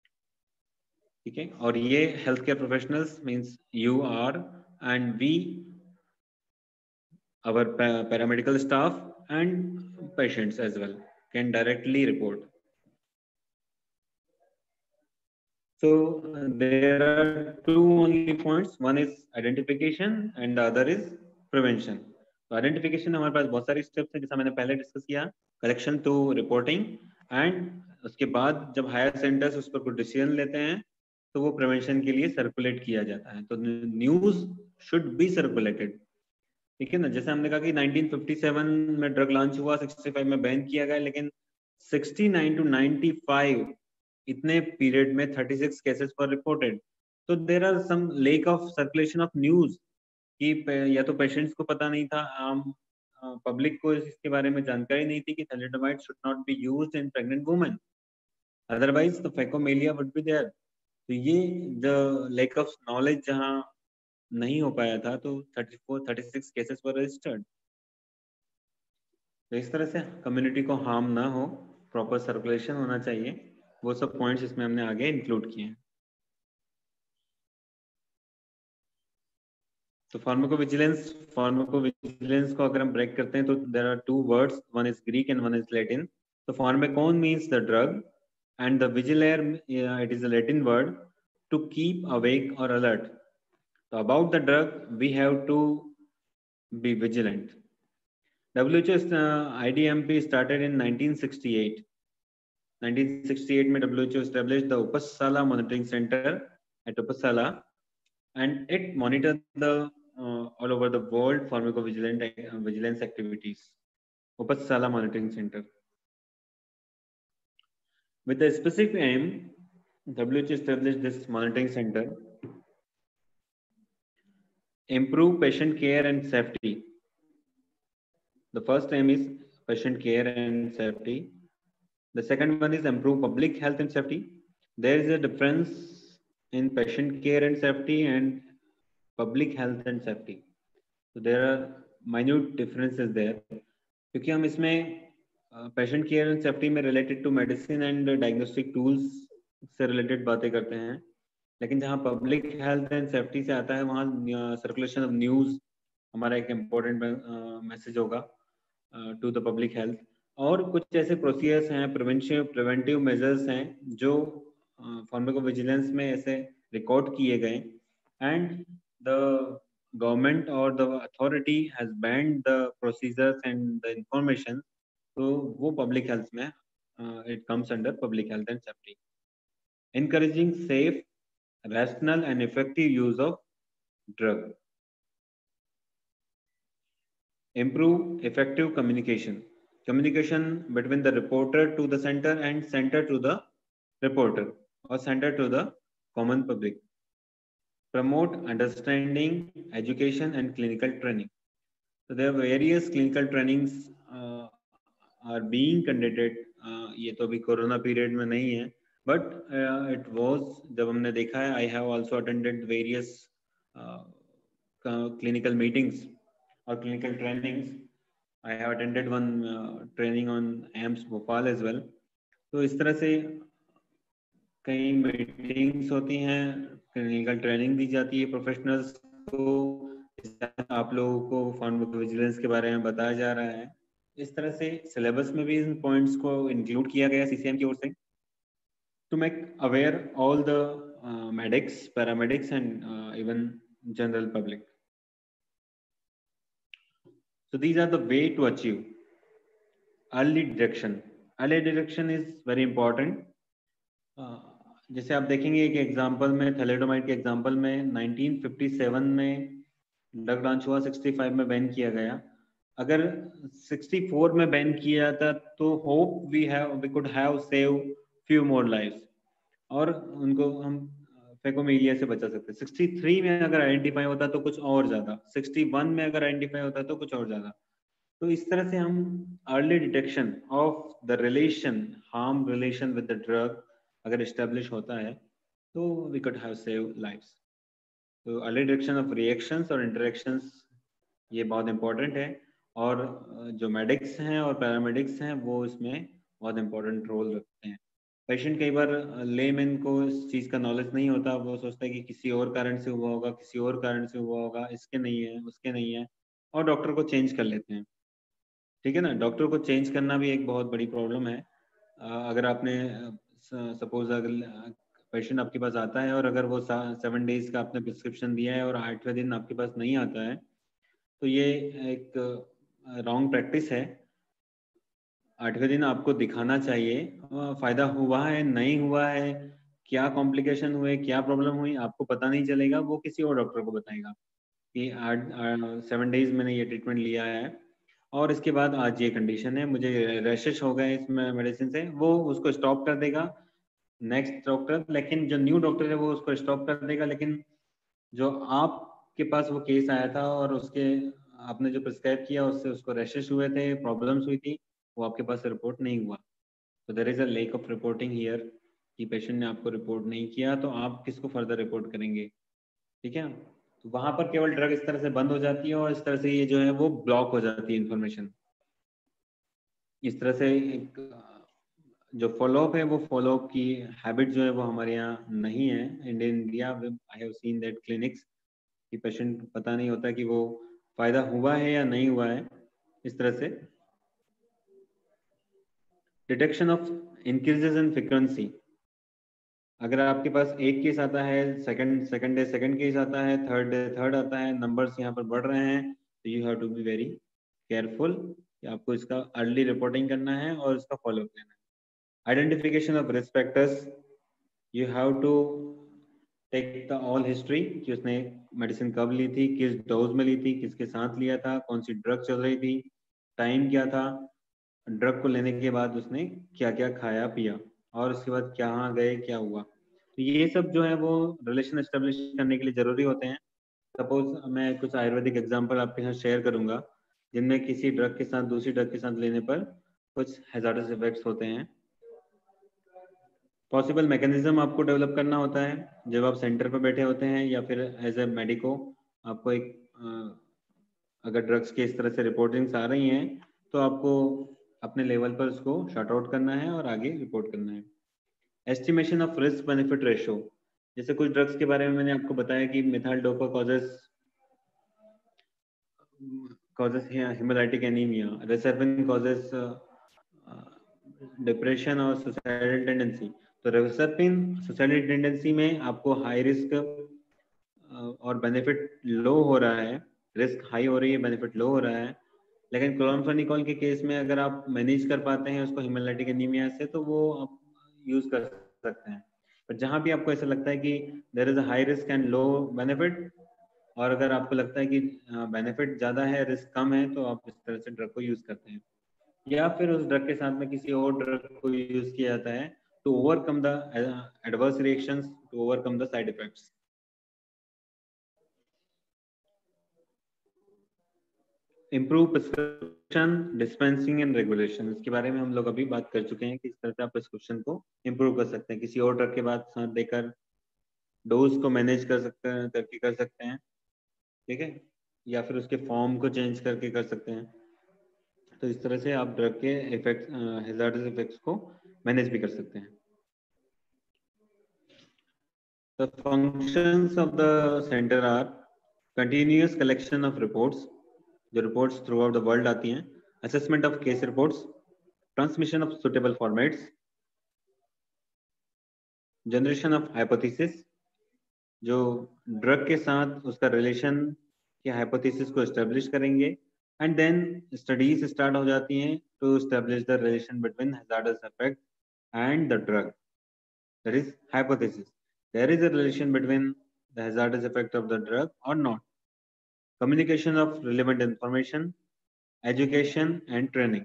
H: ठीक है. और ये health care professionals means you are and we, our paramedical staff and patients as well can directly report. So uh, there are two only points. One is identification and the other is prevention. तो identification हमारे पास बहुत सारी steps हैं जैसा मैंने पहले discuss किया. कलेक्शन टू रिपोर्टिंग एंड उसके बाद जब हायर सेंटर्स उस पर कुछ डिसीजन लेते हैं तो वो प्रिवेंशन के लिए सर्कुलेट किया जाता है. तो न्यूज शुड बी सर्कुलेटेड. ठीक है ना. जैसे हमने कहा कि नाइनटीन फिफ्टी सेवन में ड्रग लॉन्च हुआ, सिक्सटी फाइव में बैन किया गया, लेकिन sixty nine to ninety five इतने पीरियड में thirty six cases were reported. तो there are some lack of circulation of news कि या तो पेशेंट्स को पता नहीं था, आम पब्लिक को इसके बारे में जानकारी नहीं थी कि thalidomide should not be used in pregnant women, otherwise the phocomelia would be there. तो ये द लेक ऑफ नॉलेज जहां नहीं हो पाया था तो thirty four thirty six cases were registered. तो इस तरह से कम्युनिटी को हार्म ना हो, प्रॉपर सर्कुलेशन होना चाहिए, वो सब पॉइंट्स इसमें हमने आगे इंक्लूड किए हैं. तो फार्माकोविजिलेंस फार्माकोविजिलेंस को अगर हम ब्रेक करते हैं तो there are two words, one is Greek and one is Latin. तो pharmakon means the drug and the vigilare it is a Latin word to keep awake और अलर्ट. तो about the drug we have to be vigilant. W H O I D M P started in nineteen sixty-eight. nineteen sixty-eight में W H O established the Uppasala Monitoring Center at Uppasala, and it monitored the uh, all over the world pharmacovigilance uh, vigilance activities. Uppasala Monitoring Center. With the specific aim, W H O established this monitoring center. Improve patient care and safety. The first aim is patient care and safety. The second one is improve public health and safety. There is a difference in patient care and safety and public health and safety. So there are minute differences there. क्योंकि हम इसमें patient care and safety में related to medicine and diagnostic tools से related बातें करते हैं, लेकिन जहाँ पब्लिक हेल्थ एंड सेफ्टी से आता है वहाँ सर्कुलेशन ऑफ न्यूज़ हमारा एक इम्पोर्टेंट मैसेज होगा टू द पब्लिक हेल्थ। और कुछ ऐसे प्रोसीजर्स हैं, प्रिवेंशन प्रिवेंटिव मेजर्स हैं जो फार्माकोविजिलेंस में ऐसे रिकॉर्ड किए गए, एंड द गवर्नमेंट और the authority has banned the procedures and the information, तो वो पब्लिक हेल्थ में it comes under public health and safety. encouraging safe, rational and effective use of drug. Improve effective communication. Communication between the reporter to the center and center to the reporter or center to the common public. Promote understanding, education and clinical training. So there are various clinical trainings uh, are being conducted. Uh, ये तो अभी corona period में नहीं है, but uh, it was, जब हमने देखा है, I have also attended various uh, clinical meetings or clinical trainings. I have attended one uh, training on A I M S Bhopal as well. तो इस तरह से कई मीटिंग्स होती हैं, क्लिनिकल ट्रेनिंग दी जाती है प्रोफेशनल्स को, आप लोगों को फार्माकोविजिलेंस के बारे में बताया जा रहा है। इस तरह से सिलेबस में भी इन पॉइंट्स को इंक्लूड किया गया सीसीएम की ओर से, to make aware all the uh, medics, paramedics and uh, even general public. So these are the way to achieve early detection. Early detection is very important. uh, जैसे आप देखेंगे एक example में, thalidomide के example में nineteen fifty seven में drug launch हुआ, sixty five में बैन किया गया। अगर सिक्सटी फोर में बैन किया जाता तो hope we have we could have save few more lives, और उनको हम फेकोमिलिया से बचा सकते। सिक्सटी थ्री में अगर आइडेंटिफाई होता तो कुछ और ज्यादा, सिक्सटी वन में अगर आइडेंटिफाई होता तो कुछ और ज्यादा। तो इस तरह से हम early detection of the relation, harm relation with the drug अगर एस्टेब्लिश होता है तो we could have save lives. तो अर्ली डिटेक्शन ऑफ रिएक्शंस और इंटरेक्शंस ये बहुत इंपॉर्टेंट है, और जो मेडिक्स हैं और पैरामेडिक्स हैं वो इसमें बहुत इंपॉर्टेंट रोल रखते हैं। पेशेंट कई बार लेमैन को इस चीज़ का नॉलेज नहीं होता, वो सोचता है कि किसी और कारण से हुआ होगा, किसी और कारण से हुआ होगा, इसके नहीं है, उसके नहीं है, और डॉक्टर को चेंज कर लेते हैं। ठीक है ना, डॉक्टर को चेंज करना भी एक बहुत बड़ी प्रॉब्लम है। अगर आपने सपोज अगर पेशेंट आपके पास आता है और अगर वो सेवन डेज का आपने प्रिस्क्रिप्शन दिया है और आठवें दिन आपके पास नहीं आता है, तो ये एक रॉन्ग प्रैक्टिस है। आठवें दिन आपको दिखाना चाहिए, फायदा हुआ है नहीं हुआ है, क्या कॉम्प्लिकेशन हुए, क्या प्रॉब्लम हुई, आपको पता नहीं चलेगा, वो किसी और डॉक्टर को बताएगा कि आठ सेवन डेज मैंने ये ट्रीटमेंट लिया है और इसके बाद आज ये कंडीशन है, मुझे रैशेस हो गए इस मेडिसिन से, वो उसको स्टॉप कर देगा नेक्स्ट डॉक्टर। लेकिन जो न्यू डॉक्टर है वो उसको स्टॉप कर देगा, लेकिन जो आपके पास वो केस आया था और उसके आपने जो प्रिस्क्राइब किया उससे उसको रैशेस हुए थे, प्रॉब्लम्स हुई थी, वो आपके पास रिपोर्ट नहीं हुआ। तो there is a lack of reporting here, कि पेशेंट ने आपको रिपोर्ट नहीं किया तो आप किसको फर्दर रिपोर्ट करेंगे। ठीक है, तो वहां पर केवल ड्रग इस तरह से बंद हो जाती है और इस तरह से ये जो है वो ब्लॉक हो जाती है इंफॉर्मेशन। इस तरह से एक जो फॉलोअप है वो फॉलोअप की हैबिट जो है वो हमारे यहाँ नहीं है। In India I have seen that clinics कि पेशेंट पता नहीं होता कि वो फायदा हुआ है या नहीं हुआ है। इस तरह से detection of increases in frequency, अगर आपके पास एक केस आता है, second second day second case आता है, थर्ड डे थर्ड आता है, नंबर्स यहाँ पर बढ़ रहे हैं, तो you have to be very careful कि आपको इसका अर्ली रिपोर्टिंग करना है और इसका फॉलोअप लेना है। Identification of risk factors, you have to take the all history कि उसने मेडिसिन कब ली थी, किस डोज में ली थी, किसके साथ लिया था, कौन सी ड्रग चल रही थी, टाइम क्या था, ड्रग को लेने के बाद उसने क्या क्या खाया पिया, और उसके बाद कहाँ गए, क्या हुआ। तो ये सब जो है वो रिलेशन एस्टेब्लिश करने के लिए जरूरी होते हैं। सपोज मैं कुछ आयुर्वेदिक एग्जांपल आपके साथ शेयर करूंगा जिनमें किसी ड्रग के साथ दूसरी ड्रग के साथ लेने पर कुछ हैजार्डस इफेक्ट्स होते हैं। पॉसिबल मैकेनिज्म आपको डेवलप करना होता है जब आप सेंटर पर बैठे होते हैं या फिर एज ए मेडिको, आपको एक अगर ड्रग्स के इस तरह से रिपोर्टिंग्स आ रही हैं तो आपको अपने लेवल पर उसको शॉर्ट आउट करना है और आगे रिपोर्ट करना है। Estimation of risk benefit ratio, जैसे कुछ ड्रग्स के बारे में मैंने आपको बताया कि methyl dopa causes causes hemolytic anemia, reserpine causes depression और सुसाइडल टेंडेंसी। तो रेसरपिन सुसाइडल टेंडेंसी में आपको हाई रिस्क और बेनिफिट लो हो रहा है, रिस्क हाई हो रही है, बेनिफिट लो हो रहा है। लेकिन क्लोराम्फेनिकोल के केस में अगर आप मैनेज कर पाते हैं उसको हिमोलाइटिक एनीमिया से, तो वो आप यूज कर सकते हैं। पर जहां भी आपको ऐसा लगता है कि there is a high risk and low benefit, और अगर आपको लगता है कि बेनिफिट ज्यादा है रिस्क कम है, तो आप इस तरह से ड्रग को यूज करते हैं। या फिर उस ड्रग के साथ में किसी और ड्रग को यूज किया जाता है to overcome the adverse reactions, to overcome the side effects. Improve prescription, dispensing and regulation, इसके बारे में हम लोग अभी बात कर चुके हैं कि इस तरह से आप प्रिस्क्रिप्शन को इम्प्रूव कर सकते हैं, किसी और ड्रग के बाद साथ देकर डोज को मैनेज कर सकते हैं, करके कर सकते हैं, ठीक है, या फिर उसके फॉर्म को चेंज करके कर सकते हैं। तो इस तरह से आप ड्रग के इफेक्ट हैजार्डस इफेक्ट्स को मैनेज भी कर सकते हैं। The functions of the center are continuous collection of reports, जो reports throughout the world आती हैं, assessment of case reports, transmission of suitable formats, generation of hypothesis, जो ड्रग के साथ उसका रिलेशन के हाइपोथेसिस को एस्टेब्लिश करेंगे, एंड देन स्टडीज स्टार्ट हो जाती हैं to establish the relation between hazardous effect and the drug, that is hypothesis, there is a relation between the hazardous effect of the drug और not, communication of relevant information, education and training.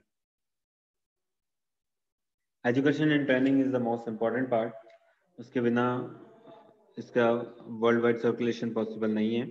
H: Education and training is the most important part, उसके बिना इसका world wide circulation possible नहीं है।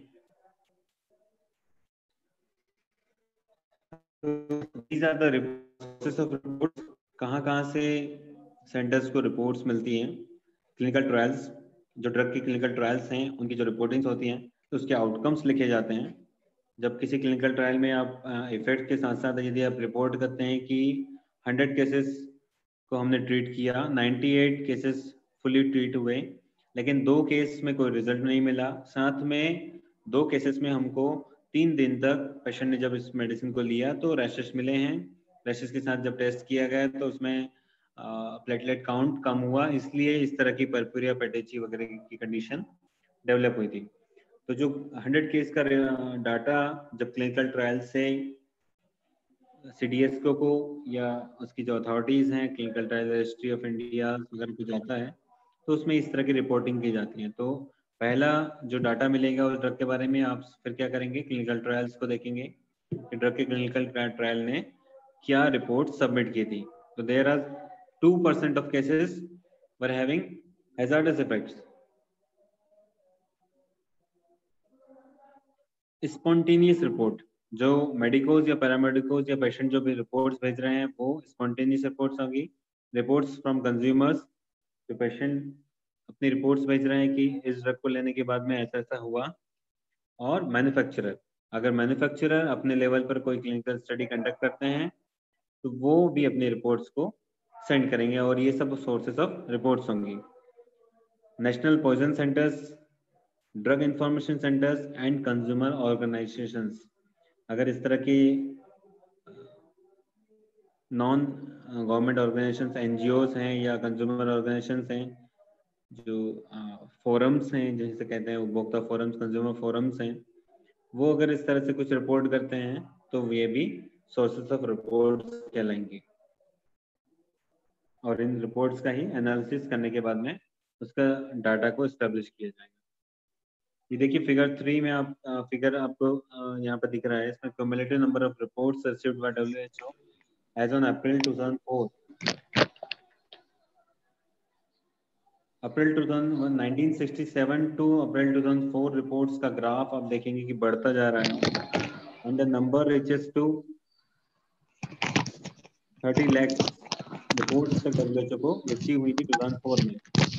H: These are the sources of reports, कहाँ कहाँ से centres को रिपोर्ट्स मिलती हैं। क्लिनिकल ट्रायल्स, जो ड्रग की क्लिनिकल ट्रायल्स हैं उनकी जो रिपोर्टिंग्स होती हैं तो उसके आउटकम्स लिखे जाते हैं। जब किसी क्लिनिकल ट्रायल में आप इफेक्ट के साथ साथ यदि आप रिपोर्ट करते हैं कि हंड्रेड केसेस को हमने ट्रीट किया, अट्ठानवे केसेस फुली ट्रीट हुए, लेकिन दो केस में कोई रिजल्ट नहीं मिला, साथ में दो केसेस में हमको तीन दिन तक पेशेंट ने जब इस मेडिसिन को लिया तो रैशेस मिले हैं, रैशेस के साथ जब टेस्ट किया गया तो उसमें प्लेटलेट काउंट कम हुआ, इसलिए इस तरह की पर्पुरिया पेटेची वगैरह की कंडीशन डेवलप हुई थी। तो जो हंड्रेड केस का डाटा जब क्लिनिकल ट्रायल से सीडीएस को, को या उसकी जो अथॉरिटीज हैं, clinical trial registry of India वगैरह को जाता है तो उसमें इस तरह की रिपोर्टिंग की जाती है। तो पहला जो डाटा मिलेगा उस ड्रग के बारे में आप फिर क्या करेंगे, क्लिनिकल ट्रायल्स को देखेंगे कि ड्रग के क्लिनिकल ट्रायल ने क्या रिपोर्ट सबमिट की थी। तो there are two percent of cases were having hazardous effects. Spontaneous report, जो मेडिकोज या पैरामेडिकोज या पेशेंट जो भी रिपोर्ट्स भेज रहे हैं वो स्पॉन्टेनियस रिपोर्ट्स होंगी। रिपोर्ट्स फ्रॉम कंज्यूमर्स, जो पेशेंट अपनी रिपोर्ट्स भेज रहे हैं कि इस ड्रग को लेने के बाद में ऐसा ऐसा हुआ। और मैन्युफैक्चरर, अगर मैन्युफैक्चरर अपने लेवल पर कोई क्लिनिकल स्टडी कंडक्ट करते हैं तो वो भी अपनी रिपोर्ट्स को सेंड करेंगे, और ये सब सोर्सेस ऑफ रिपोर्ट्स होंगी। National poison centres, drug information centres and consumer organisations, अगर इस तरह की नॉन गवर्नमेंट ऑर्गेनाइजेशंस, एनजीओस हैं या कंज्यूमर ऑर्गेनाइजेशंस हैं, जो फोरम्स हैं जैसे कहते हैं उपभोक्ता फोरम्स, कंज्यूमर फोरम्स हैं, वो अगर इस तरह से कुछ रिपोर्ट करते हैं तो ये भी सोर्सेस ऑफ रिपोर्ट्स कहलाएंगे। और इन रिपोर्ट्स का ही एनालिसिस करने के बाद में उसका डाटा को एस्टेब्लिश किया जाएगा। ये देखिए फिगर थ्री में आप फिगर आपको यहाँ पर दिख रहा है, इसमें cumulative number of reports received by WHO as on April two thousand four. April nineteen sixty seven to April two thousand four reports का ग्राफ आप देखेंगे कि बढ़ता जा रहा है, and the number reaches to thirty lakh reports तक WHO को अचीव हुई थी टू थाउजेंड फोर में।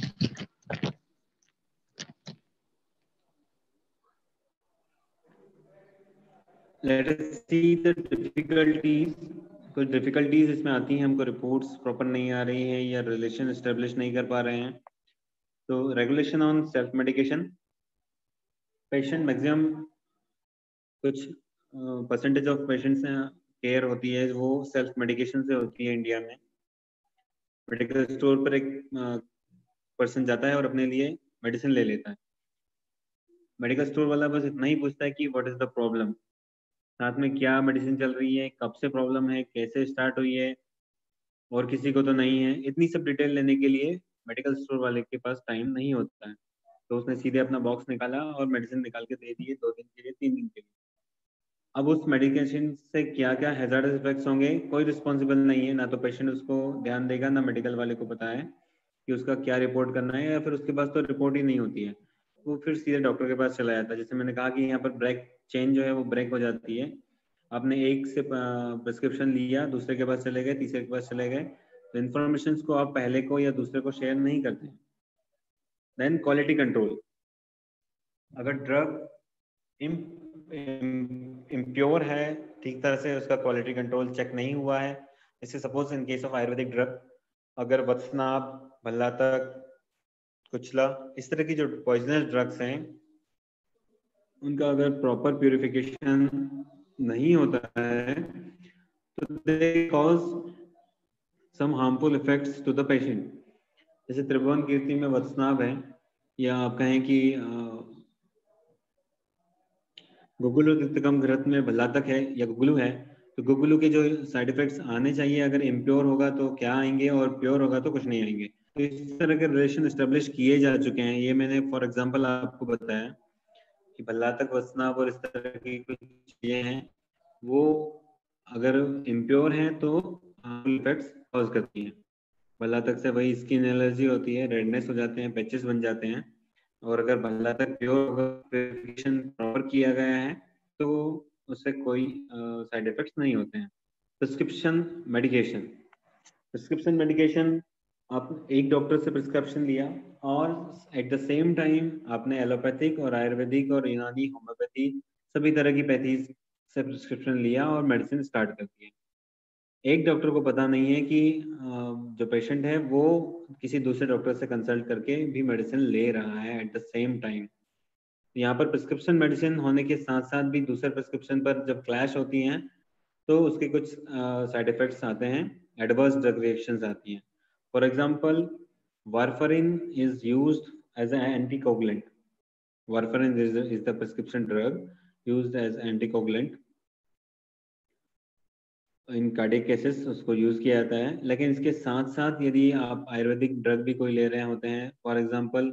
H: Let us see the difficulties. कुछ डिफिकल्टीज इसमें आती हैं, हमको रिपोर्ट्स प्रॉपर नहीं आ रही हैं या रिलेशन एस्टेब्लिश नहीं कर पा रहे हैं। तो regulation on self medication, patient maximum कुछ परसेंटेज ऑफ पेशेंट्स केयर होती है वो सेल्फ मेडिकेशन से होती है इंडिया में। मेडिकल स्टोर पर एक पर्सन जाता है और अपने लिए मेडिसिन ले लेता है। मेडिकल स्टोर वाला बस इतना ही पूछता है कि व्हाट इज द प्रॉब्लम, साथ में क्या मेडिसिन चल रही है, कब से प्रॉब्लम है, कैसे स्टार्ट हुई है, और किसी को तो नहीं है। इतनी सब डिटेल लेने के लिए मेडिकल स्टोर वाले के पास टाइम नहीं होता है, तो उसने सीधे अपना बॉक्स निकाला और मेडिसिन निकाल के दे दिए दो दिन के लिए, तीन दिन के लिए। अब उस मेडिकेशन से क्या क्या हैजार्डस इफेक्ट्स होंगे कोई रिस्पॉन्सिबल नहीं है, ना तो पेशेंट उसको ध्यान देगा, ना मेडिकल वाले को पता है कि उसका क्या रिपोर्ट करना है, या फिर उसके पास तो रिपोर्ट ही नहीं होती है, वो फिर सीधे डॉक्टर के पास चला जाता है। जैसे मैंने कहा कि यहाँ पर ब्रेक चेंज जो है वो ब्रेक हो जाती है। आपने एक से प्रिस्क्रिप्शन लिया, दूसरे के पास चले गए, तीसरे के पास चले गए, तो इन्फॉर्मेशन को आप पहले को या दूसरे को शेयर नहीं करते। देन क्वालिटी कंट्रोल, अगर ड्रग इम्प्योर है, ठीक तरह से उसका क्वालिटी कंट्रोल चेक नहीं हुआ है, जैसे suppose in case of ayurvedic drug, अगर वत्सनाभ, भल्लातक, कुचला, इस तरह की जो पॉइजनस ड्रग्स हैं उनका अगर प्रॉपर प्यूरिफिकेशन नहीं होता है तो they cause some harmful effects to the patient. जैसे त्रिभुवन कीर्ति में वत्सनाभ है, या आप कहें कि गुगुलु तिक्तकम घृत में भल्लातक है या गुगुलु है, तो गुगुलु के जो साइड इफेक्ट्स आने चाहिए अगर इम्प्योर होगा तो क्या आएंगे और प्योर होगा तो कुछ नहीं आएंगे। तो इस तरह के रिलेशन एस्टेब्लिश किए जा चुके हैं। ये मैंने फॉर एग्जांपल आपको बताया कि भल्लातक, वत्सनाभ और इस तरह की कुछ चीजें हैं, वो अगर इम्प्योर हैं तो इफेक्ट्स कॉज करती हैं। भल्लातक से वही स्किन एलर्जी होती है, रेडनेस हो जाते हैं, पैचेस बन जाते हैं। और अगर भल्लातक प्योर प्यूरिफिकेशन प्रॉपर किया गया है तो उससे कोई साइड इफेक्ट्स नहीं होते हैं। प्रिस्क्रिप्शन मेडिकेशन, प्रिस्क्रिप्शन मेडिकेशन आप एक डॉक्टर से प्रिस्क्रिप्शन लिया और एट द सेम टाइम आपने एलोपैथिक और आयुर्वेदिक और यूनानी, होम्योपैथी, सभी तरह की पैथीज से प्रिस्क्रिप्शन लिया और मेडिसिन स्टार्ट कर दिए। एक डॉक्टर को पता नहीं है कि जो पेशेंट है वो किसी दूसरे डॉक्टर से कंसल्ट करके भी मेडिसिन ले रहा है एट द सेम टाइम। यहाँ पर प्रिस्क्रिप्शन मेडिसिन होने के साथ साथ भी दूसरे प्रिस्क्रिप्शन पर जब क्लैश होती हैं तो उसके कुछ साइड इफेक्ट्स आते हैं, एडवर्स ड्रग रिएक्शंस आती हैं। For example, warfarin is used as an anticoagulant. Warfarin is is the prescription drug used as anticoagulant in cardiac cases, उसको यूज किया जाता है। लेकिन इसके साथ साथ यदि आप आयुर्वेदिक ड्रग भी कोई ले रहे होते हैं, फॉर एग्जांपल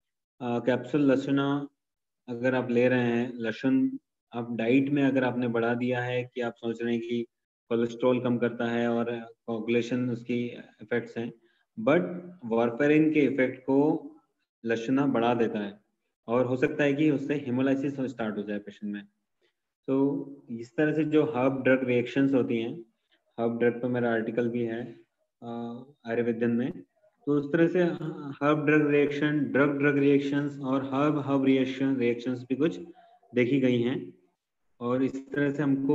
H: कैप्सूल लहसुना अगर आप ले रहे हैं, लहसुन आप डाइट में अगर आपने बढ़ा दिया है कि आप सोच रहे हैं कि कोलेस्ट्रॉल कम करता है और कोगुलेशन उसकी इफेक्ट्स हैं, बट वारफेरिन के इफेक्ट को लहसुना बढ़ा देता है और हो सकता है कि उससे हेमोलाइसिस स्टार्ट हो जाए पेशेंट में। तो इस तरह से जो हर्ब ड्रग रिएक्शंस होती हैं, हर्ब ड्रग पर मेरा आर्टिकल भी है आयुर्वेदन में, तो उस तरह से herb drug reaction, drug drug reactions और हर्ब हर्ब रिएक्शन रिएक्शंस भी कुछ देखी गई हैं। और इस तरह से हमको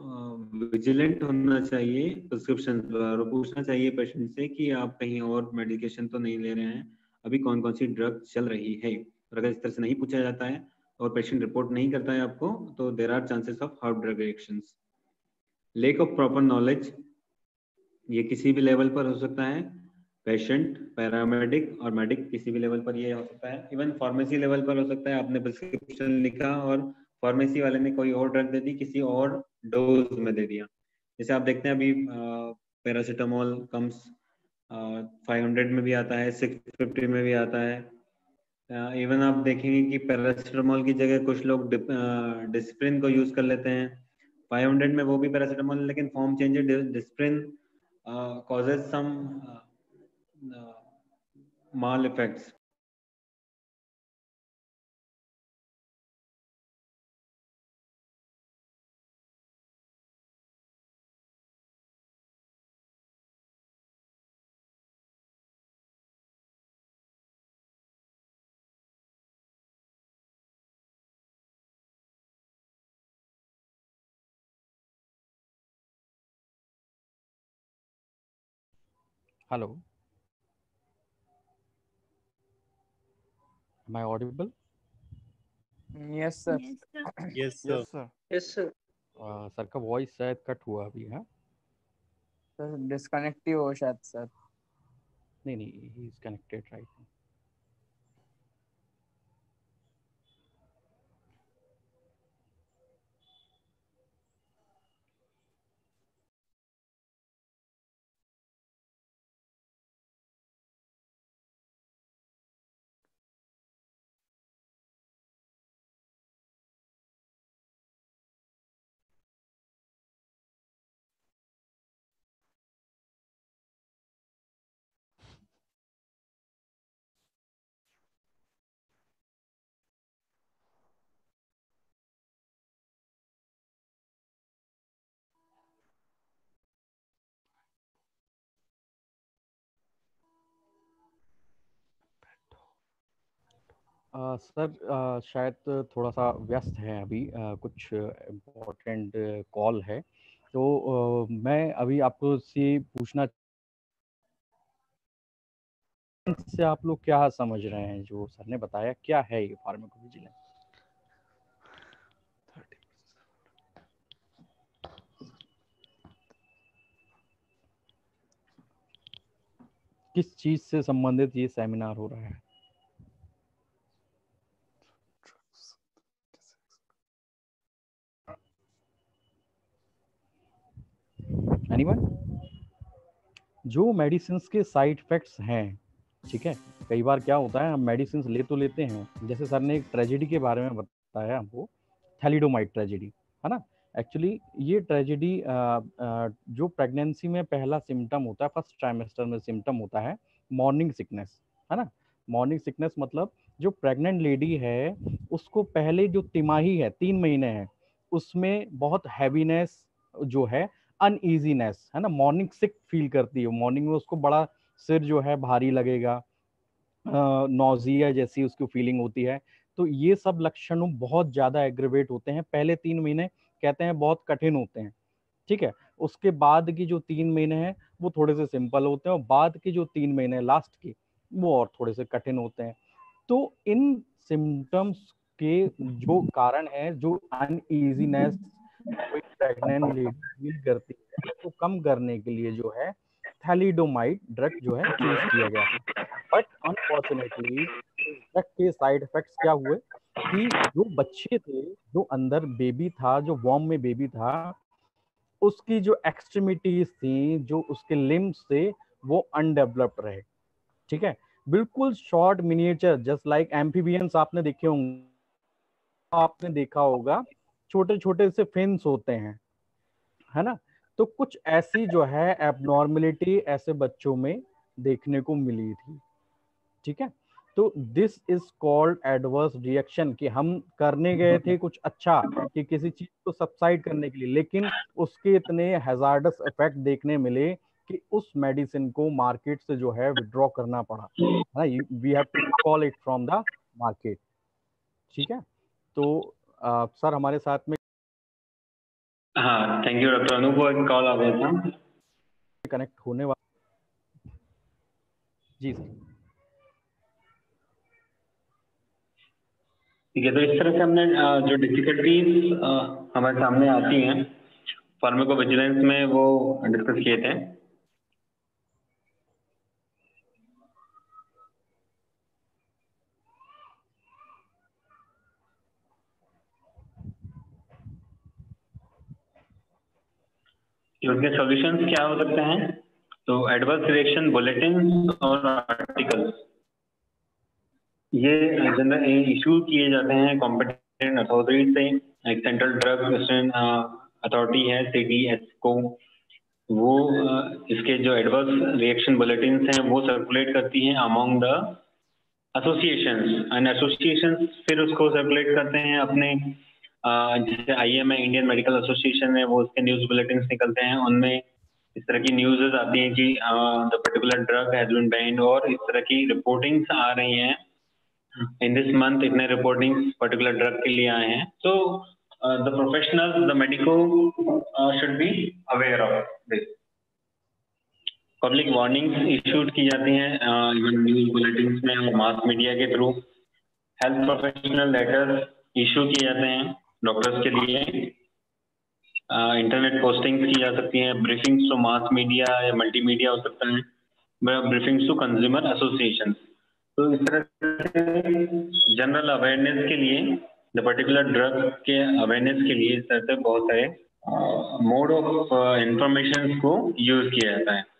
H: विजिलेंट होना चाहिए प्रिस्क्रिप्शन पर, पूछना चाहिए पेशेंट से कि आप कहीं और मेडिकेशन तो नहीं ले रहे हैं, अभी कौन कौन सी ड्रग चल रही है। और अगर इस तरह से नहीं पूछा जाता है और पेशेंट रिपोर्ट नहीं करता है आपको, तो there are chances of herb drug reactions. Lack of proper knowledge, ये किसी भी लेवल पर हो सकता है, पेशेंट, पैरामेडिक और मेडिक, किसी भी लेवल पर ये हो सकता है। इवन फार्मेसी लेवल पर हो सकता है, आपने प्रिस्क्रिप्शन लिखा और फार्मेसी वाले ने कोई और ड्रग दे दी, किसी और डोज में दे दिया। जैसे आप देखते हैं अभी पैरासीटामोल कम्स फाइव हंड्रेड में भी आता है, सिक्स फिफ्टी में भी आता है। इवन आप देखेंगे कि पैरासीटामोल की जगह कुछ लोग डिस्प्रिन को यूज कर लेते हैं। फाइव हंड्रेड में वो भी पैरासीटामोल, लेकिन फॉर्म चेंज है, Disprin causes some uh, uh, mal effects.
F: Hello Am I audible?
G: Yes sir.
I: Yes sir.
J: Yes sir.
B: Yes sir.
F: Sir का वॉइस शायद कट हुआ अभी है।
G: सर डिस्कनेक्ट ही हो शायद सर।
F: नहीं नहीं, he is connected right now. Uh, sir uh, शायद थोड़ा सा व्यस्त है अभी, uh, कुछ इम्पोर्टेंट कॉल है, तो uh, मैं अभी आपको से पूछना से आप लोग क्या समझ रहे हैं जो सर ने बताया, क्या है ये फार्माकोविजिलेंस? किस चीज से संबंधित ये सेमिनार हो रहा है? एनीवन? जो मेडिसिन के साइड इफेक्ट्स हैं, ठीक है, कई बार क्या होता है हम मेडिसिन ले तो लेते हैं, जैसे सर ने एक ट्रेजेडी के बारे में बताया हमको, थैलिडोमाइड ट्रेजेडी, है ना। एक्चुअली ये ट्रेजेडी जो प्रेगनेंसी में पहला सिम्टम होता है, फर्स्ट ट्राइमेस्टर में सिम्टम होता है मॉर्निंग सिकनेस, है ना। मॉर्निंग सिकनेस मतलब जो प्रेग्नेंट लेडी है उसको पहले जो तिमाही है, तीन महीने है, उसमें बहुत हैवीनेस जो है, अनईजीनेस, है ना, मॉर्निंग सिक फील करती है, मॉर्निंग में उसको बड़ा सिर जो है भारी लगेगा, नौजिया जैसी उसकी फीलिंग होती है। तो ये सब लक्षण बहुत ज़्यादा एग्रीवेट होते हैं, पहले तीन महीने कहते हैं बहुत कठिन होते हैं, ठीक है। उसके बाद की जो तीन महीने हैं वो थोड़े से सिंपल होते हैं, और बाद के जो तीन महीने लास्ट के वो और थोड़े से कठिन होते हैं। तो इन सिम्टम्स के जो कारण है, जो अनईजीनेस कोई प्रेग्नेंट लेडी फील करती है, तो कम करने के लिए जो है थैलिडोमाइड ड्रग जो है चूज किया गया। बट अनफॉर्चुनेटली ड्रग के साइड इफेक्ट्स क्या हुए कि जो बच्चे थे, जो अंदर बेबी था, जो वॉर्म में बेबी था, उसकी जो एक्सट्रीमिटीज थी, जो उसके लिम्स थे, वो अनडेवलप्ड रहे, ठीक है। बिल्कुल short miniature, just like amphibians आपने देखे होंगे, आपने देखा होगा छोटे छोटे से फिन्स होते हैं, है ना। तो कुछ ऐसी जो है एबनॉर्मलिटी ऐसे बच्चों में देखने को मिली थी, ठीक है। तो this is called adverse reaction, कि हम करने गए थे कुछ अच्छा कि किसी चीज को सबसाइड करने के लिए, लेकिन उसके इतने हैजार्डस इफेक्ट देखने मिले कि उस मेडिसिन को मार्केट से जो है विड्रॉ करना पड़ा, है, we have to call it from the market, ठीक है। तो आ, सर हमारे साथ में,
H: हाँ थैंक यू डॉक्टर अनूप, एक कॉल आ गया था,
F: कनेक्ट होने वाला। जी सर।
H: ठीक है, तो इस तरह से हमने जो डिफिकल्टीज हमारे सामने आती हैं फार्माकोविजिलेंस में वो डिस्कस किए थे। उसके सॉल्यूशंस क्या हो सकते हैं? तो एडवर्स रिएक्शन बुलेटिन और आर्टिकल्स, ये जनरल इशू किए जाते हैं कॉम्पिटेंट अथॉरिटी से। एक सेंट्रल ड्रग अथॉरिटी है सी डी एस को, वो इसके जो एडवर्स रिएक्शन बुलेटिन हैं वो सर्कुलेट करती हैं among the associations, and associations फिर उसको सर्कुलेट करते हैं अपने, जैसे आई एम है, इंडियन मेडिकल एसोसिएशन है, वो उसके न्यूज बुलेटिन निकलते हैं, उनमें इस तरह की न्यूज़ आती हैं कि the particular drug has been banned, और इस तरह की रिपोर्टिंग्स आ रही हैं इन दिस मंथ, इतने रिपोर्टिंग्स पर्टिकुलर ड्रग के लिए आए हैं। तो the professionals, the medico should be aware of this. Public warnings issued की जाती हैं इवन न्यूज बुलेटिन्स में और मास मीडिया के through,
I: health professional letter issue किए जाते हैं डॉक्टर्स के लिए, इंटरनेट पोस्टिंग्स की जा सकती हैं, ब्रीफिंग्स टू मास मीडिया या मल्टीमीडिया हो सकता है, ब्रीफिंग्स टू कंज्यूमर एसोसिएशन। तो इस तरह से जनरल अवेयरनेस के लिए, द पर्टिकुलर ड्रग के अवेयरनेस के लिए इस तरह से बहुत सारे मोड ऑफ इंफॉर्मेशन को यूज किया जाता है।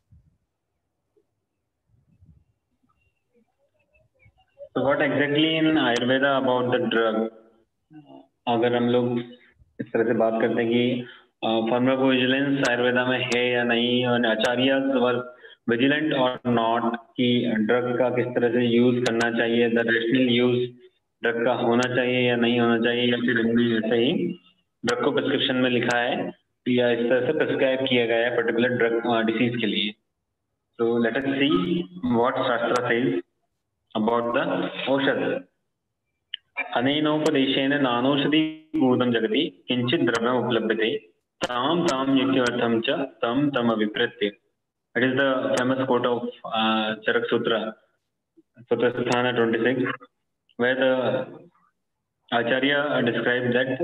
I: So what exactly in Ayurveda about the drug? अगर हम लोग इस तरह से बात करते हैं कि फार्माकोविजिलेंस आयुर्वेदा में है या नहीं, और आचार्य वर विजिलेंट और नॉट कि ड्रग का किस तरह से यूज करना चाहिए, द रेशनल यूज ड्रग का होना चाहिए या नहीं होना चाहिए, या फिर ऐसे ही ड्रग को प्रिस्क्रिप्शन में लिखा है या इस तरह से प्रिस्क्राइब किया गया है पर्टिकुलर ड्रग डिसीज के लिए। तो let us see what shastra says about the औषध। अनेनोपदेशेन नानौषधि भूतं जगति किंचित द्रव्यम उपलभ्यते ताम ताम युक्त्यर्थम च तम तम अभिप्रेत्य। It is the famous quote of uh, Charak Sutra, Sutra Sthana twenty-six, where the Acharya described that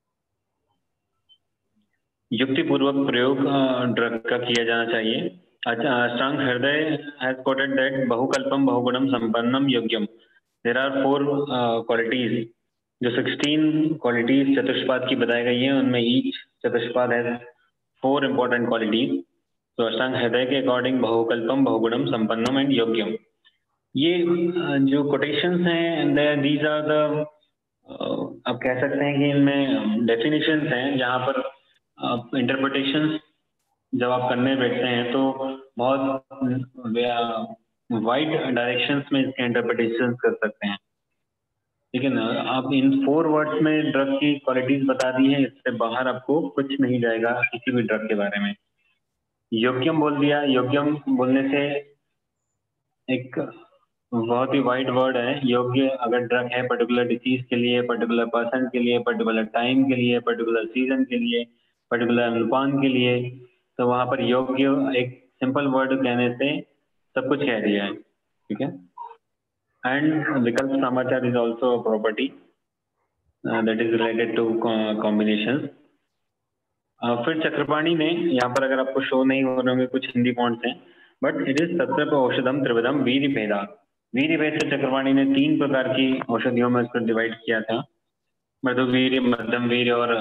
I: युक्ति पूर्वक प्रयोग ड्रग का किया जाना चाहिए। अष्टांग हृदय has quoted that बहुकल्पम बहुगुणम संपन्नम योग्यम। There are four qualities uh, जो sixteen क्वालिटीज चतुष्पाद की बताई गई हैं, उनमें each Chatushpada has four important qualities। तो अष्टांग हृदय के अकॉर्डिंग बहुकल्पम बहुगुणम संपन्नम एंड योग्यम, ये uh, जो कोटेशंस हैं, these are the uh, आप कह सकते हैं कि इनमें डेफिनेशंस हैं, जहाँ पर इंटरप्रिटेशंस uh, जब आप करने बैठते हैं तो बहुत वाइड डायरेक्शंस में इसके इंटरप्रिटेशंस कर सकते हैं। ठीक है ना, आप इन फोर वर्ड्स में ड्रग की क्वालिटीज बता दी है, इससे बाहर आपको कुछ नहीं जाएगा किसी भी ड्रग के बारे में। योग्यम बोल दिया, योग्यम बोलने से एक बहुत ही वाइड वर्ड है। योग्य अगर ड्रग है पर्टिकुलर डिसीज के लिए, पर्टिकुलर पर्सन के लिए, पर्टिकुलर टाइम के लिए, पर्टिकुलर सीजन के लिए, पर्टिकुलर अनुपान के लिए, तो वहां पर योग्य एक सिंपल वर्ड कहने से सब कुछ कह दिया है। ठीक है। And vikalpa samachar is also a property that is related to combination. फिर चक्रपाणी ने यहाँ पर, अगर आपको शो नहीं हो रहे होंगे, कुछ हिंदी फॉन्ट्स हैं, बट इट इज सत्र औषधम त्रिविधम वीर भेदा। वीर भेद से चक्रपाणी ने तीन प्रकार की औषधियों में इसको डिवाइड किया था, मृदुवीर, मध्यम वीर और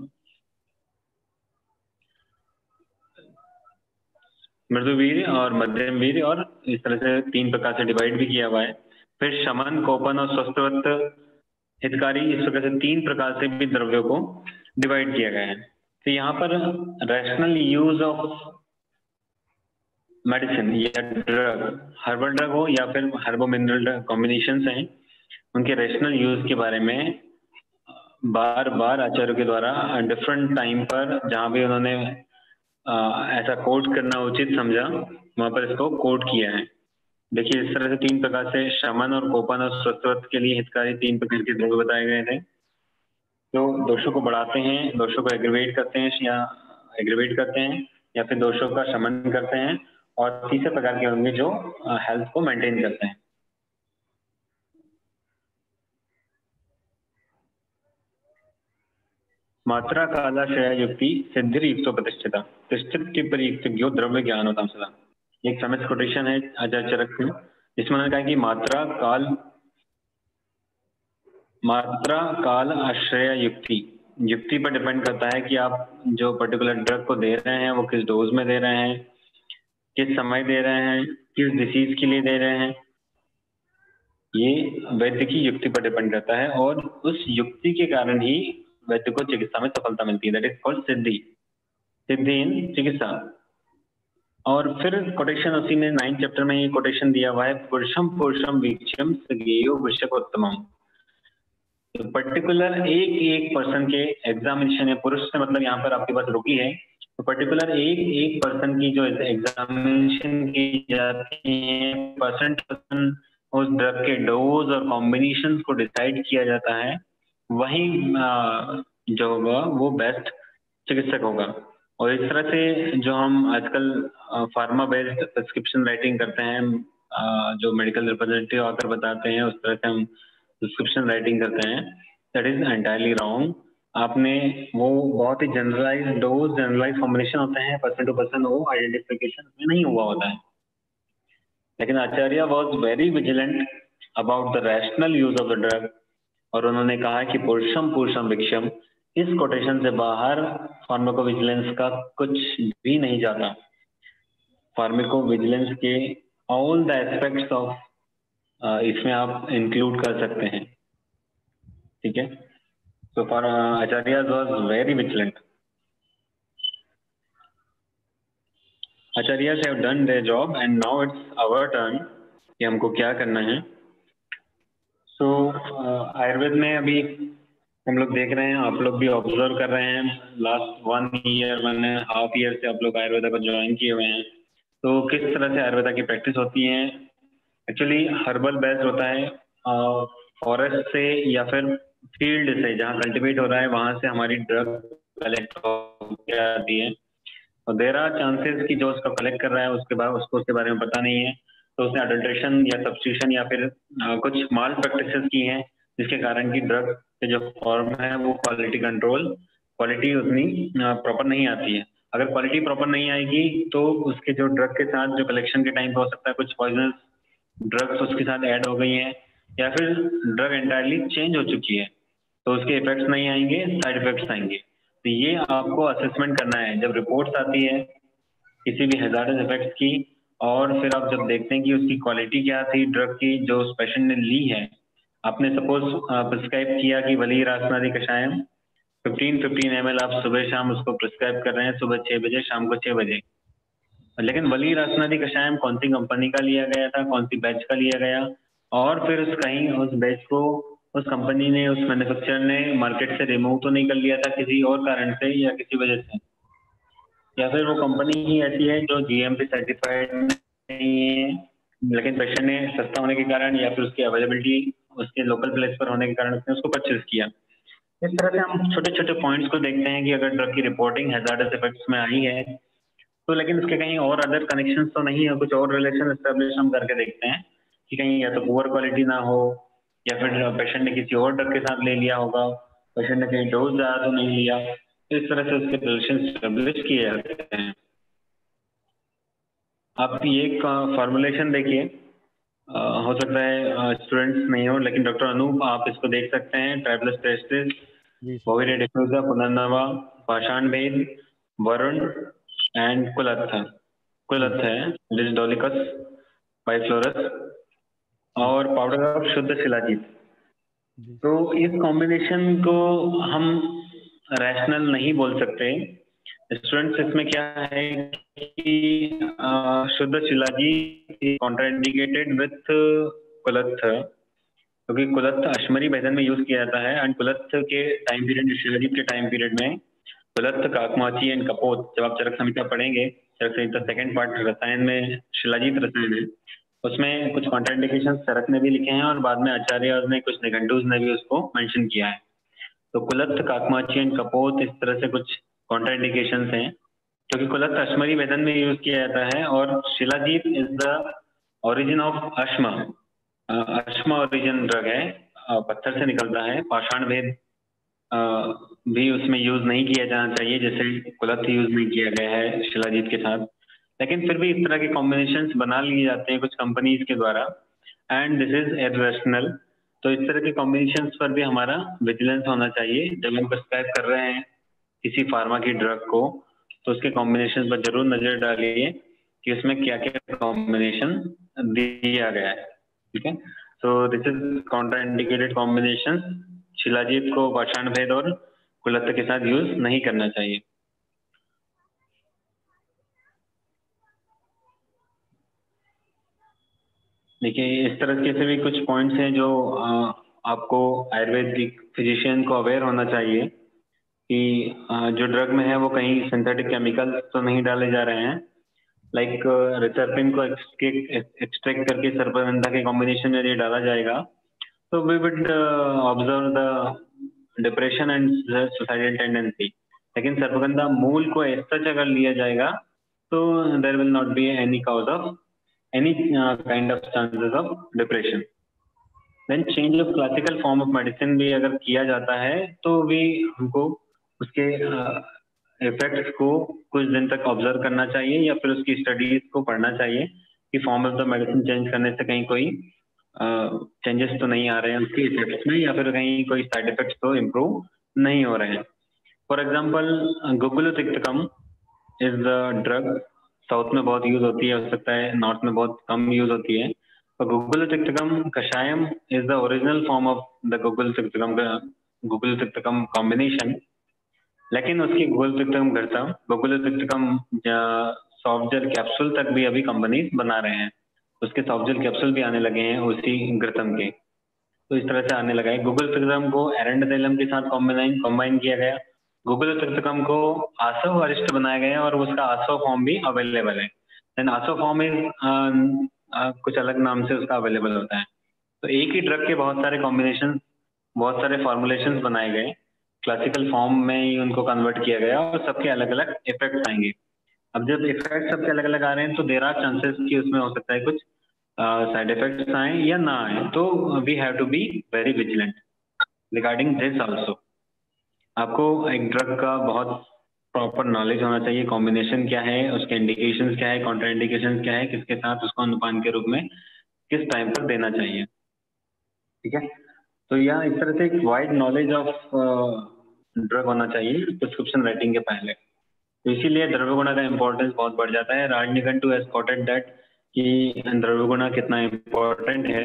I: मृदुवीर और मध्यम वीर, और इस तरह से तीन प्रकार से डिवाइड भी किया हुआ है। फिर शमन, कोपन और स्वस्थवत हितकारी, इस प्रकार से तीन प्रकार से भी द्रव्यों को डिवाइड किया गया है। तो यहाँ पर रैशनल यूज ऑफ मेडिसिन या ड्रग, हर्बल ड्रग हो या फिर हर्बो मिनरल कॉम्बिनेशन हैं, उनके रैशनल यूज के बारे में बार बार आचार्यों के द्वारा डिफरेंट टाइम पर, जहाँ भी उन्होंने आ, ऐसा कोट करना उचित समझा, वहां पर इसको कोट किया है। देखिए, इस तरह से तीन प्रकार से शमन और कोपन और स्वस्थवत के लिए हितकारी तीन प्रकार के द्रव्य बताए गए थे, जो दोषों को बढ़ाते हैं, दोषों को एग्रीवेट करते हैं या एग्रीवेट करते हैं, या फिर दोषों का शमन करते हैं, और तीसरे प्रकार के होंगे जो हेल्थ को मेंटेन करते हैं। मात्रा कालाश्रय युक्ति सिद्धि युक्तो प्रतिष्ठिता तिष्ठित प्रयुक्त जो द्रव्य ज्ञान होता सदा। एक फेमस कोटेशन है आचार्य चरक से, जिसमें उन्होंने कहा कि मात्रा काल मात्रा काल आश्रय युक्ति युक्ति पर डिपेंड करता है कि आप जो पर्टिकुलर ड्रग को दे रहे हैं वो किस डोज में दे रहे हैं, किस समय दे रहे हैं, किस डिसीज के लिए दे रहे हैं। ये वैद्य की युक्ति पर डिपेंड करता है, और उस युक्ति के कारण ही वैद्य को चिकित्सा में सफलता मिलती है। That is called siddhi, siddhi in chikitsa. और फिर कोटेशन उसी में नाइन्थ चैप्टर में ये कोटेशन दिया हुआ है, पुरुषम पुरुषम वीक्षम सगेयो विषकोत्तमम। तो पर्टिकुलर एक एक पर्सन के एग्जामिनेशन है, पुरुष से मतलब यहाँ पर आपके पास रुकी है, तो पर्टिकुलर एक एक पर्सन की जो एग्जामिनेशन की जाती है, परसेंट पर्सन उस ड्रग के डोज और कॉम्बिनेशन को डिसाइड किया जाता है, वही जो होगा वो बेस्ट चिकित्सक होगा। और इस तरह से जो हम आजकल फार्मा बेस्ड प्रिस्क्रिप्शन राइटिंग करते हैं, जो मेडिकल रिप्रेजेंटेटिव ऑथर बताते हैं, उस तरह से हम प्रिस्क्रिप्शन राइटिंग करते हैं, दैट इज एंटायरली रॉन्ग। आपने वो बहुत ही जनरलाइज डोज, जनरलाइज फॉर्मुलेशन होते हैं, पर्सन टू पर्सन वो आइडेंटिफिकेशन में नहीं हुआ होता है। लेकिन Acharya was very vigilant about the rational use of the drug, और उन्होंने कहा कि पुरुषम पुरुषम विक्षम, इस कोटेशन से बाहर फार्माकोविजिलेंस का कुछ भी नहीं जाता। फार्माकोविजिलेंस के ऑल द एस्पेक्ट्स ऑफ इसमें आप इंक्लूड कर सकते हैं, ठीक है। So for Acharya was very vigilant. Acharya have done their job and now it's our turn कि हमको क्या करना है। सो so, आयुर्वेद में अभी हम लोग देख रहे हैं, आप लोग भी ऑब्जर्व कर रहे हैं, last one year one and half year से आप लोग आयुर्वेदा को ज्वाइन किए हुए हैं। तो किस तरह से आयुर्वेदा की प्रैक्टिस होती है? एक्चुअली हर्बल बेस्ड होता है, फॉरेस्ट से या फिर फील्ड से जहाँ कल्टिवेट हो रहा है वहां से हमारी ड्रग कलेक्ट होकर आती है। और देर आर चांसेस कि जो उसको कलेक्ट कर रहा है उसके बाद उसको उसके बारे में पता नहीं है, तो उसने अडल्ट्रेशन या सब्स्टिट्यूशन या फिर आ, कुछ माल प्रैक्टिसेस की हैं, जिसके कारण की ड्रग के जो फॉर्म है वो क्वालिटी कंट्रोल, क्वालिटी उतनी प्रॉपर नहीं आती है। अगर क्वालिटी प्रॉपर नहीं आएगी तो उसके जो ड्रग के साथ जो कलेक्शन के टाइम पे हो सकता है कुछ पॉइजनस ड्रग्स उसके साथ ऐड हो गई हैं, या फिर ड्रग एंटायरली चेंज हो चुकी है, तो उसके इफेक्ट्स नहीं आएंगे, साइड इफेक्ट्स आएंगे। तो ये आपको असेसमेंट करना है जब रिपोर्ट्स आती है किसी भी हैजार्डस इफेक्ट्स की, और फिर आप जब देखते हैं कि उसकी क्वालिटी क्या थी ड्रग की जो उस पेशेंट ने ली है। आपने सपोज प्रिस्क्राइब किया कि वली Rasnadi kashayam fifteen fifteen M L आप सुबह शाम उसको प्रिस्क्राइब कर रहे हैं, सुबह छः बजे शाम को छः बजे। लेकिन वली रासनादी कषायम कौन सी कंपनी का लिया गया था, कौन सी बैच का लिया गया, और फिर उस कहीं उस बैच को उस कंपनी ने, उस मैन्युफैक्चरर ने मार्केट से रिमूव तो नहीं कर लिया था किसी और कारण से या किसी वजह से, या फिर वो कंपनी ही ऐसी है जो जीएमपी सर्टिफाइड नहीं है, लेकिन पेशेंट ने सस्ता होने के कारण या फिर उसकी अवेलेबिलिटी उसके लोकल प्लेस पर होने के कारण उसने उसको परचेज किया। इस तरह से हम छोटे छोटे पॉइंट्स को देखते हैं कि अगर ड्रग की रिपोर्टिंग हैजार्डस इफेक्ट्स में आई है तो लेकिन उसके कहीं और अदर कनेक्शंस तो नहीं है, कुछ और रिलेशन एस्टेब्लिश हम करके देखते हैं कि कहीं या तो पुअर क्वालिटी ना हो, या फिर पेशेंट ने किसी और ड्रग के साथ ले लिया होगा, पेशेंट ने कहीं डोज ज़्यादा तो नहीं लिया। इस तरह से उसके रिलेशन एस्टेब्लिश किए जाते हैं। आप ये फॉर्मुलेशन देखिए, हो सकता है स्टूडेंट्स नहीं हो, लेकिन डॉक्टर अनूप आप इसको देख सकते हैं। ट्राइप्लस टेस्टिस, बोविडे डिफ्यूजा, पुनर्नवा, पाषाण भेद, वरुण एंड कुलत्थ। कुलत्थ है डिजिडोलिकस, बाइफ्लोरस और पाउडर ऑफ शुद्ध शिलाजीत। तो इस कॉम्बिनेशन को हम रैशनल नहीं बोल सकते। स्टूडेंट्स इसमें क्या है कि शुद्ध शिलाजीत कॉन्ट्राइंडिकेटेड विथ कुलत्थ, क्योंकि कुलत्थ अश्मरी भेदन में यूज किया जाता है, एंड कुलत्थ के टाइम पीरियड, शिलाजीत के टाइम पीरियड में कुलत्थ, काकमाची एंड कपोत, जब आप चरक संहिता पढ़ेंगे, चरक संहिता सेकंड पार्ट रसायन में शिलाजीत रसायन है, उसमें कुछ कॉन्ट्राइंडिकेशन चरक ने भी लिखे हैं और बाद में आचार्य ने कुछ निघंटुस ने भी उसको मेंशन किया है। तो कुलत्थ, काकमाची एंड कपोत इस तरह से कुछ कॉन्ट्राइंडिकेशंस हैं, क्योंकि कुलत्थ अश्मरी वेदन में यूज किया जाता है और shilajit is the origin of ashma. Ashma origin drug है, पत्थर से निकलता है। पाषाण भेद भी उसमें यूज नहीं किया जाना चाहिए, जैसे कुलत्थ यूज नहीं किया गया है शिलाजीत के साथ, लेकिन फिर भी इस तरह के कॉम्बिनेशंस बना लिए जाते हैं कुछ कंपनीज के द्वारा, एंड दिस इज इररेशनल। तो इस तरह के कॉम्बिनेशंस पर भी हमारा विजिलेंस होना चाहिए। जब हम प्रिस्क्राइब कर रहे हैं किसी फार्मा की ड्रग को, तो उसके कॉम्बिनेशन पर जरूर नजर डालिए कि उसमें क्या क्या कॉम्बिनेशन दिया गया है, ठीक है। So this is contraindicated combination. Shilajit को पाषाण भेद और कुलत्थ के साथ यूज नहीं करना चाहिए। देखिए इस तरह के से भी कुछ पॉइंट्स हैं जो आ, आपको आयुर्वेदिक फिजिशियन को अवेयर होना चाहिए कि जो ड्रग में है वो कहीं सिंथेटिक केमिकल्स तो नहीं डाले जा रहे हैं। लाइक रिसर्पिन को एक्सट्रैक्ट करके सर्पगंधा के कॉम्बिनेशन में ये डाला जाएगा, तो we would observe the depression and suicidal tendency. लेकिन सर्पगंधा मूल को एज सच अगर लिया जाएगा तो there will not be any cause of any kind of chances of depression. Then change of classical form of medicine भी अगर किया जाता है तो भी हमको उसके इफेक्ट्स को कुछ दिन तक ऑब्जर्व करना चाहिए या फिर उसकी स्टडीज को पढ़ना चाहिए कि form of the medicine change करने से कहीं कोई चेंजेस uh, तो नहीं आ रहे हैं उसके इफेक्ट्स में या फिर कहीं कोई साइड इफेक्ट्स तो इम्प्रूव नहीं हो रहे हैं। For example Guggulutiktakam is the drug, south में बहुत यूज होती है, हो सकता है नॉर्थ में बहुत कम यूज होती है। तो Guggulutiktakam kashayam is the original form of the Guggulutiktakam Guggulutiktakam combination, लेकिन उसकी Guggulutiktakam ghritam Guggulutiktakam soft gel capsule तक भी अभी कंपनीज बना रहे हैं, उसके सॉफ्ट जेल कैप्सूल भी आने लगे हैं उसी घृतम के। तो इस तरह से आने लगा है। गुगुलुतिक्तकम को एरेंडाजोलम के साथ कॉम्बाइन कॉम्बाइन किया गया, गुगुलुतिक्तकम को आसव अरिष्ट बनाया गया और उसका आसव फॉर्म भी अवेलेबल है। देन आसव फॉर्म इज कुछ अलग नाम से उसका अवेलेबल होता है। तो एक ही ड्रग के बहुत सारे कॉम्बिनेशन, बहुत सारे फॉर्मुलेशन बनाए गए, क्लासिकल फॉर्म में ही उनको कन्वर्ट किया गया और सबके अलग अलग इफेक्ट आएंगे। अब जब इफेक्ट सबके अलग अलग आ रहे हैं तो देर आर चांसेस कि उसमें हो सकता है कुछ साइड इफेक्ट्स आए या ना आए, तो we have to be very vigilant regarding this also. आपको एक ड्रग का बहुत प्रॉपर नॉलेज होना चाहिए, कॉम्बिनेशन क्या है, उसके इंडिकेशंस क्या है, कॉन्ट्रा इंडिकेशंस क्या है, किसके साथ उसको अनुपान के रूप में किस टाइम पर देना चाहिए। ठीक है, तो यहाँ इस तरह से एक वाइड नॉलेज ऑफ ड्रग होना चाहिए प्रिस्क्रिप्शन राइटिंग के पहले। तो इसीलिए द्रव्यगुण का इम्पोर्टेंस बहुत बढ़ जाता है। राजनिघंटू हैज कोटेड दैट कि द्रव्यगुण कितना इम्पोर्टेंट है।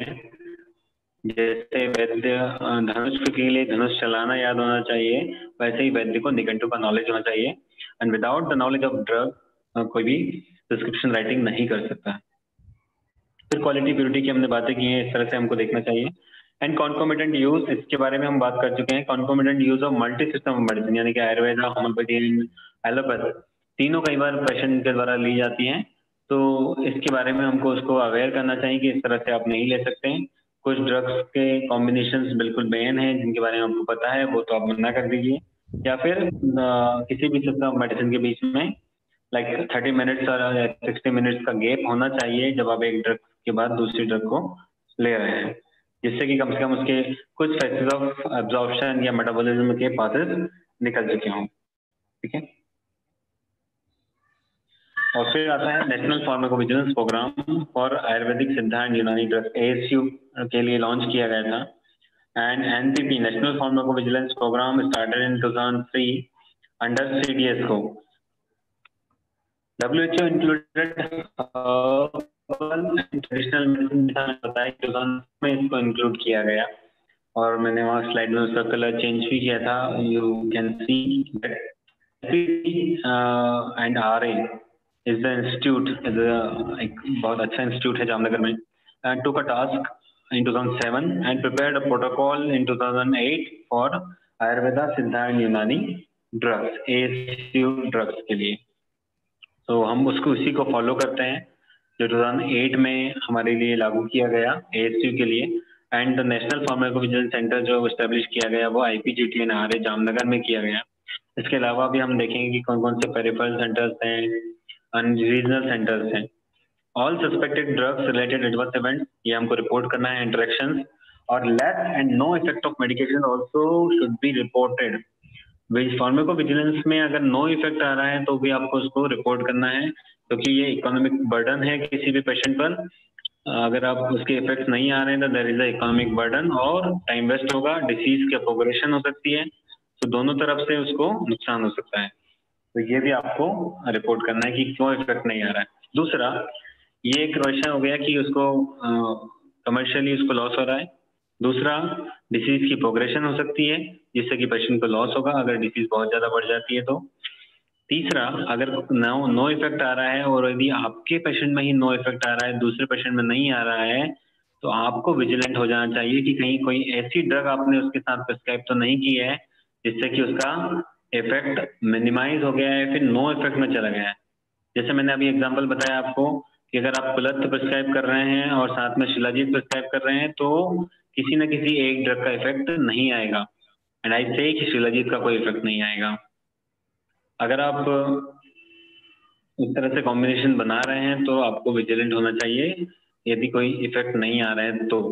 I: जैसे वैद्य धनुष के लिए धनुष चलाना याद होना चाहिए, वैसे ही वैद्य को निघंटू का नॉलेज होना चाहिए। And without the knowledge of drug कोई भी प्रिस्क्रिप्शन राइटिंग नहीं कर सकता। फिर क्वालिटी प्योरिटी की हमने बातें की हैं, इस तरह से हमको देखना चाहिए। एंड कॉन्कोमिटेंट यूज, इसके बारे में हम बात कर चुके हैं। Concomitant use of multi system of medicine, यानी कि आयुर्वेदा, होम्योपैथी एंड एलोपैथी, तीनों कई बार पेशेंट के द्वारा ली जाती हैं। तो इसके बारे में हमको उसको अवेयर करना चाहिए कि इस तरह से आप नहीं ले सकते हैं। कुछ ड्रग्स के कॉम्बिनेशंस बिल्कुल बैन हैं जिनके बारे में आपको पता है, वो तो आप मना कर दीजिए। या फिर आ, किसी भी सिस्टम ऑफ मेडिसिन के बीच में लाइक थर्टी मिनट्स और सिक्सटी मिनट्स का गैप होना चाहिए जब आप एक ड्रग के बाद दूसरी ड्रग को ले रहे हैं, जिससे कि कम से कम उसके कुछ फेजेस ऑफ एब्जॉर्प्शन या मेटाबॉलिज्म के पासेस निकल चुके हों। ठीक है, और फिर आता है national pharmacovigilance programme for Ayurvedic Siddha and यूनानी ड्रग्स, एएसयू के लिए लॉन्च किया गया था। And NPP national pharmacovigilance programme started in two thousand three under CDSCO. WHO included traditional medicine बताया कि में इसको इंक्लूड किया गया, और मैंने वहाँ स्लाइड में उसका कलर चेंज भी किया था। You can see and R A is the institute, एक बहुत अच्छा इंस्टीट्यूट है जामनगर में, and took a task in two thousand seven and prepared a protocol in two thousand eight for Ayurveda, Siddha and Unani drugs, A S U drugs के लिए। तो हम उसको उसी को फॉलो करते हैं जो दो हज़ार आठ में हमारे लिए लागू किया गया A S U के लिए। And the national pharmacovigilance centre जो एस्टेब्लिश किया गया वो IPGT N R A Jamnagar में किया गया। इसके अलावा भी हम देखेंगे कि कौन कौन से पेरिफेरल सेंटर्स हैं, रीजनल सेंटर्स हैं। All suspected drugs related adverse events, ये हमको रिपोर्ट करना है। इंटरेक्शंस और less and no effect of medication also should be reported. Pharmacovigilance में अगर नो इफेक्ट आ रहा है तो भी आपको उसको रिपोर्ट करना है, क्योंकि तो ये इकोनॉमिक बर्डन है किसी भी पेशेंट पर। अगर आप उसके इफेक्ट्स नहीं आ रहे हैं तो there is a economic burden और टाइम वेस्ट होगा, डिसीज की प्रोग्रेशन हो सकती है, तो दोनों तरफ से उसको नुकसान हो सकता है। तो ये भी आपको रिपोर्ट करना है कि क्यों इफेक्ट नहीं आ रहा है। दूसरा, ये एक क्वेश्चन हो गया कि उसको कमर्शियली उसको लॉस हो रहा है। दूसरा, डिसीज की प्रोग्रेशन हो सकती है जिससे कि पेशेंट को लॉस होगा अगर डिसीज बहुत ज्यादा बढ़ जाती है तो। तीसरा, अगर नो नो इफेक्ट आ रहा है और यदि आपके पेशेंट में ही नो इफेक्ट आ रहा है, दूसरे पेशेंट में नहीं आ रहा है, तो आपको विजिलेंट हो जाना चाहिए कि कहीं कोई ऐसी ड्रग आपने उसके साथ प्रिस्क्राइब तो नहीं की है जिससे कि उसका इफेक्ट मिनिमाइज हो गया है, फिर नो इफेक्ट में चला गया है। जैसे मैंने अभी एग्जाम्पल बताया आपको कि अगर आप कुलत्थ प्रिस्क्राइब कर रहे हैं और साथ में शिलाजीत प्रिस्क्राइब कर रहे हैं तो किसी न किसी एक ड्रग का इफेक्ट नहीं आएगा। एंड आई से कि शिलाजीत का कोई इफेक्ट नहीं आएगा। अगर आप इस तरह से कॉम्बिनेशन बना रहे हैं तो आपको विजिलेंट होना चाहिए यदि कोई इफेक्ट नहीं आ रहा है तो।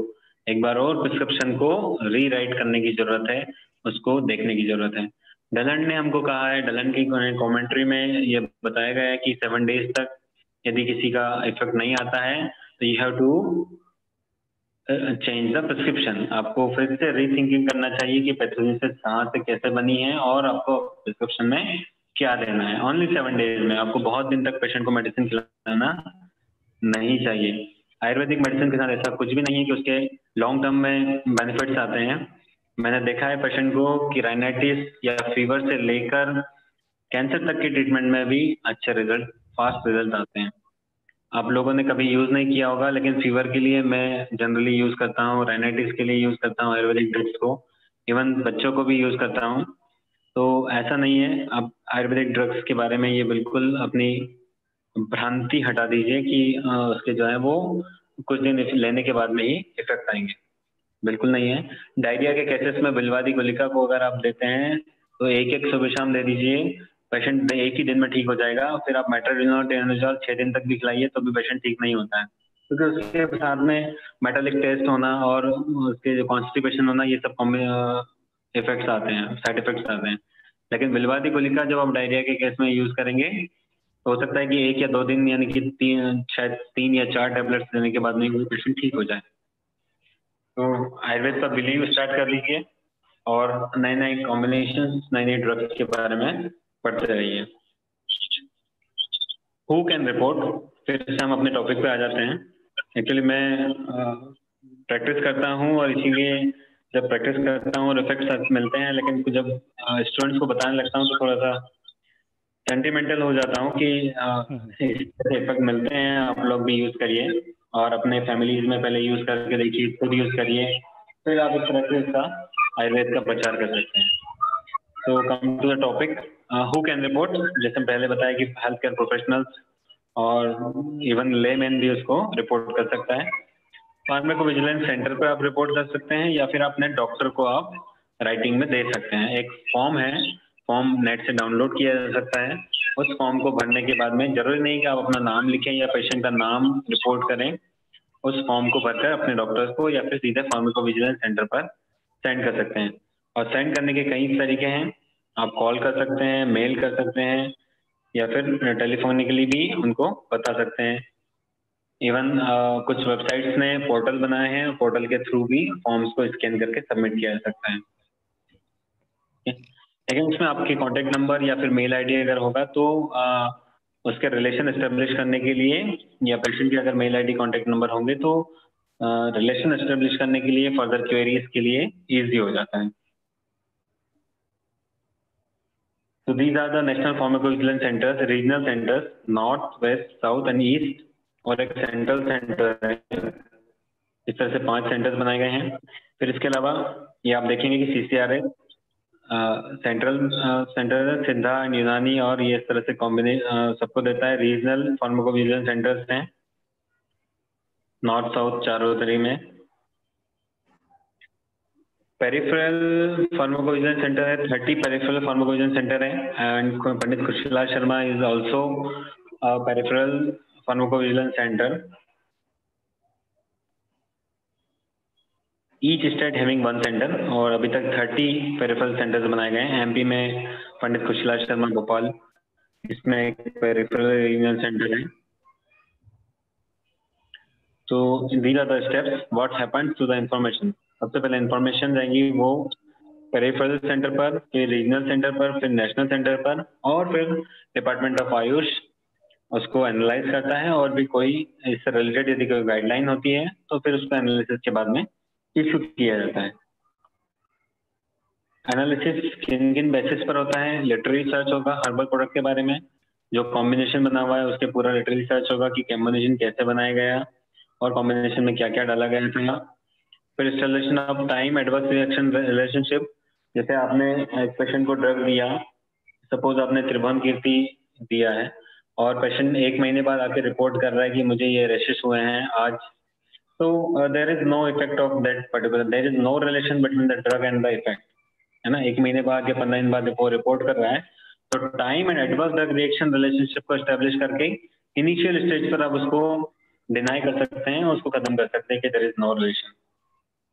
I: एक बार और प्रिस्क्रिप्शन को रीराइट करने की जरूरत है, उसको देखने की जरूरत है। डलन ने हमको कहा है, डलन की कमेंट्री में ये बताया गया है कि सेवन डेज तक यदि किसी का इफेक्ट नहीं आता है तो you have to change the prescription. आपको फिर से रीथिंकिंग करना चाहिए कि पैथोजेनेसिस कहाँ से कैसे बनी है और आपको प्रिस्क्रिप्शन में क्या देना है। ओनली सेवन डेज में, आपको बहुत दिन तक पेशेंट को मेडिसिन खिलाना नहीं चाहिए। आयुर्वेदिक मेडिसिन के साथ ऐसा कुछ भी नहीं है कि उसके लॉन्ग टर्म में बेनिफिट्स आते हैं। मैंने देखा है पेशेंट को कि राइनाइटिस या फीवर से लेकर कैंसर तक के ट्रीटमेंट में भी अच्छे रिजल्ट, फास्ट रिजल्ट आते हैं। आप लोगों ने कभी यूज नहीं किया होगा, लेकिन फीवर के लिए मैं जनरली यूज करता हूँ, राइनाइटिस के लिए यूज करता हूँ आयुर्वेदिक ड्रग्स को, इवन बच्चों को भी यूज करता हूँ। तो ऐसा नहीं है, आप आयुर्वेदिक ड्रग्स के बारे में ये बिल्कुल अपनी भ्रांति हटा दीजिए कि उसके जो है वो कुछ दिन लेने के बाद में ही इफेक्ट आएंगे। बिल्कुल नहीं है। डायरिया के केसेस में बिलवादी गुलिका को अगर आप देते हैं तो एक एक सुबह शाम दे दीजिए, पेशेंट एक ही दिन में ठीक हो जाएगा। फिर आप मेट्रोनिनोल टेनोजोल छह दिन तक भी खिलाइए तो भी पेशेंट ठीक नहीं होता है, क्योंकि तो उसके साथ में मेटालिक टेस्ट होना और उसके जो कॉन्स्टिपेशन होना, ये सब इफेक्ट्स आते हैं, साइड इफेक्ट्स आते हैं। लेकिन बिलवादी गुलिका जब आप डायरिया के केस में यूज करेंगे तो हो सकता है कि एक या दो दिन यानी कि तीन शायद तीन या चार टेबलेट्स देने के बाद में कोई पेशेंट ठीक हो जाए। तो आयुर्वेद पर बिलीव स्टार्ट कर लीजिए और नए नए कॉम्बिनेशन, नए नए ड्रग्स के बारे में पढ़ते रहिए। हु कैन रिपोर्ट, फिर से हम अपने टॉपिक पे आ जाते हैं। एक्चुअली मैं प्रैक्टिस करता हूँ और इसीलिए जब प्रैक्टिस करता हूँ और इफेक्ट्स मिलते हैं, लेकिन जब स्टूडेंट्स को बताने लगता हूँ तो थोड़ा सा सेंटिमेंटल हो जाता हूँ कि इफेक्ट मिलते हैं, आप लोग भी यूज करिए और अपने फैमिलीज में पहले यूज करके देखिए, खुद यूज करिए, फिर आप इस तरह से इसका आयुर्वेद का प्रचार कर सकते हैं। तो come to the topic, who can report, जैसे पहले बताया कि हेल्थ केयर प्रोफेशनल्स और इवन लेमैन भी उसको रिपोर्ट कर सकता है। फार्माकोविजिलेंस सेंटर पर आप रिपोर्ट कर सकते हैं या फिर अपने डॉक्टर को आप राइटिंग में दे सकते हैं। एक फॉर्म है, फॉर्म नेट से डाउनलोड किया जा सकता है। उस फॉर्म को भरने के बाद में जरूरी नहीं कि आप अपना नाम लिखें या पेशेंट का नाम रिपोर्ट करें। उस फॉर्म को भरकर अपने डॉक्टर्स को या फिर सीधे फार्माकोविजिलेंस सेंटर पर सेंड कर सकते हैं। और सेंड करने के कई तरीके हैं, आप कॉल कर सकते हैं, मेल कर सकते हैं या फिर टेलीफोनिकली भी उनको बता सकते हैं। इवन uh, कुछ वेबसाइट्स ने पोर्टल बनाए हैं, पोर्टल के थ्रू भी फॉर्म्स को स्कैन करके सबमिट किया जा सकता है। लेकिन उसमें आपके कॉन्टेक्ट नंबर या फिर मेल आईडी अगर होगा तो uh, उसके रिलेशन एस्टेब्लिश करने के लिए या पेशेंट के अगर मेल आईडी कॉन्टेक्ट नंबर होंगे तो रिलेशन uh, एस्टेब्लिश करने के लिए फर्दर क्वेरीज के लिए इजी हो जाता है। So these are the national pharmacovigilance centers, regional centers, north, west, south and east, और एक सेंट्रल सेंटर है। इस तरह से पांच सेंटर्स बनाए गए हैं। फिर इसके अलावा ये आप देखेंगे कि सीसीआर है, सेंट्रल सेंटर है, सिद्धा एंड यूनानी, और ये इस तरह से कॉम्बिनेशन सबको देता है। रीजनल फार्माकोविजिलेंस सेंटर्स हैं नॉर्थ साउथ चारों तरी में। पेरिफेरल फार्माकोविजिलेंस सेंटर है, थर्टी पेरिफेरल फार्माकोविजिलेंस सेंटर है and Pandit Khushilal Sharma is also peripheral pharmacovigilance centre. Each state having one centre, और अभी तक थर्टी पेरिफेरल सेंटर्स बनाए गए हैं। एमपी में पंडित खुशीलाल शर्मा भोपाल, इसमें एक पेरिफेरल रीजनल सेंटर है। तो these are the steps what happens to the information. सबसे पहले इंफॉर्मेशन जाएंगी वो पेरिफेरल सेंटर पर, फिर रीजनल सेंटर पर, फिर नेशनल सेंटर पर, और फिर डिपार्टमेंट ऑफ आयुष उसको एनालाइज करता है और भी कोई इससे रिलेटेड यदि कोई गाइडलाइन होती है तो फिर उसको एनालिसिस के बाद में इशू किया जाता है। एनालिसिस किन किन बेसिस पर होता है? लिटरेरी सर्च होगा हर्बल प्रोडक्ट के बारे में, जो कॉम्बिनेशन बना हुआ है उसके पूरा लिटरेरी सर्च होगा कि कॉम्बिनेशन कैसे बनाया गया और कॉम्बिनेशन में क्या क्या डाला गया था। फिर installation of time adverse reaction relationship, जैसे आपने एक पेशेंट को ड्रग दिया, सपोज आपने त्रिभुवन कीर्ति दिया है और पेशेंट एक महीने बाद आके रिपोर्ट कर रहा है कि मुझे ये रैशेस हुए हैं आज, तो there is no effect of that particular, there is no relation between the drug and the effect, है ना। एक महीने बाद या पंद्रह दिन बाद वो रिपोर्ट कर रहा है तो time and adverse drug reaction relationship को एस्टेब्लिश करके इनिशियल स्टेज पर आप उसको डिनाई कर सकते हैं, उसको खत्म कर सकते हैं कि देयर इज नो रिलेशन।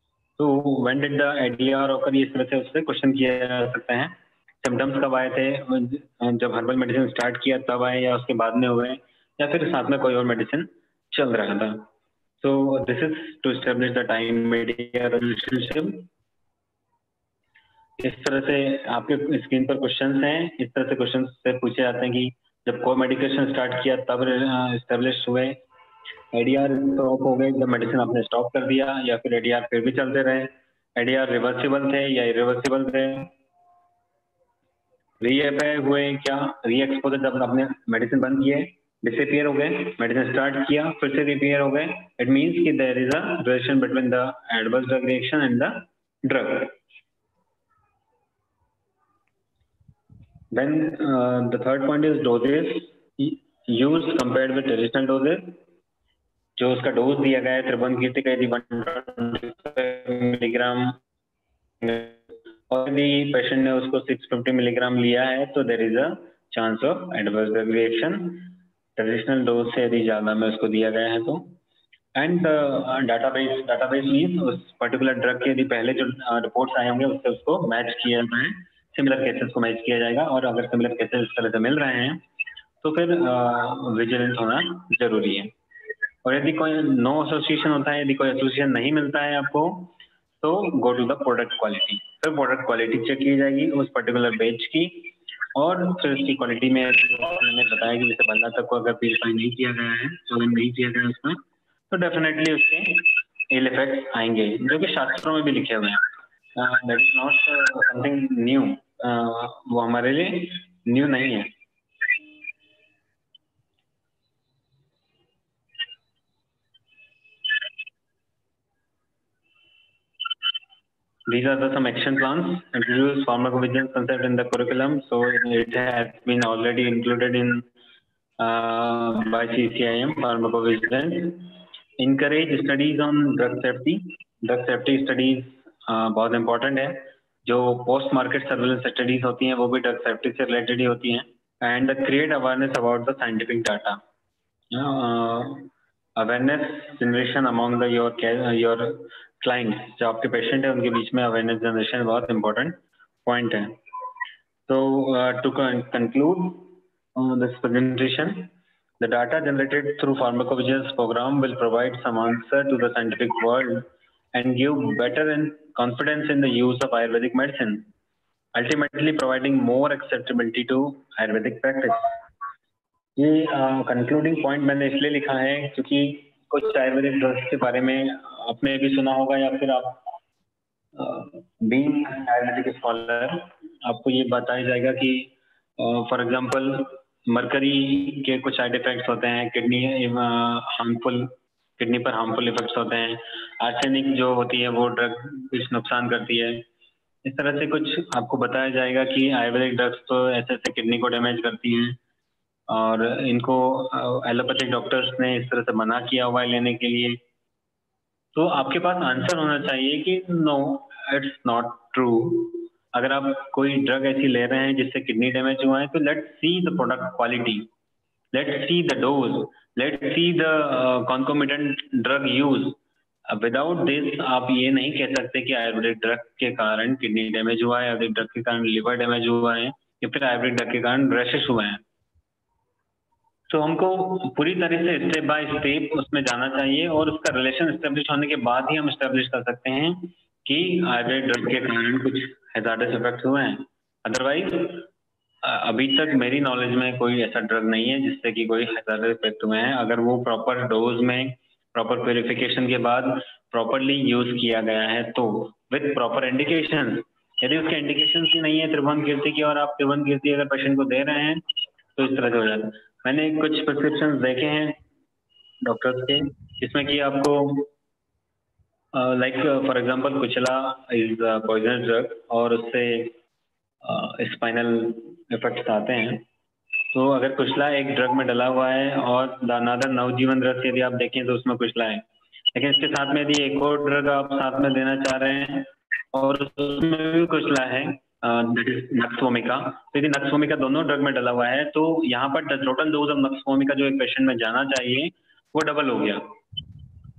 I: तो when did the ADR occur, इस तरह से उससे क्वेश्चन किया जा सकता है। सिम्टम्स कब आए थे, जब हर्बल मेडिसिन स्टार्ट किया तब आए या उसके बाद में हुए, या फिर साथ में कोई और मेडिसिन चल रहा था। So this is to establish the time ADR relationship. इस तरह से आपके स्क्रीन पर क्वेश्चंस हैं, इस तरह से क्वेश्चंस से पूछे जाते हैं कि जब कोई मेडिकेशन स्टार्ट किया तब एस्टेब्लिश हुए, एडीआर स्टॉप हो गए जब मेडिसिन आपने स्टॉप कर दिया, या फिर एडीआर फिर भी चलते रहे, एडीआर रिवर्सिबल थे या इरिवर्सिबल थे, रीएफए हुए क्या, री एक्सपोजर जब आपने मेडिसिन बंद किए डिसअपियर हो गए, मेडिसिन स्टार्ट किया फिर से रिपेयर हो गए, इट मींस कि there is a relation between the adverse drug reaction and the drug. Then uh, the third point is doses used compared with traditional doses। जो उसका डोज दिया गया है त्रिभुवन कीर्ति का, यदि वन मिलीग्राम और यदि पेशेंट ने उसको सिक्स फिफ्टी मिलीग्राम लिया है तो there is a chance of adverse drug reaction. Traditional dose से यदि ज्यादा में उसको दिया गया है तो। एंड डाटाबेस डाटाबेस मींस उस पर्टिकुलर ड्रग के यदि पहले जो रिपोर्ट्स आए होंगे उससे उसको मैच किया जाता है, सिमिलर केसेस को मैच किया जाएगा, और अगर सिमिलर केसेस इस तरह से मिल रहे हैं तो फिर विजिलेंट होना जरूरी है। और यदि कोई नो एसोसिएशन होता है, यदि कोई एसोसिएशन नहीं मिलता है आपको, तो go to the product quality. फिर प्रोडक्ट क्वालिटी चेक की जाएगी उस पर्टिकुलर बेच की, और फिर उसकी क्वालिटी में मैंने बताया कि जैसे बल्ला तक को अगर प्यूरिफाई नहीं किया गया है, सोलन नहीं किया गया उसमें, तो डेफिनेटली उसके इल इफेक्ट्स आएंगे, जो कि शास्त्रों में भी लिखे हुए हैं। That is not something new, वो हमारे लिए न्यू नहीं है। These are the some action plans. Introduce pharmacovigilance concept in the curriculum, so it has been already included in uh, by C C I M pharmacovigilance. Encourage studies on drug safety. Drug safety studies uh, बहुत important है। जो post market surveillance studies होती हैं वो भी drug safety से related ही होती हैं। And create awareness about the scientific data. Awareness generation among the your your clients, जो आपके पेशेंट है उनके बीच में अवेयरनेस जनरेशन बहुत इंपॉर्टेंट पॉइंट है। तो to conclude this presentation, the data generated through pharmacovigilance program will provide some answer to the scientific world and give better and confidence in the use of Ayurvedic medicine, ultimately providing more acceptability to Ayurvedic practice। ये concluding uh, point मैंने इसलिए लिखा है क्योंकि कुछ Ayurvedic drugs के बारे में आपने भी सुना होगा, या फिर आप बीइंग आयुर्वेदिक स्कॉलर आपको ये बताया जाएगा कि फॉर एग्जांपल मरकरी के कुछ साइड इफेक्ट्स होते हैं, किडनी हार्मफुल किडनी पर हार्मफुल इफेक्ट्स होते हैं, आर्सेनिक जो होती है वो ड्रग कुछ नुकसान करती है। इस तरह से कुछ आपको बताया जाएगा कि आयुर्वेदिक ड्रग्स तो ऐसे ऐसे किडनी को डैमेज करती हैं, और इनको एलोपैथिक डॉक्टर्स ने इस तरह से मना किया हुआ है लेने के लिए। तो आपके पास आंसर होना चाहिए कि नो, इट्स नॉट ट्रू। अगर आप कोई ड्रग ऐसी ले रहे हैं जिससे किडनी डैमेज हुआ है, तो let's see the product quality, let's see the dose, let's see the concomitant drug use. Without this आप ये नहीं कह सकते कि आयुर्वेदिक ड्रग के कारण किडनी डैमेज हुआ है, आयुर्वेदिक ड्रग के कारण लिवर डैमेज हुआ है, या फिर आयुर्वेदिक ड्रग के कारण रैशेस हुए हैं। तो हमको पूरी तरह से स्टेप बाय स्टेप उसमें जाना चाहिए, और उसका रिलेशन एस्टेब्लिश होने के बाद ही हम एस्टेब्लिश कर सकते हैं कि आयुर्वेदिक ड्रग के कारण कुछ हैजार्डस इफेक्ट हुए हैं। अदरवाइज अभी तक मेरी नॉलेज में कोई ऐसा ड्रग नहीं है जिससे कि कोई हैजार्डस इफेक्ट हुए हैं, अगर वो प्रॉपर डोज में, प्रॉपर प्यूरिफिकेशन के बाद प्रॉपरली यूज किया गया है, तो विद प्रॉपर इंडिकेशन। यदि उसके इंडिकेशन ही नहीं है त्रिभुवन कीर्ति की, और आप त्रिभुवन कीर्ति अगर पेशेंट को दे रहे हैं, तो इस तरह से हो जाता है। मैंने कुछ प्रिस्क्रिप्शन देखे हैं डॉक्टर्स के, जिसमें कि आपको लाइक फॉर एग्जांपल कुचला इज पॉइजनस ड्रग, और उससे स्पाइनल इफेक्ट्स आते हैं। तो अगर कुचला एक ड्रग में डला हुआ है, और दानादर नवजीवन ड्रग यदि आप देखें तो उसमें कुचला है, लेकिन इसके साथ में यदि एक और ड्रग आप साथ में देना चाह रहे हैं और उसमें भी कुचला है, दैट इज नक्सवोमिका, तो यदि नक्सवोमिका दोनों ड्रग में डला हुआ है, तो यहाँ पर टोटल डोज ऑफ नक्सवोमिका जो एक पेशेंट में जाना चाहिए वो डबल हो गया।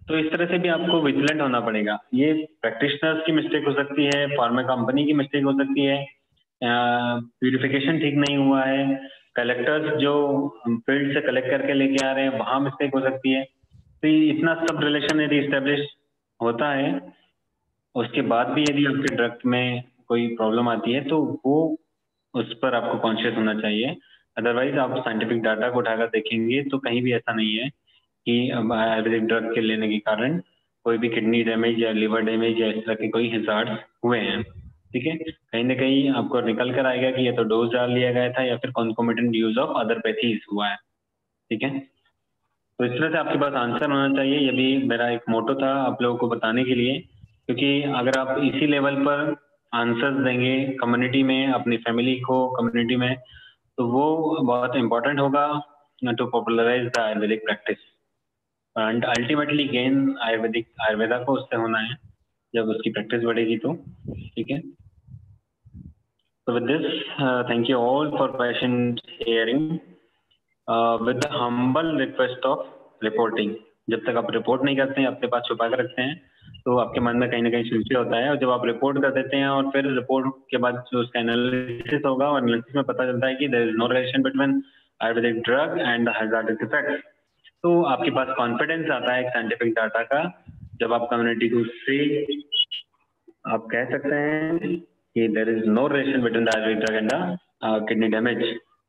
I: तो इस तरह से भी आपको विजिलेंट होना पड़ेगा। ये प्रैक्टिशनर्स की मिस्टेक हो सकती है, फार्मा कंपनी की मिस्टेक हो सकती है, प्यूरिफिकेशन ठीक नहीं हुआ है, कलेक्टर्स जो फील्ड से कलेक्ट करके लेके आ रहे हैं वहां मिस्टेक हो सकती है। तो ये इतना सब रिलेशन यदि इस्टेब्लिश होता है, उसके बाद भी यदि आपके ड्रग में कोई प्रॉब्लम आती है तो वो उस पर आपको कॉन्शियस होना चाहिए। अदरवाइज आप साइंटिफिक डाटा को उठाकर देखेंगे तो कहीं भी ऐसा नहीं है कि आयुर्वेदिक ड्रग के लेने के कारण कोई भी किडनी डैमेज या लिवर डैमेज या इस तरह के कोई हिजार्ड हुए हैं। ठीक है, कहीं ना कहीं आपको निकल कर आएगा कि ये तो डोज डाल लिया गया था या फिर concomitant use of other pathies हुआ है। ठीक है, तो इस तरह से आपके पास आंसर होना चाहिए। ये भी मेरा एक मोटो था आप लोगों को बताने के लिए, क्योंकि अगर आप इसी लेवल पर आंसर्स देंगे कम्युनिटी में, अपनी फैमिली को कम्युनिटी में, तो वो बहुत इंपॉर्टेंट होगा to popularise the Ayurvedic practice and ultimately gain Ayurvedic Ayurveda को उससे होना है जब उसकी प्रैक्टिस बढ़ेगी तो। ठीक है, so with this uh, thank you all for patient hearing uh, with the humble request of reporting। जब तक आप रिपोर्ट नहीं करते हैं, अपने पास छुपा कर रखते हैं, तो आपके मन में कहीं ना कहीं संशय होता है, और जब आप रिपोर्ट कर देते हैं और फिर रिपोर्ट के बाद जो उसका एनालिसिस होगा और एनालिसिस में पता चलता है कि there is no relation between Ayurvedic drug and the hazardous effect, तो आपके पास कॉन्फिडेंस आता है एक साइंटिफिक डाटा का। जब आप कम्युनिटी को से आप कह सकते हैं कि there is no relation between the Ayurvedic drug and the kidney damage.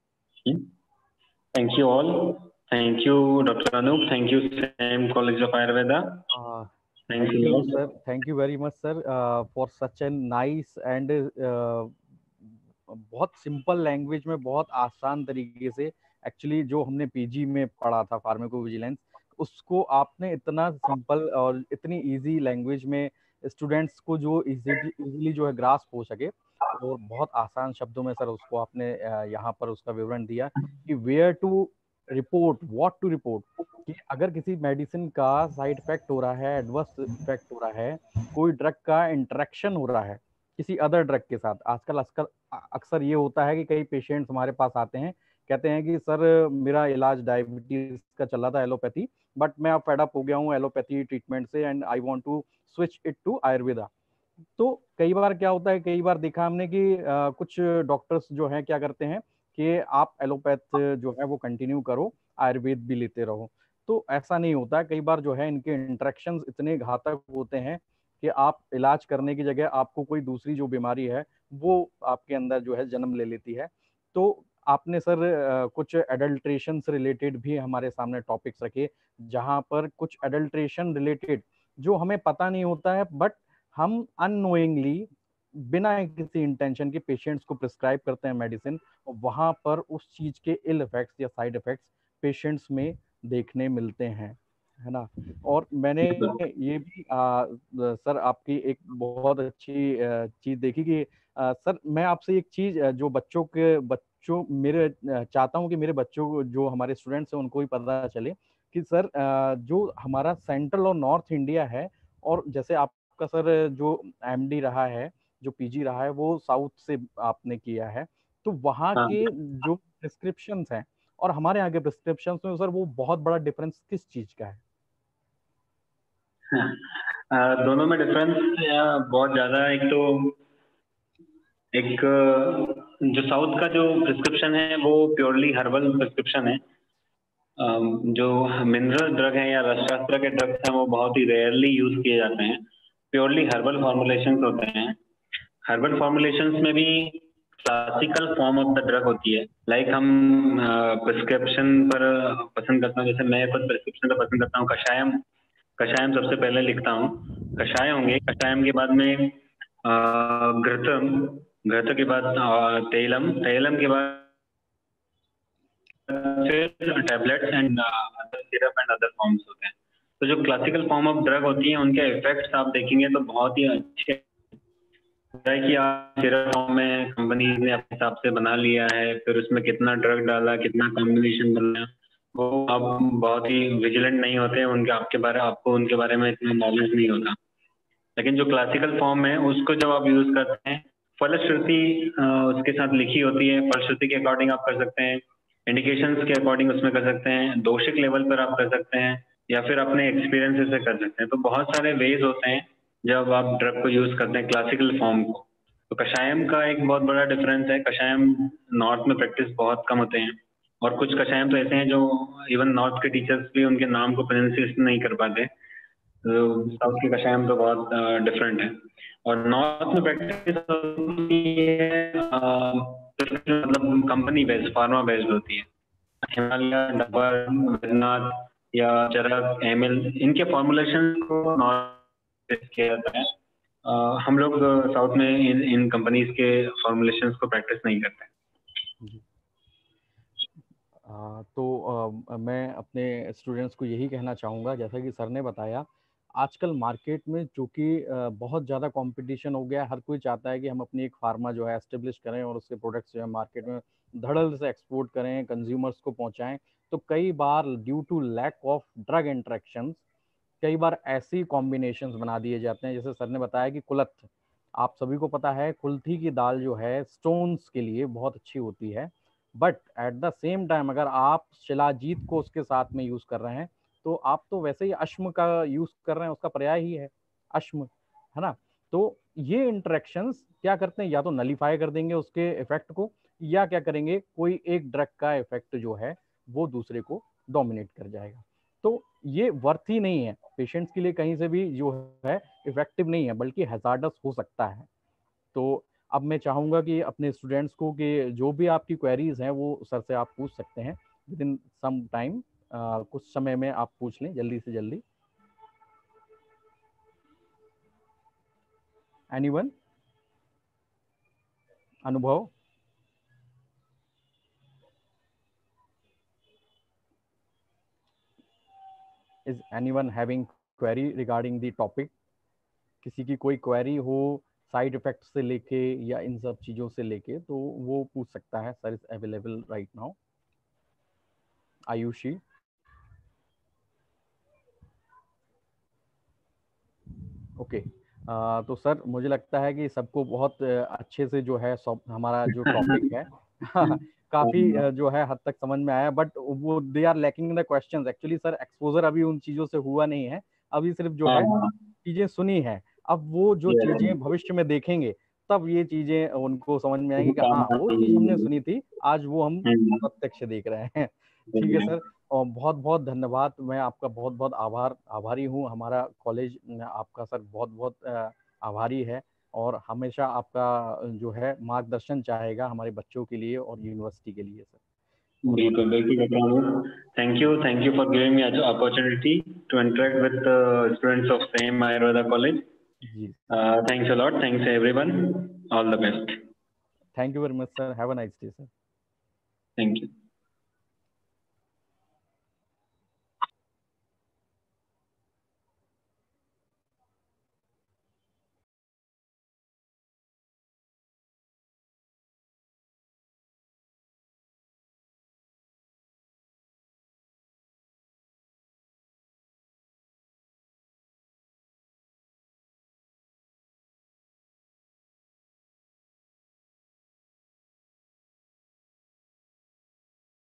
I: Thank you all. Thank you, Doctor Anup. Thank you, Sam College of Ayurveda.
F: Uh,
I: Thank,
F: thank
I: you,
F: you, sir. Thank you very much, sir, uh, for such a nice and uh, बहुत simple language में, बहुत आसान तरीके से, actually जो हमने PG में पढ़ा था फार्माकोविजिलेंस, उसको आपने इतना सिंपल और इतनी इजी लैंग्वेज में स्टूडेंट्स को जो इजीली इजीली जो है ग्रास्प हो सके, और बहुत आसान शब्दों में सर उसको आपने यहाँ पर उसका विवरण दिया कि where to report, what to report, कि अगर किसी मेडिसिन का साइड इफेक्ट हो रहा है, एडवर्स इफेक्ट हो रहा है, कोई ड्रग का इंटरेक्शन हो रहा है किसी अदर ड्रग के साथ। आजकल आजकल अक्सर ये होता है कि कई पेशेंट्स हमारे पास आते हैं, कहते हैं कि सर मेरा इलाज डायबिटीज का चल रहा था एलोपैथी, बट मैं अब फेड अप हो गया हूँ एलोपैथी ट्रीटमेंट से and I want to switch it to Ayurveda. तो कई बार क्या होता है, कई बार देखा हमने कि आ, कुछ डॉक्टर्स जो हैं क्या करते हैं कि आप एलोपैथ जो है वो कंटिन्यू करो, आयुर्वेद भी लेते रहो। तो ऐसा नहीं होता है, कई बार जो है इनके इंटरेक्शंस इतने घातक होते हैं कि आप इलाज करने की जगह आपको कोई दूसरी जो बीमारी है वो आपके अंदर जो है जन्म ले लेती है। तो आपने सर कुछ एडल्ट्रेशन से रिलेटेड भी हमारे सामने टॉपिक्स रखे, जहां पर कुछ एडल्ट्रेशन रिलेटेड जो हमें पता नहीं होता है, बट हम अननोइंगली बिना किसी इंटेंशन के पेशेंट्स को प्रिस्क्राइब करते हैं मेडिसिन, और वहां पर उस चीज के इल इफेक्ट्स या साइड इफेक्ट्स पेशेंट्स में देखने मिलते हैं, है ना। और मैंने ये भी आ, सर आपकी एक बहुत अच्छी चीज देखी कि आ, सर मैं आपसे एक चीज जो बच्चों के बच्चों मेरे चाहता हूँ कि मेरे बच्चों को, जो हमारे स्टूडेंट्स हैं, उनको भी पता चले कि सर आ, जो हमारा सेंट्रल और नॉर्थ इंडिया है, और जैसे आपका सर जो एमडी रहा है, जो पीजी रहा है, वो साउथ से आपने किया है, तो वहाँ के जो प्रिस्क्रिप्शंस हैं और हमारे यहाँ के प्रिस्क्रिप्शंस में सर वो बहुत बड़ा डिफरेंस किस चीज का है?
I: आ, दोनों में डिफरेंस बहुत ज्यादा है। एक तो एक जो साउथ का जो प्रिस्क्रिप्शन है वो प्योरली हर्बल प्रिस्क्रिप्शन है। जो मिनरल ड्रग है या रसशास्त्र के ड्रग्स हैं वो बहुत ही रेयरली यूज किए जाते हैं, प्योरली हर्बल फॉर्मुलेशंस होते हैं। हर्बल फॉर्मुलेशंस में भी classical form of the drug होती है। लाइक like हम प्रिस्क्रिप्शन पर पसंद करते हैं, जैसे मैं खुद प्रिस्क्रिप्शन पर पसंद करता हूँ कषायम। कषायम सबसे पहले लिखता हूँ, कषाय होंगे, कषायम के बाद में घृतम, घृत के बाद तेलम, तेलम के बाद फिर tablets and other syrup and other forms होते हैं। तो जो क्लासिकल फॉर्म ऑफ ड्रग होती है उनके इफेक्ट्स आप देखेंगे तो बहुत ही अच्छे है कि आप सिरप फॉर्म में कंपनी ने अपने हिसाब से बना लिया है, फिर उसमें कितना ड्रग डाला, कितना कॉम्बिनेशन बनाया, वो आप बहुत ही विजिलेंट नहीं होते हैं उनके, आपके बारे आपको उनके बारे में इतना नॉलेज नहीं होता। लेकिन जो क्लासिकल फॉर्म है उसको जब आप यूज करते हैं, फलश्रुति उसके साथ लिखी होती है, फलश्रुति के अकॉर्डिंग आप कर सकते हैं, इंडिकेशंस के अकॉर्डिंग उसमें कर सकते हैं, दोषिक लेवल पर आप कर सकते हैं, या फिर अपने एक्सपीरियंस से कर सकते हैं। तो बहुत सारे वेज होते हैं जब आप ड्रग को यूज करते हैं क्लासिकल फॉर्म को। तो कषायम का एक बहुत बड़ा डिफरेंस है, कषायम नॉर्थ में प्रैक्टिस बहुत कम होते हैं, और कुछ कषायम तो ऐसे हैं जो इवन नॉर्थ के टीचर्स भी उनके नाम को प्रोनाउंसिएशन नहीं कर पाते। तो साउथ के कषायम तो बहुत डिफरेंट है। और नॉर्थ में प्रैक्टिस होती है मतलब कंपनी बेस्ड, फार्मा बेस्ड होती है। हिमालय, डबर, वेदनाथ या चरक, एमिल, इनके फॉर्मुलेशन को नॉर्थ किया जाता है। uh, हम लोग साउथ में इन इन कंपनीज के फॉर्मुलेशंस को प्रैक्टिस नहीं करते।
F: आ, तो आ, मैं अपने स्टूडेंट्स को यही कहना चाहूँगा, जैसा कि सर ने बताया, आजकल मार्केट में चूँकि बहुत ज़्यादा कंपटीशन हो गया है, हर कोई चाहता है कि हम अपनी एक फार्मा जो है एस्टेब्लिश करें और उसके प्रोडक्ट्स जो है मार्केट में धड़ल्ले से एक्सपोर्ट करें, कंज्यूमर्स को पहुंचाएं। तो कई बार due to lack of drug interactions कई बार ऐसी कॉम्बिनेशंस बना दिए जाते हैं, जैसे सर ने बताया कि कुलथ, आप सभी को पता है कुल्थी की दाल जो है स्टोन्स के लिए बहुत अच्छी होती है, but at the same time अगर आप शिलाजीत को उसके साथ में यूज कर रहे हैं तो आप तो वैसे ही अश्म का यूज कर रहे हैं, उसका पर्याय ही है अश्म, है ना। तो ये इंटरेक्शंस क्या करते हैं, या तो नलीफाई कर देंगे उसके इफेक्ट को, या क्या करेंगे कोई एक ड्रग का इफेक्ट जो है वो दूसरे को डोमिनेट कर जाएगा। तो ये वर्थ ही नहीं है पेशेंट्स के लिए, कहीं से भी जो है इफेक्टिव नहीं है, बल्कि हैजार्डस हो सकता है। तो अब मैं चाहूँगा कि अपने स्टूडेंट्स को कि जो भी आपकी क्वेरीज हैं वो सर से आप पूछ सकते हैं विद इन सम टाइम, कुछ समय में आप पूछ लें जल्दी से जल्दी। Anyone? Anubhav? Is anyone having query regarding the topic? किसी की कोई क्वेरी हो साइड इफेक्ट से लेके या इन सब चीज़ों से लेके तो वो पूछ सकता है। Sir is available right now. Ayushi? Okay okay. uh, तो सर मुझे लगता है कि सबको बहुत अच्छे से जो है हमारा जो टॉपिक है काफी जो है हद तक समझ में आया, बट वो they are lacking the questions actually. Sir exposure अभी उन चीजों से हुआ नहीं है, अभी सिर्फ जो है चीजें सुनी है। अब वो जो चीजें भविष्य में देखेंगे तब ये चीजें उनको समझ में आएंगी कि हाँ वो चीज हमने सुनी थी, आज वो हम प्रत्यक्ष देख रहे हैं। ठीक है सर, और बहुत बहुत धन्यवाद, मैं आपका बहुत बहुत आभार आभारी हूँ। हमारा कॉलेज आपका सर बहुत बहुत आभारी है और हमेशा आपका जो है मार्गदर्शन चाहेगा हमारे बच्चों के लिए और यूनिवर्सिटी के लिए। सर
I: बिल्कुल बिल्कुल, thank you thank you for giving me opportunity to interact with students of same Ayurveda college. Thanks a lot, thanks everyone, all the best.
F: Thank you very much sir, have a nice day sir.
I: Thank you.